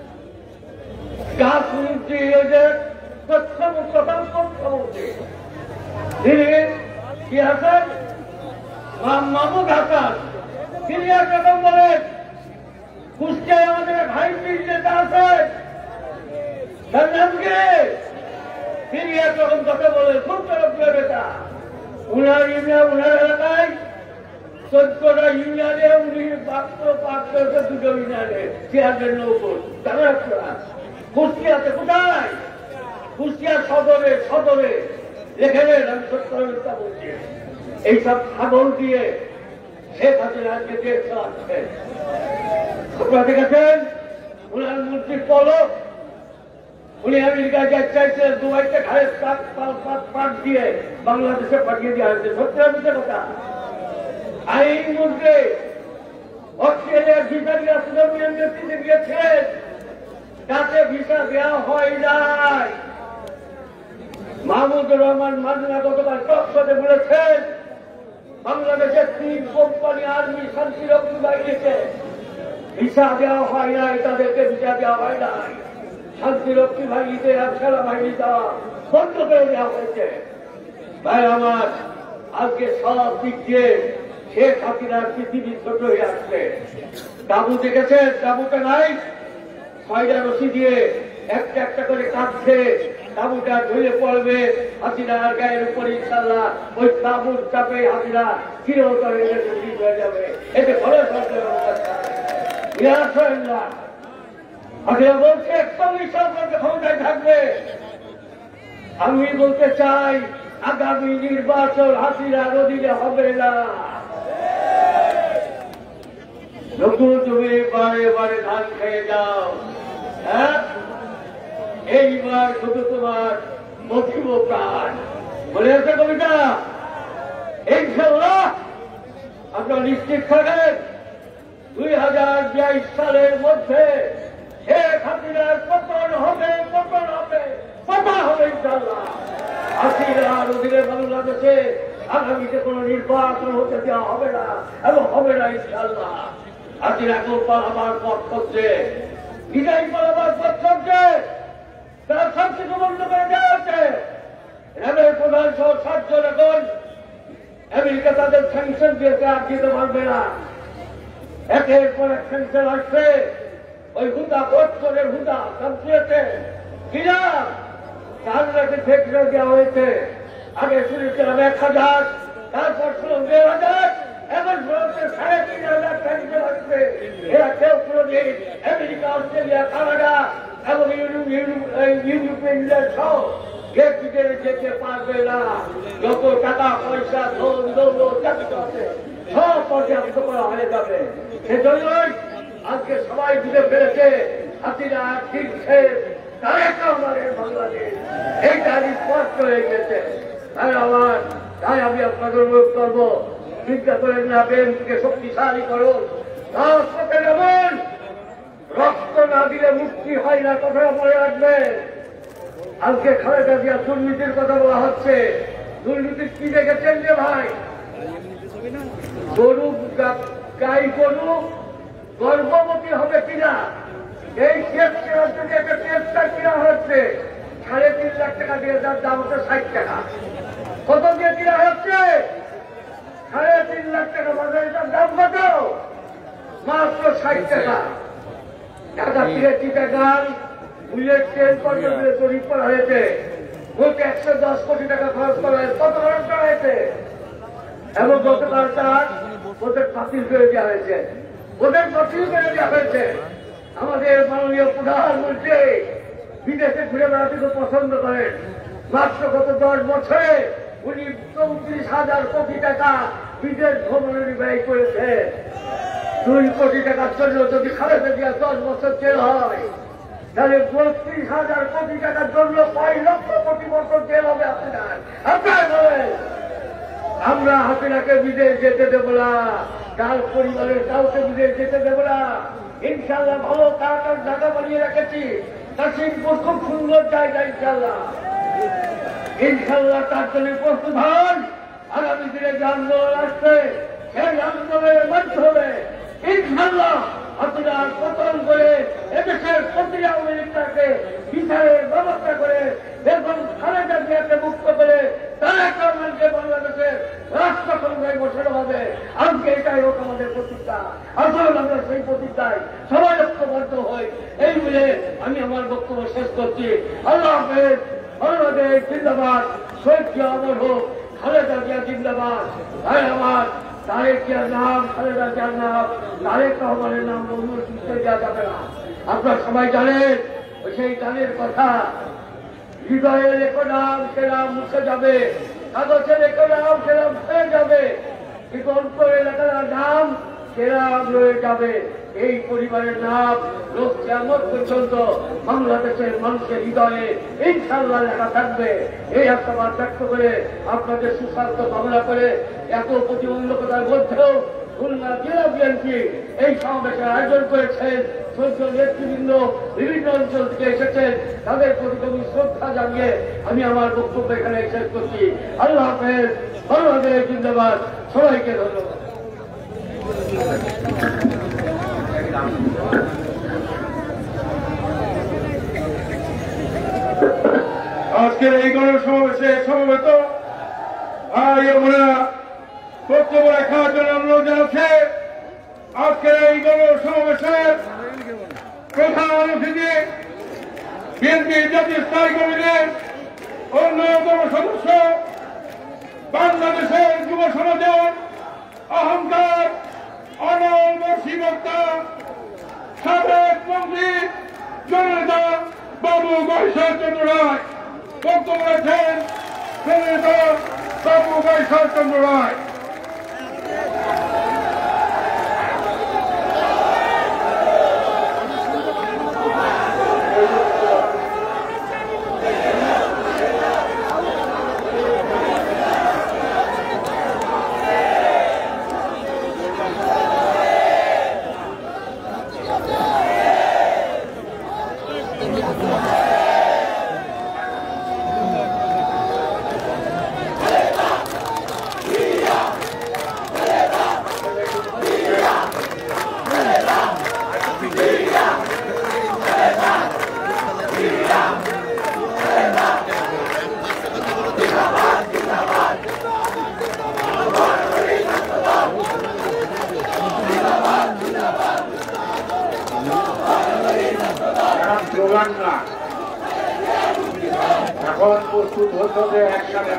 গাছ মন্ত্রী ওই যে তথ্যমন্ত্রী তিনি কি আছেন, মাহমুদ হাসান, ক্লিয়ার রকম বলেন। কুষ্টিয়ায় আমাদের ভাই পীর নেতা আছে, তার নাম কি? ক্লিয়ার রকম কথা বলে, খুব জনপ্রিয় নেতা। উনার ইউনিয়ন, উনার এলাকায় চোদ্দটা ইউনিয়নে উনি পাত্র পাত্র দুটো ইউনিয়নে চেয়ারম্যান নৌকর। জানেন আপনারা কুষ্টিয়াতে কোথায়? কুষ্টিয়া সদরে, সদরে লেখে নেন, আমি সত্য মিথ্যা বলছি। এইসব ছাগল দিয়ে শেখ হাসিনা আজকে দেশ চালাচ্ছে। আপনারা দেখেছেন উনার মন্ত্রীর পলক, উনি আমেরিকায় যা চাইছিলেন দুবাইতে ঘাড়ে পাট দিয়ে বাংলাদেশে পাঠিয়ে দেওয়া হয়েছে। সত্যি মিথ্যা কথা। আইন মন্ত্রী অস্ট্রেলিয়ার ভিসা দিয়ে সুন্দর নেতৃত্বে গিয়েছিলেন, তাতে ভিসা দেওয়া হয় নাই। মাহমুদুর রহমান মান্না গতকাল টকশোতে বলেছেন বাংলাদেশের তিন কোম্পানি আর্মি শান্তিরক্ষী বাহিনীকে ভিসা দেওয়া হয় নাই, তাদেরকে ভিসা দেওয়া হয় নাই। শান্তিরক্ষী বাহিনীতে সেনা বাহিনী দেওয়া বন্ধ করে দেওয়া হয়েছে। ভাই আমার, আজকে সব দিক দিয়ে শেখ হাসিনার পৃথিবী ছোট হয়ে আসছে। তাবু দেখেছেন? তাবুটা নাই, ছয়টা রশি দিয়ে একটা একটা করে কাটছে, তাবুটা ঝুলে পড়বে হাসিনার গায়ের উপর। ইনশাল্লাহ ওই তাবুর চাপে হাসিনা চিরতরে হয়ে যাবে। এতে ঘরে সরকার হাসিনা বলছে একচল্লিশ আপনাকে ক্ষমতায় থাকবে। আমি বলতে চাই আগামী নির্বাচন হাসিনার অধীনে হবে না। নতুন তুমি বারে বারে ধান খেয়ে যাও, হ্যাঁ এইবার শুধু তোমার মতিব প্রাণ বলে আছে কবিতা। ইনশাল্লাহ আপনারা নিশ্চিত থাকেন দুই হাজার বাইশ সালের মধ্যে শেখ হাসিনার পতন হবে, পতন হবে, পতন হবে ইনশাল্লাহ। হাসিনার অধীনে বাংলাদেশে আগামীতে কোন নির্বাচন হতে দেওয়া হবে না এবং হবে না ইনশাল্লাহ। হাসিনা এখন পালাবার পথ করছে, বিদায় পালাবার পথ করছে, তারা সবকিছু বন্ধ করে দেওয়া হচ্ছে। র্যাবের প্রধান সহ সাতজন এখন আমেরিকা তাদের স্যাংশন দিয়েছে, আর দিতে পারবে না। একের পর এক স্যাংশন আসছে। ওই হুদা বছরের হুদা কমপ্লিটে কিনা তাদেরকে ফেকরে দেওয়া হয়েছে। আগে শুনেছিলাম এক হাজার, তারপর শুনলাম দেড় হাজার, এখন শুনছে সাড়ে তিন হাজার স্যাংশন আসছে। এরা কেউ কোনোদিন আমেরিকা, অস্ট্রেলিয়া, কানাডা এবং ইউরোপিয়ান ইউনিয়ন সহ গেট ভিতরে যেতে পারবে না। যত টাকা পয়সা ধন দৌলত আছে সব পর্যাপ্ত করা হয়ে যাবে। সেজন্যই আজকে সবাই বুঝে ফেলেছে হাসিনা ঠিক শেষ, তারেক রহমানের বাংলাদেশ এইটা স্পষ্ট হয়ে গেছে। তাই আমার তাই আমি আপনাদের অনুরোধ করবো, চিন্তা করেন না, বিএনপিকে শক্তিশালী করুন। রাজপথে যেমন রক্ত না দিলে মুক্তি হয় না, কথা মনে রাখবেন। আজকে খালেদা জিয়া দুর্নীতির কথা বলা হচ্ছে। দুর্নীতি কি দেখেছেন যে ভাই? গরু গাই গরু গর্ভবতী হবে কিনা এই শেষ কেনার জন্য একটা টেস্টার কিনা হচ্ছে সাড়ে তিন লাখ টাকা দিয়ে, যার দাম হচ্ছে ষাট টাকা। কত দিয়ে কিনা হচ্ছে? সাড়ে তিন লাখ টাকা। বাজারে তার দাম কত? মাত্র ষাট টাকা। টাকা তিরাশি টাকার বুলেট ট্রেন পর্যন্ত তৈরি করা হয়েছে। বলতে একশো দশ কোটি টাকা খরচ করা হয়েছে। কত খরচ করা হয়েছে? এবং গতকাল তার ওদের বাতিল করে দেওয়া হয়েছে, ওদের বাতিল করে দেওয়া হয়েছে। আমাদের মাননীয় প্রধানমন্ত্রী বিদেশে ঘুরে বেড়াতে খুব পছন্দ করেন। মাত্র গত দশ বছরে উনি চৌত্রিশ হাজার কোটি টাকা বিদেশ ভ্রমণের ব্যয় করেছে। দুই কোটি টাকার জন্য যদি খালেদা জিয়া দশ বছর জেল হয়, তাহলে বত্রিশ হাজার কোটি টাকার জন্য কয় লক্ষ কোটি বছর জেল হবে আপনার। আপনার বলেন আমরা হাসিনাকে বিদেশ যেতে দেব না, তার পরিবারের কাউকে বিদেশ যেতে দেব না। ইনশাল্লাহ ভালো কারাকার জায়গা বানিয়ে রেখেছি। কাশিমপুর খুব সুন্দর জায়গা। ইনশাল্লাহ ইনশাল্লাহ তার জন্য প্রস্তুত হন। আগামী দিনে যে আন্দোলন আসছে সেই আন্দোলনের মাধ্যমে ইনশাল্লাহ হাসিনার পতন করে এদেশের প্রতি আওয়ামী লীগটাকে বিচারের ব্যবস্থা করে এবং খালেদা জিয়াকে মুক্ত করে তারেক রহমানকে বাংলাদেশের রাষ্ট্র ক্ষমতায় বসানো হবে। আজকে এটাই হোক আমাদের প্রতিজ্ঞা। আসলে আমরা সেই প্রতিজ্ঞায় সবাই ঐক্যবদ্ধ হই। এই বলে আমি আমার বক্তব্য শেষ করছি। আল্লাহ হাফেজ। বাংলাদেশ জিন্দাবাদ। শহীদ জিয়া অমর হোক। খালেদা জিয়া জিন্দাবাদ। ভাই আমার তারেক জিয়ার নাম, খালেদা জিয়ার নাম, তারেক রহমানের নাম অন্য সুস্থ দেওয়া যাবে না। আপনারা সবাই জানেন সেই গানের কথা, হৃদয়ে লেখো নাম সে নাম মুছে যাবে, কাগজে লেখো নাম সে নাম মুছে যাবে, করে লেখার নাম সে নাম রয়ে যাবে। এই পরিবারের নাম লোক কেমন পর্যন্ত বাংলাদেশের মানুষের হৃদয়ে ইনশাআল্লাহ লেখা থাকবে। এই আশাবাদ ব্যক্ত করে আপনাদের সুস্বাস্থ্য কামনা করে এত প্রতিবন্ধকতার মধ্যেও খুলনা জেলা বিএনপি এই সমাবেশের আয়োজন করেছেন। সৈন্য নেতৃবৃন্দ বিভিন্ন অঞ্চল থেকে এসেছেন, তাদের প্রতি আমি শ্রদ্ধা জানিয়ে আমি আমার বক্তব্য এখানে শেষ করছি। আল্লাহ হাফেজ। বাংলাদেশ জিন্দাবাদ। সবাইকে ধন্যবাদ। আজকের এই গণসমাবেশে সমবেত ভাই ও বোনেরা, বক্তব্য রাখার জন্য অনুরোধ জানাচ্ছে আজকের এই গণসমাবেশের প্রধান অতিথি বিএনপি জাতীয় স্থায়ী কমিটির অন্যতম সদস্য, বাংলাদেশের যুব সমাজের অহংকার, অনবর্ষী বক্তা, সাবেক মন্ত্রী জননেতা বাবু গৈশ্বর চন্দ্র রায় বক্তব্য রাখছেন। জননেতা বাবু গৈশ্বর চন্দ্র রায়। এখন প্রস্তুত হচ্ছে একসাথে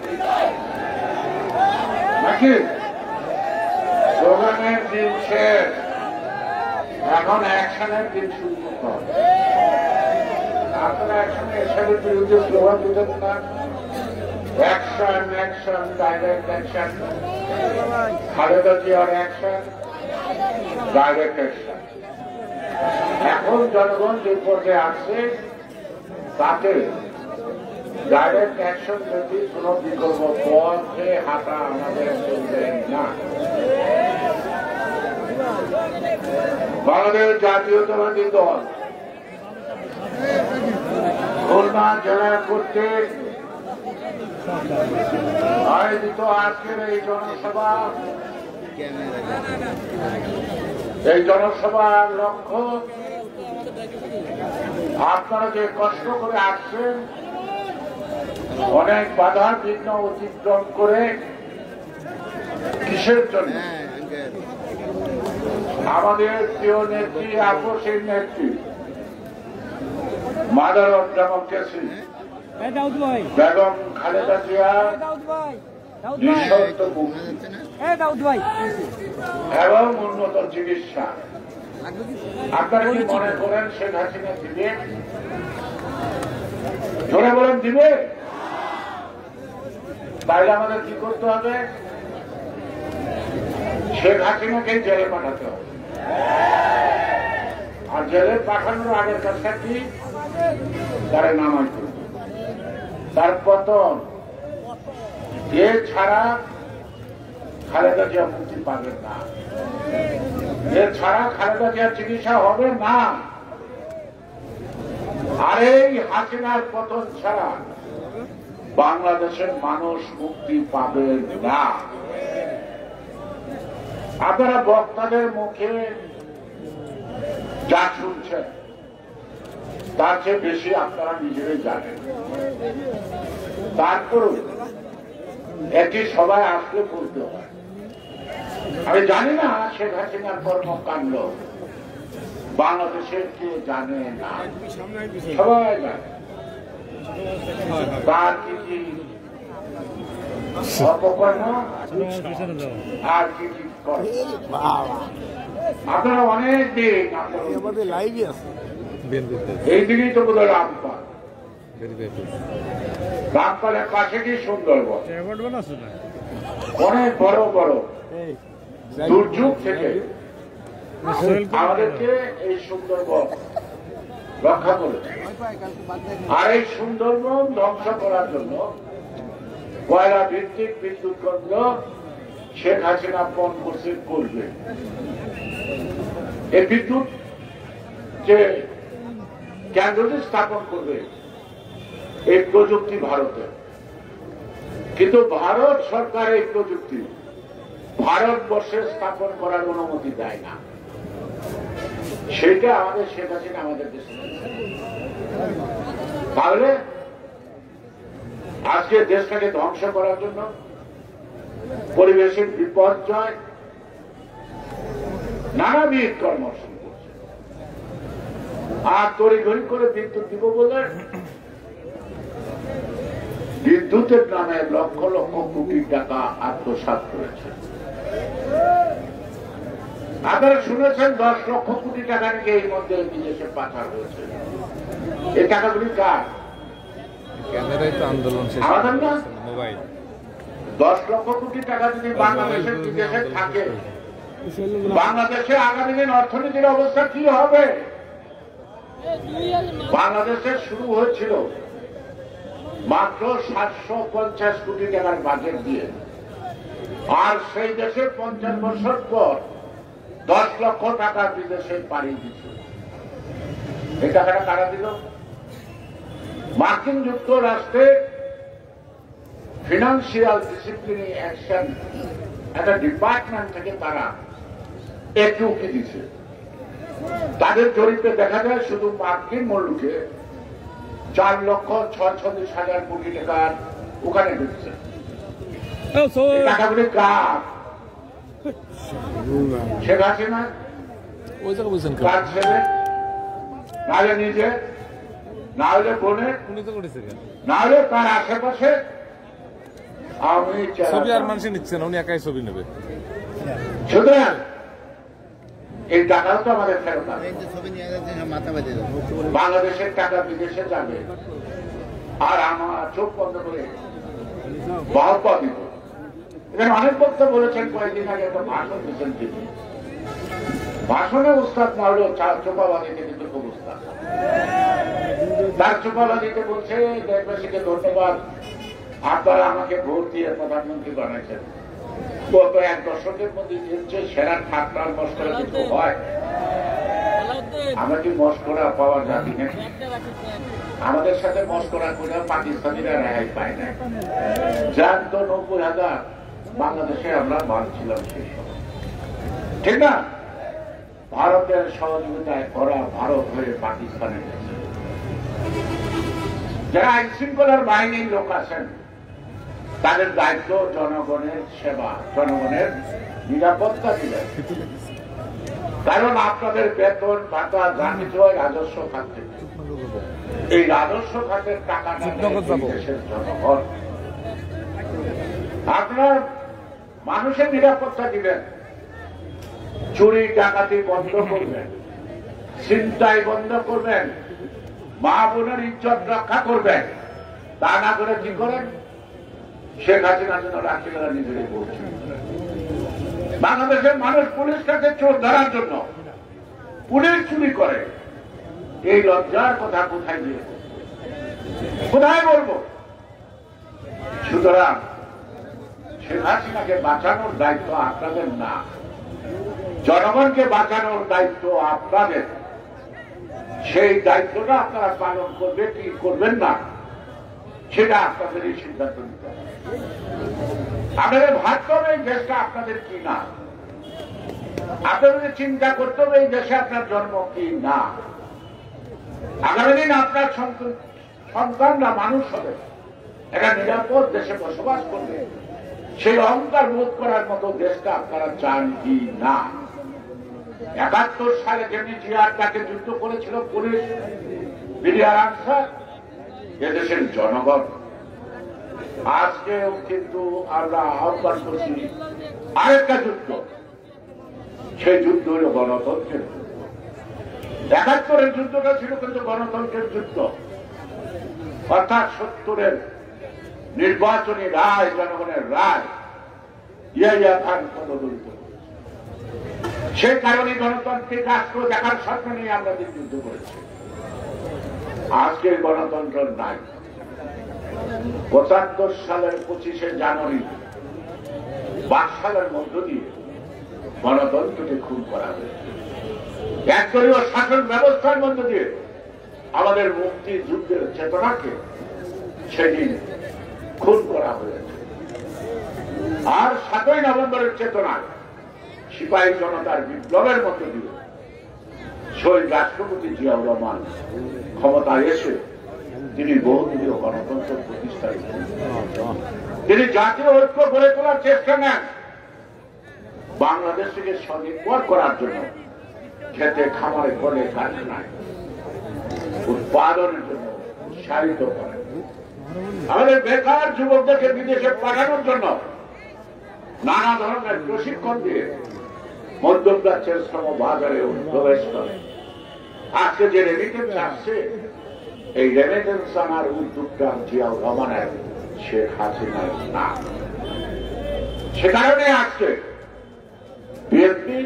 নাকি স্লোগানের দিন শেষ, এখন অ্যাকশনের দিন শুরু করতে হবে। আপনারা অ্যাকশনে এসবের বিরুদ্ধে স্লোগান দিতেন না? Action, action, direct action, Khaleda জিয়ার অ্যাকশন, ডাইরেক্ট অ্যাকশন। এখন জনগণ যে পর্যায়ে আসছে তাতে ডাইরেক্ট অ্যাকশন যদি কোন বিকল্প পথে হাঁটা আমাদের চলবে না। বাংলাদেশ জাতীয়তাবাদী দল খুলনা জেলা কর্তৃক আয়োজিত আজকের এই জনসভা, এই জনসভার লক্ষ্য আপনারা যে কষ্ট করে আসছেন, অনেক বাধা বিঘ্ন অতিক্রম করে কিসের জন্য? আমাদের প্রিয় নেত্রী, আপসের নেত্রী, mother of democracy Begum Khaleda Zia নিঃশর্ত মুক্তি এবং উন্নত চিকিৎসা। আপনারা কি মনে করেন শেখ হাসিনা দিবে? জোরে বলেন দিবে? তাইলে আমাদের কি করতে হবে? শেখ হাসিনাকে জেলে পাঠাতে হবে। আর জেলে পাঠানোর আগের কাজটা কি? তারা নামাজ পড়বে, তার পতন। এছাড়া খালেদা জিয়া মুক্তি পাবেন না, এছাড়া খালেদা জিয়ার চিকিৎসা হবে না। আর এই হাসিনার পতন ছাড়া বাংলাদেশের মানুষ মুক্তি পাবেন না। আপনারা বক্তাদের মুখে যা শুনছেন তার চেয়ে বেশি আপনারা নিজেরাই জানেন। তারপরেও এটি সবাই আসলে বলতে হয়। আমি জানি না শেখ হাসিনার কর্মকাণ্ড বাংলাদেশের কে জানে না, সবাই জানে তার কি কি অপকর্ম আর কি কি কর্ম। আপনারা অনেক দিন এই দিনই তো বোধ হয় রামপাল, রামপালের কাছে কি সুন্দরবন, অনেক বড় বড় দুর্যোগ থেকে আমাদেরকে এই সুন্দরবন রক্ষা করেছে। আর এই সুন্দরবন ধ্বংস করার জন্য কয়লা ভিত্তিক বিদ্যুৎ কেন্দ্র শেখ হাসিনা পণ করছে করবে। এই বিদ্যুৎ যে কেন্দ্রটি স্থাপন করবে এই প্রযুক্তি ভারতের, কিন্তু ভারত সরকার এই প্রযুক্তি ভারতবর্ষে স্থাপন করার অনুমতি দেয় না। সেটা আমাদের শেখ হাসিনা আমাদের দেশে, তাহলে আজকে দেশটাকে ধ্বংস করার জন্য পরিবেশের বিপর্যয় নানাবিধ কর্মসূচি করছে। আর তড়িঘড়ি করে বিদ্যুৎ দিব বলে বিদ্যুতের নামে লক্ষ লক্ষ কোটি টাকা আত্মসাৎ করেছে। আপনারা শুনেছেন দশ লক্ষ কোটি টাকা নিয়ে এই মধ্যে বিদেশে পাচার হয়েছে। এই টাকাগুলি কার? আমাদের না। দশ লক্ষ কোটি টাকা যদি বাংলাদেশের বিদেশে থাকে, বাংলাদেশে আগামী দিন অর্থনীতির অবস্থা কি হবে? বাংলাদেশে শুরু হয়েছিল মাত্র সাতশো পঞ্চাশ কোটি টাকার বাজেট দিয়ে, আর সেই দেশে পঞ্চাশ বছর পর দশ লক্ষ টাকা বিদেশে পাড়ি দিচ্ছে। এই টাকাটা কারা দিল? মার্কিন যুক্তরাষ্ট্রে ফিনান্সিয়াল ডিসিপ্লিন অ্যাকশন একটা ডিপার্টমেন্ট থেকে তারা একটু উকি দিচ্ছে। তাদের জরিপে দেখা যায় শুধু মার্কিন মুলুকে চার লক্ষ ছয়চল্লিশ হাজার কোটি টাকার ওখানে ঢুকছে। টাকাগুলি কার? শেখ হাসিনা, কার ছেলে, নাহলে নিজে, না হলে বোনে, না হলে তার আশেপাশে আমি ছবি আর মানুষ নিচ্ছে না, উনি একাই ছবি নেবে। সুতরাং এই টাকাও তো আমাদের ফেরত আসবে। বাংলাদেশের টাকা বিদেশে যাবে আর আমার চোখ বন্ধ করে বাহবা দিব। এখানে অনেক বক্তা বলেছেন, কয়েকদিন আগে একটা ভাষণ দিচ্ছেন তিনি, ভাষণে উস্তাদ না হলেও চোপাবাদীতে কিন্তু খুব উস্তাদ। তার চোপাবাদীতে বলছে দেশবাসীকে ধন্যবাদ, আপনারা আমাকে ভোট দিয়ে প্রধানমন্ত্রী বানাইছেন। গত এক দশকের মধ্যে যে সেরা ঠাট্টার মস্করা কিন্তু হয়, আমরা কি মস্করা পাওয়া যাবে না? আমাদের সাথে মস্করা করে পাকিস্তানিরা রেহাই পায় না। যান তো নব্বই হাজার বাংলাদেশে আমরা মানছিলাম সেই সময়, ঠিক না? ভারতের সহযোগিতায় করা ভারত হয়ে পাকিস্তানে গেছে। যারা আইন শৃঙ্খলার বাহিনীর লোক আছেন তাদের দায়িত্ব জনগণের সেবা, জনগণের নিরাপত্তা দিলেন। কারণ আপনাদের বেতন ভাতা যা কিছু হয় রাজস্ব খাত থেকে, এই রাজস্ব খাতের টাকাটা দেশের জনগণ। আপনার মানুষের নিরাপত্তা দিবেন, চুরি ডাকাতি বন্ধ করবেন, ছিনতাই বন্ধ করবেন, মা বোনের ইজ্জত রক্ষা করবেন। তা না করে কি করেন? শেখ হাসিনার জন্য রাষ্ট্রীয়রা নিজেরাই বলছে। বাংলাদেশের মানুষ পুলিশ কাছে চোর ধরার জন্য পুলিশ চুরি করে, এই লজ্জার কথা কোথায় দিয়ে কোথায় বলবো? সুতরাং শেখ হাসিনাকে বাঁচানোর দায়িত্ব আপনাদের না, জনগণকে বাঁচানোর দায়িত্ব আপনাদের। সেই দায়িত্বটা আপনারা পালন করবে কি করবেন না সেটা আপনাদেরই সিদ্ধান্ত নিতে হবে। আপনাদের ভাবতে হবে এই দেশটা আপনাদের কি না, আপনাদের চিন্তা করতে হবে এই দেশে আপনার জন্ম কি না। আগামী দিন আপনার সন্তানরা মানুষ হবে, একটা নিরাপদ দেশে বসবাস করবে, সেই অহংকার বোধ করার মতো দেশটা আপনারা চান কি না? একাত্তর সালে যেমনি জিয়ার তাকে যুদ্ধ করেছিল পুলিশ, বিডিআর আনসার, এদেশের জনগণ। আজকেও কিন্তু আমরা আহ্বান করছি আরেকটা যুদ্ধ, সেই যুদ্ধ হল গণতন্ত্রের যুদ্ধ। একাত্তরের যুদ্ধটা ছিল কিন্তু গণতন্ত্রের যুদ্ধ, অর্থাৎ সত্তরের নির্বাচনী রায়, জনগণের রায় ইয়াহিয়া খান পদদলিত। সেই কারণে গণতান্ত্রিক রাষ্ট্র দেখার স্বপ্ন নিয়ে আমরা যে যুদ্ধ করেছি। আজকে গণতন্ত্র নাই। পঁচাত্তর সালের পঁচিশে জানুয়ারি বাকশালের মধ্য দিয়ে গণতন্ত্রকে খুন করা হয়েছে। একদলীয় শাসন ব্যবস্থার মধ্য দিয়ে আমাদের মুক্তিযুদ্ধের চেতনাকে সেদিন খুন করা হয়েছে। আর সাতই নভেম্বরের চেতনায় সিপাহী জনতার বিপ্লবের মধ্য দিয়ে শহীদ রাষ্ট্রপতি জিয়াউর রহমান ক্ষমতায় এসে তিনি বহুদলীয় গণতন্ত্র প্রতিষ্ঠা করেন। তিনি জাতীয় ঐক্য গড়ে তোলার চেষ্টা নেন, বাংলাদেশকে স্বনির্ভর করার জন্য খেতে, খামারে, কলে, কারখানায় উৎপাদনের জন্য উৎসাহিত করেন। আমাদের বেকার যুবকদেরকে বিদেশে পাঠানোর জন্য নানা ধরনের প্রশিক্ষণ দিয়ে মধ্যপ্রাচ্যের শ্রম বাজারে প্রবেশ করে। আজকে যে রেমিটেন্স আসছে, এই রেমিটেন্স আনার উদ্যোগটা জিয়াউর রহমানের, শেখ হাসিনার না। সে কারণে আজকে বিএনপি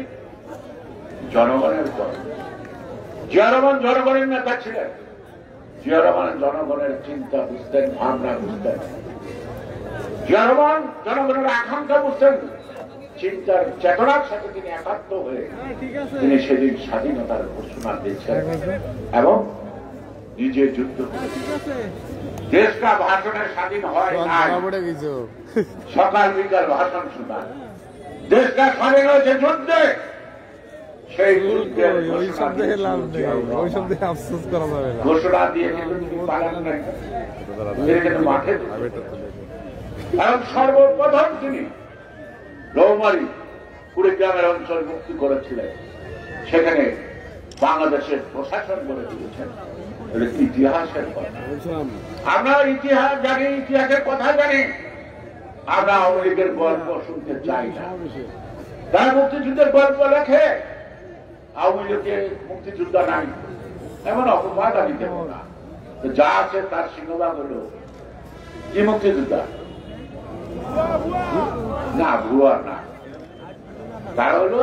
জনগণের দল। জিয়াউর রহমান জনগণের নেতা ছিলেন। জিয়াউর রহমান জনগণের চিন্তা বুঝতেন, ভাবনা বুঝতেন। জিয়াউর রহমান জনগণের আকাঙ্ক্ষা বুঝতেন। চিন্তার চেতনার সাথে তিনি একাত্ম হয়ে তিনি সেদিন স্বাধীনতার ঘোষণা দিয়েছেন এবং নিজে যুদ্ধ করেছেন। দেশটা ভাষণের স্বাধীন হয় নাই, সকাল বিকাল ভাষণ শোনা। দেশটা স্বাধীন হয়েছে যুদ্ধে। সেই যুদ্ধের ঘোষণা দিয়ে কিন্তু তিনি পালন নাই, তিনি কিন্তু মাঠে। এবং সর্বপ্রথম তিনি রৌমারী কুড়িগ্রামের অঞ্চল মুক্তি করেছিলেন। সেখানে বাংলাদেশের প্রশাসন গড়ে তুলেছেন। ইতিহাসের কথা আমরা ইতিহাস জানি, ইতিহাসের কথা জানি। আমরা আওয়ামী লীগের গল্প শুনতে চাই না। তারা মুক্তিযুদ্ধের গল্প লেখে, আওয়ামী লীগের মুক্তিযোদ্ধা নাই, এমন অপবাদ আমি দেব না। যা আছে তার সিংহভাগ হল কি মুক্তিযোদ্ধা না, ভুয়া না। তারা হলো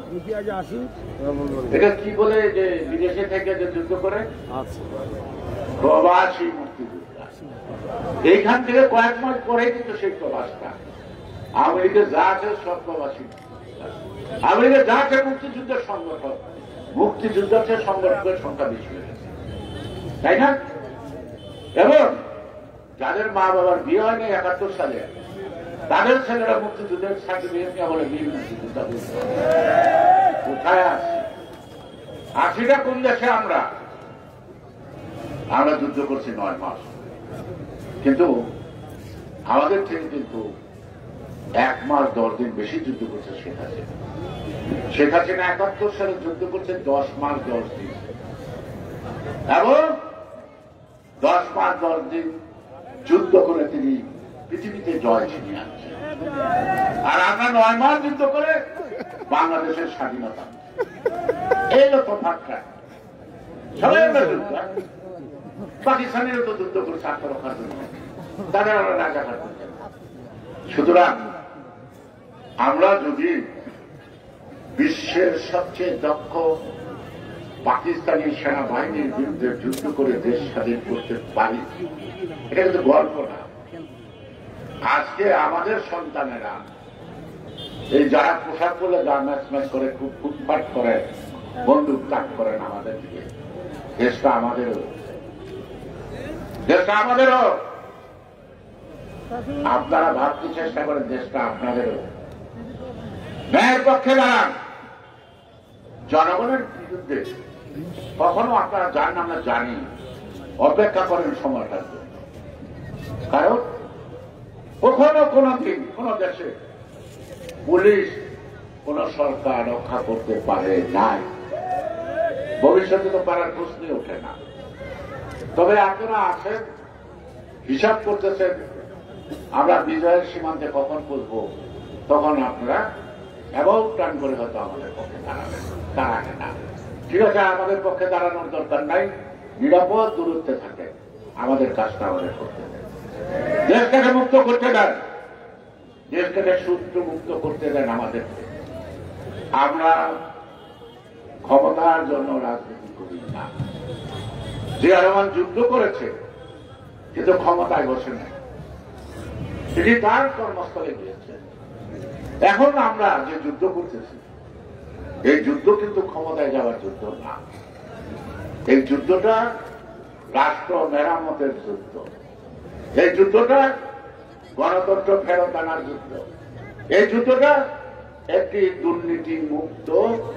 এটা কি বলে যে বিদেশে থেকে যে যুদ্ধ করে প্রবাসী মুক্তিযোদ্ধা। এইখান থেকে কয়েক মাস পরে কিন্তু সেই প্রবাসটা আওয়ামী লীগের যা আছে সব প্রবাসী। আওয়ামী লীগের যা আছে মুক্তিযুদ্ধের সংগঠন, মুক্তিযুদ্ধের সংগঠনের সংখ্যা বেশি হয়ে গেছে, তাই না? এবং যাদের মা বাবার বিয়ে হয়নি একাত্তর সালে, তাদের ছেলেরা মুক্তিযুদ্ধের সার্টিফিকেট নিয়ে বলে বীর মুক্তিযোদ্ধা। কোথায় আসছি? আশিটা কোন দেশে? আমরা আমরা যুদ্ধ করছি নয় মাস, কিন্তু আমাদের থেকে কিন্তু এক মাস দশ দিন বেশি যুদ্ধ করছে শেখ হাসিনা। শেখ হাসিনা একাত্তর সালে যুদ্ধ করছে দশ মাস দশ দিন, এবং দশ মাস দশ দিন যুদ্ধ করে তিনি পৃথিবীতে জয় ছিনিয়ে আনছেন। আর আমরা নয় মাস যুদ্ধ করে বাংলাদেশের স্বাধীনতা। এই লোক ফাঁকা সবাই আমরা যুদ্ধ। পাকিস্তানেরও তো যুদ্ধ করছে আত্মরক্ষার জন্য, তাদের আমরা রাজাকার করছেন। সুতরাং আমরা যদি বিশ্বের সবচেয়ে দক্ষ পাকিস্তানি সেনাবাহিনীর বিরুদ্ধে যুদ্ধ করে দেশ স্বাধীন করতে পারি, এটা কিন্তু গল্প না। আজকে আমাদের সন্তানেরা এই যারা পোশাক পরে গা ম্যাচ ম্যাচ করে, খুব ফুটপাট করে, বন্দুক তাক করেন আমাদের দিকে, দেশটা আমাদেরও, দেশটা আমাদেরও। আপনারা ভাবতে চেষ্টা করেন দেশটা আপনাদেরও। ন্যায়ের পক্ষে দাঁড়ান, জনগণের বিরুদ্ধে কখনো আপনারা যান না, আমরা জানি। অপেক্ষা করেন সময়টার জন্য, কারণ কখনো কোনো দিন কোন দেশে পুলিশ কোন সরকার রক্ষা করতে পারে নাই, ভবিষ্যতে তো পারার প্রশ্নই ওঠে না। তবে আপনারা আছেন, হিসাব করতেছেন আমরা বিজয়ের সীমান্তে কখন পৌঁছবো, তখন আপনারা অ্যাবাউট টার্ন করে হয়তো আমাদের পক্ষে দাঁড়াবেন, দাঁড়াবে না। ঠিক আছে, আমাদের পক্ষে দাঁড়ানোর দরকার নাই, নিরাপদ দূরত্বে থাকে, আমাদের কাজটা আমাদের করতে দেন, দেশটাকে মুক্ত করতে দেন, দেশটাকে শত্রু মুক্ত করতে দেন আমাদেরকে। আমরা ক্ষমতার জন্য রাজনীতি করি না। জিয়া রহমান যুদ্ধ করেছে কিন্তু ক্ষমতায় বসে নাই, তিনি তার কর্মস্থলে গিয়েছেন। এখন আমরা যে যুদ্ধ করতেছি, এই যুদ্ধ কিন্তু ক্ষমতায় যাওয়ার যুদ্ধ না, এই যুদ্ধটা রাষ্ট্র মেরামতের যুদ্ধ, এই যুদ্ধটা গণতন্ত্র ফেরত আনার যুদ্ধ, এই যুদ্ধটা একটি দুর্নীতি মুক্ত,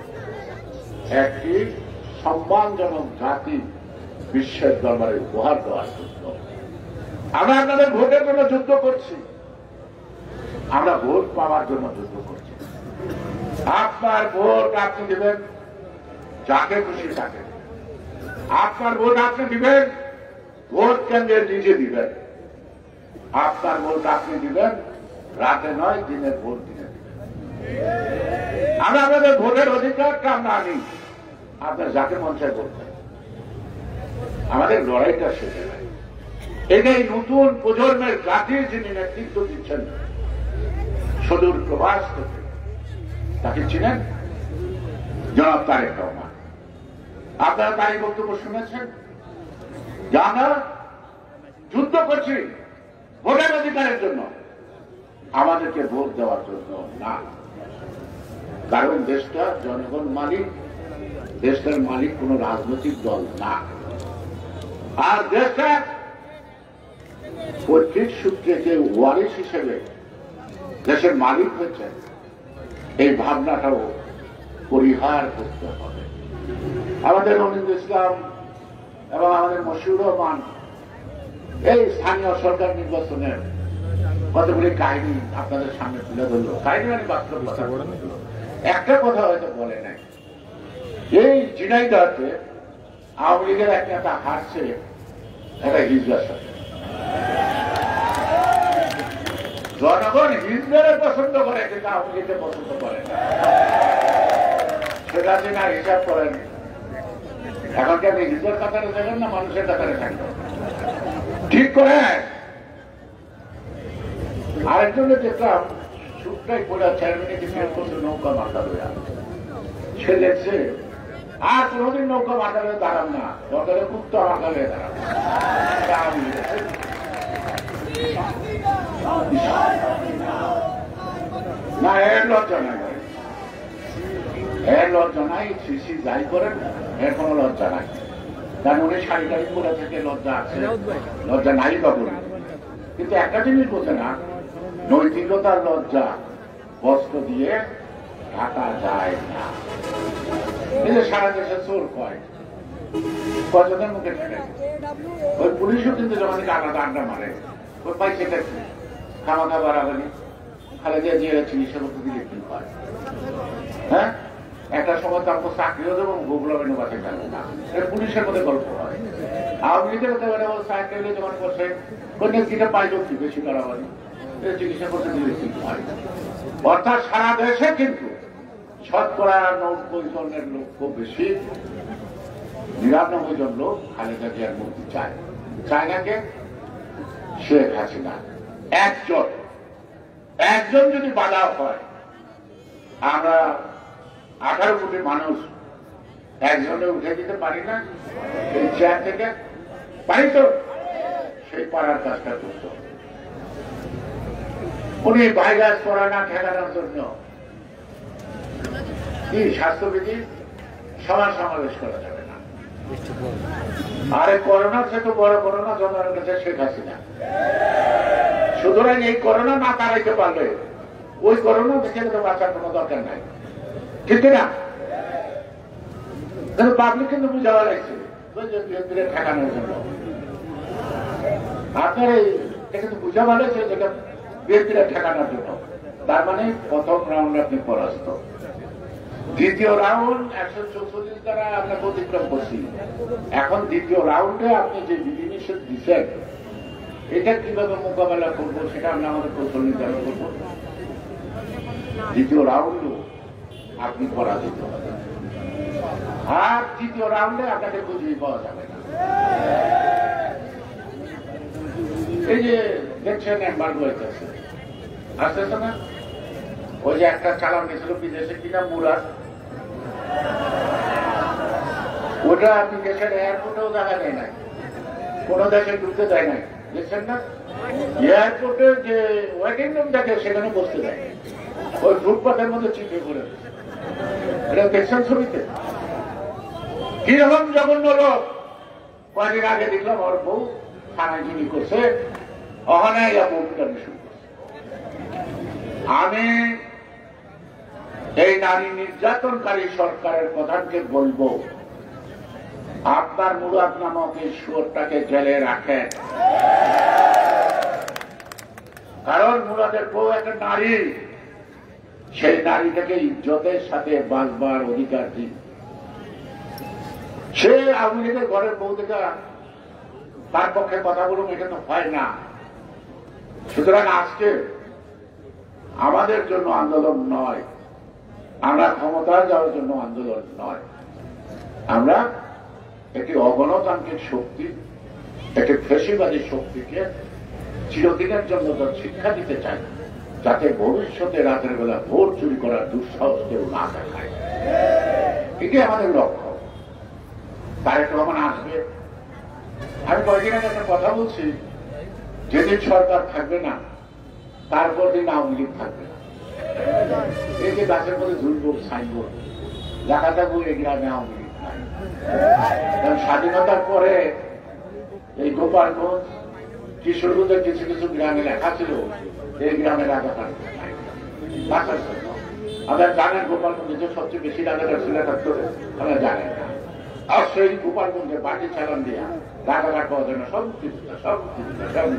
একটি সম্মানজনক জাতি বিশ্বের দরবারে উপহার দেওয়ার যুদ্ধ। আমরা আপনাদের ভোটের জন্য যুদ্ধ করছি, আমরা ভোট পাওয়ার জন্য যুদ্ধ করছি। আপনার ভোট আপনি দিবেন যাকে খুশি তাকে, আপনার ভোট আপনি দিবেন ভোট কেন্দ্রে নিজে দিবেন, আপনার ভোট আপনি দিবেন রাতে নয় দিনের ভোট দিনে দিবেন। আমরা আমাদের ভোটের অধিকারটা আমরা আনি, আপনার যাকে মন চায় ভোট দেন। আমাদের লড়াইটা শেষে নাই। এটাই নতুন প্রজন্মের জাতির যিনি নেতৃত্ব দিচ্ছেন সুদূর প্রবাস থেকে, তাকে চিনেন? জনাব তারেক রহমান। আপনারা তারই বক্তব্য শুনেছেন যে আমরা যুদ্ধ করছি ভোটের অধিকারের জন্য, আমাদেরকে ভোট দেওয়ার জন্য না। কারণ দেশটা জনগণ মালিক, দেশটার মালিক কোন রাজনৈতিক দল না। আর দেশটা পৈতৃক সূত্রে যে ওয়ারিশ হিসেবে দেশের মালিক হয়েছে, এই ভাবনাটাও পরিহার করতে হবে। আমাদের রবীন্দ্র ইসলাম এবং আমাদের মশিউর রহমান এই স্থানীয় সরকার নির্বাচনের কতগুলি কাহিনী আপনাদের সামনে তুলে ধরল। কাহিনী মানে বাস্তব কথা, একটা কথা হয়তো বলে নাই। এই ঝিনাইদহতে আওয়ামী লীগের এক নেতা হারছে একটা হিজড়ার সাথে। জনগণ হিজড়ারে পছন্দ করে কিন্তু আওয়ামী লীগকে পছন্দ করে না, সেটা যে না হিসাব করেন। এখন কি আপনি হিজড়ার কাতারে থাকেন না মানুষের কাতারে থাকবেন? ঠিক করে। আরেকজনের দেখলাম সুটটাই পড়া চেয়ারম্যানকে ফেল করছে নৌকা মাথা ধরে, সে দেখছে আর কোনোদিন নৌকা মাথা ধরে দাঁড়ান না, দরকারে কুত্তা মাথা ধরে দাঁড়ান। না, এর লজ্জা নাই, এর লজ্জা নাই। সিসি যাই করেন এর কোনো লজ্জা নাই, কারণ উনি শাড়ি টাড়ি পরে থেকে লজ্জা আছে, লজ্জা নাই বা বলি। কিন্তু একটা জিনিস বোঝে না, নৈতিকতার লজ্জা বস্ত্র দিয়ে ঢাকা যায় না। এই যে সারা দেশে চোর কয় কজনের মুখে ফেলে, ওই পুলিশও কিন্তু যখন আলাদা আড্ডা মারে ওই পাইছে দেখি খাওয়া খাওয়া বাড়াবাড়ি খালে দিয়ে দিয়ে চিকিৎসা করতে দিলে কি হয়। হ্যাঁ, একটা সময় তো আমাকে চাকরিও দেবো, গুগল বাসে গেল না, এটা পুলিশের মধ্যে গল্প হয়। আওয়ামী লীগের সাইকেলে যখন বসে কন্যাটা পাইল কি বেশি বাড়াবাড়ি, চিকিৎসা করতে দিলে কি হয়। অর্থাৎ সারা দেশে কিন্তু শতকরা নব্বই জনের লোক খুব বেশি, নিরানব্বই জন লোক খালেদা জিয়ার মুক্তি চায়। চায় না কে? শেখ হাসিনা। একজন একজন যদি বাধা হয়, আমরা আঠারো কোটি মানুষ একজনে উঠে দিতে পারি না এই চেয়ার থেকে, পারি তো? সেই পাড়ার কাজটা করত। উনি ভাইরাস করোনা ঠেকানোর জন্য কি স্বাস্থ্যবিধি সভা সমাবেশ করা যাবে না। আরে করোনার সে তো বড় করোনা জনগণের কাছে শেখ হাসিনা। সুতরাং এই করোনা না তাড়াইতে পারলে ওই করোনা দেখে তো বাঁচার কোনো দরকার নাই, ঠিক না? কিন্তু পাবলিক কিন্তু বুঝাওয়া লাগছে ঠেকানোর জন্য। আপনার এই কিন্তু বুঝাওয়া লাগছে যেটা বিএনপিরা ঠেকানোর জন্য। তার মানে প্রথম রাউন্ড আপনি পরাস্ত। দ্বিতীয় রাউন্ড একশো চৌচল্লিশ দ্বারা আপনাকে অতিক্রম করছি। এখন দ্বিতীয় রাউন্ডে আপনি যে বিধিনিষেধ দিচ্ছেন এটা কিভাবে মোকাবেলা করবো সেটা আমরা আমাদের কৌশল নির্ধারণ করবো। দ্বিতীয় রাউন্ডও আপনি পরাজিত হবেন, আর তৃতীয় রাউন্ডে আপনাকে বুঝিয়ে পাওয়া যাবে না। এই যে দেখছেন এম্বার্গো হইতেছে, আসতেছে না? ওই যে একটা চালান গেছিল বিদেশে কিনা মুরাদ, ওটা আপনি দেশের এয়ারপোর্টেও দেখা দেয় নাই, কোন দেশে ঢুকতে দেয় নাই, দেখছেন না? এয়ারপোর্টে যে ওয়েটিং রুম থাকে সেখানে বসতে দেয়, ওই ফুটপাথের মধ্যে চিঠি করে। এটা দেখছেন ছবিতে? কিরকম জঘন্য লোক! কয়েকদিন আগে দেখলাম ওর বউ থানায় জিনি করছে, অহনায় মুখটানি শুরু করছে। আমি এই নারী নির্যাতনকারী সরকারের প্রধানকে বলবো, আপনার মুরাদ নামক এই শুয়োরটাকে জেলে রাখেন, কারণ মুরাদের বউ একটা নারী, সেই নারীটাকে ইজ্জতের সাথে বাঁচবার অধিকার দিন। সে আওয়ামী লীগের ঘরের বউ থেকে তার পক্ষে কথা বলুন, এটা তো হয় না। সুতরাং আজকে আমাদের জন্য আন্দোলন নয়, আমরা ক্ষমতায় যাওয়ার জন্য আন্দোলন নয়, আমরা একটি অগণতান্ত্রিক শক্তি, একটি ফ্যাসিবাদী শক্তিকে চিরদিনের জন্য শিক্ষা দিতে চাই, যাতে ভবিষ্যতে রাতের বেলা ভোট চুরি করার দুঃসাহস কেউ না দেখায়। এটি আমাদের লক্ষ্য। তারেক রহমান আসবে। আমি কয়েকদিন আগে একটা কথা বলছি, যেদিন সরকার থাকবে না তারপর দিন আওয়ামী লীগ থাকবে না। এই যে গাছের মধ্যে ঝুলবোর্ড সাইনবোর্ড লেখা থাকবো এই গ্রামে আওয়ামী লীগ নাই। কারণ স্বাধীনতার পরে এই গোপালগঞ্জ কিশোরগঞ্জের কিছু কিছু গ্রামে লেখা ছিল এই গ্রামে রাজাকার নাই। আপনারা জানেন গোপালগঞ্জে যে সবচেয়ে বেশি রাজাকার ছিল থাকতো, আপনারা জানেন না। আর সেই গোপালগঞ্জে বাটি চালান দিয়া রাজাকার পাওয়া যায় না, সব কিছু সব কিছু সব।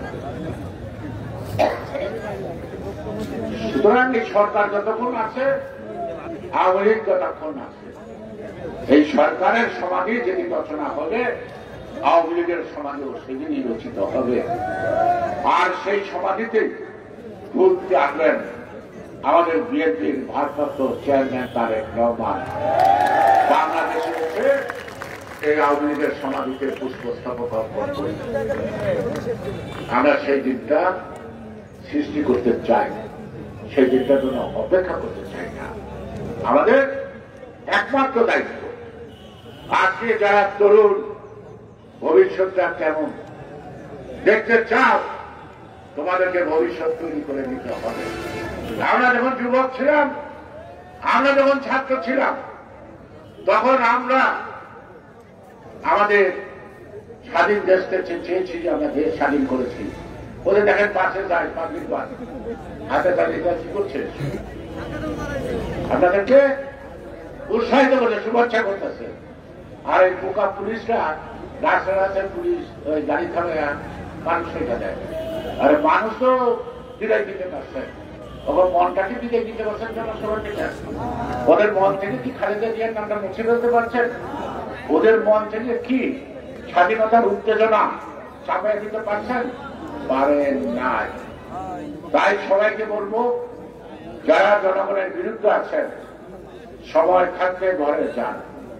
সুতরাং এই সরকার যতক্ষণ আছে, আওয়ামী লীগ যতক্ষণ আছে, এই সরকারের সমাধি যেদিন রচনা হবে আওয়ামী লীগের সমাধিও সেদিনই রচিত হবে। আর সেই সমাধিতে ঘুরতে আসবেন আমাদের বিএনপির ভারপ্রাপ্ত চেয়ারম্যান তারেক রহমান। বাংলাদেশে এসে এই আওয়ামী লীগের সমাধিতে পুষ্পস্তবক অর্পণ করি। আমরা সেই দিনটা সৃষ্টি করতে চাই, সেই দিনটার জন্য অপেক্ষা করতে চাই না। আমাদের একমাত্র দায়িত্ব আজকে যারা তরুণ ভবিষ্যৎটা কেমন দেখতে চাও, তোমাদেরকে ভবিষ্যৎ তৈরি করে দিতে হবে। আমরা যখন যুবক ছিলাম, আমরা যখন ছাত্র ছিলাম, তখন আমরা আমাদের স্বাধীন দেশকে চেয়েছি যে আমরা দেশ স্বাধীন করেছি। ওদের দেখেন পাশে যায় পাবলিক বাস, হাতে তালিকা কি করছে, আপনাদেরকে উৎসাহিত করছে, শুভেচ্ছা করতেছে। আর এই পোকা পুলিশরা রাস্তা রাস্তায় পুলিশ ওই গাড়ি থামে মানুষ রেখা দেয়। আরে মানুষ তো বিদায় দিতে পারছে, ওদের মনটাকে বিদায় দিতে পারছেন জনসভার থেকে। ওদের মন থেকে কি খালেদা জিয়ার নামটা মুছে ফেলতে পারছেন? ওদের মন থেকে কি স্বাধীনতার উত্তেজনা চাপাই দিতে পারছেন? পারেন নাই। তাই সবাইকে বলবো, যারা জনগণের বিরুদ্ধে আছেন, সময় থাকতে ঘরে যান,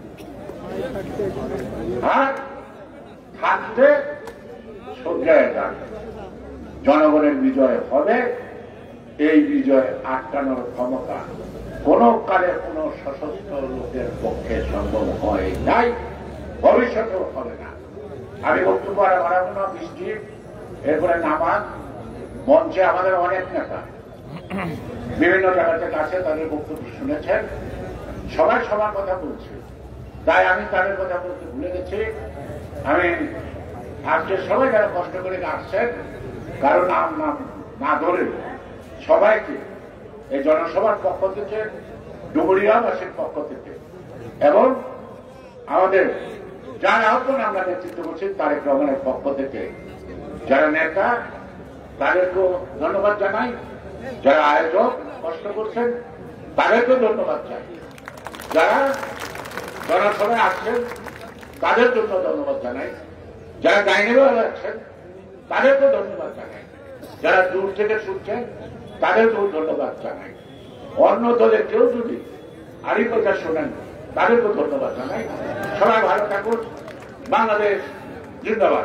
আর থাকতে সজ্জায় যান। জনগণের বিজয় হবে, এই বিজয় আটকানোর ক্ষমতা কোন কালে কোন সশস্ত্র লোকের পক্ষে সম্ভব হয় নাই, ভবিষ্যতেও হবে না। আমি বক্তব্য আর বাড়াবো না, বৃষ্টি এরপরে নামাজ। মঞ্চে আমাদের অনেক নেতা বিভিন্ন জায়গা থেকে আছে, তাদের বক্তব্য শুনেছেন, সবাই সবার কথা বলছে, তাই আমি তাদের কথা বলতে ভুলে গেছি। আমি আজকে সবাই যারা কষ্ট করে আসছেন, কারো নাম না ধরে সবাইকে এই জনসভার পক্ষ থেকে, ডুমুরিয়াবাসীর পক্ষ থেকে এবং আমাদের যারা এখন আমরা নেতৃত্ব করছি তারেক রহমানের পক্ষ থেকে, যারা নেতা তাদেরকেও ধন্যবাদ জানাই। যারা আয়োজক কষ্ট করছেন তাদেরকেও ধন্যবাদ চাই। যারা জনসভায় আসছেন তাদের জন্য ধন্যবাদ জানাই। যারা গাইনেও আছেন তাদেরকেও ধন্যবাদ জানাই। যারা দূর থেকে শুনছেন তাদেরকেও ধন্যবাদ জানাই। অন্য দলের কেউ যদি আরই কথা শোনেন তাদেরকেও ধন্যবাদ জানাই। সবাই ভালো থাকুন। বাংলাদেশ জিন্দাবাদ।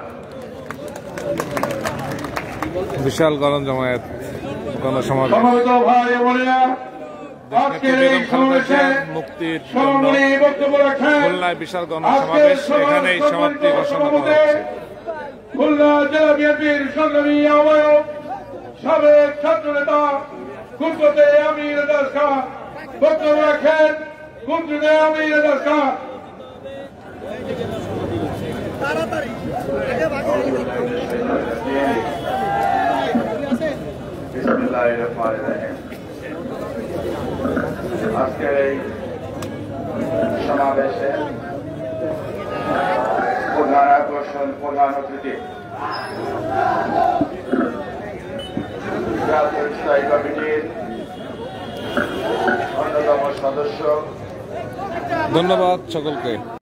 বিশাল গণ জমায়েত গণসমাবেশ সমবেত ভাই বোনেরা, আজকের এই সমাবেশে মুক্তির সমাপনী বক্তব্য রাখেন খুলনায় বিশাল গণসমাবেশ এখানেই সমাপ্তি ঘোষণা করা হচ্ছে। খুলনা জেলা বিএনপির সংগ্রামী আহ্বায়ক সাবেক ছাত্র নেতা কুদ্রতে আমির এজাজ খান বক্তব্য রাখেন। কুদ্রতে আমির এজাজ খান। আজকের এই সমাবেশে প্রধান আকর্ষণ প্রধান অতিথি জাতীয় স্থায়ী কমিটির অন্যতম সদস্য। ধন্যবাদ সকলকে।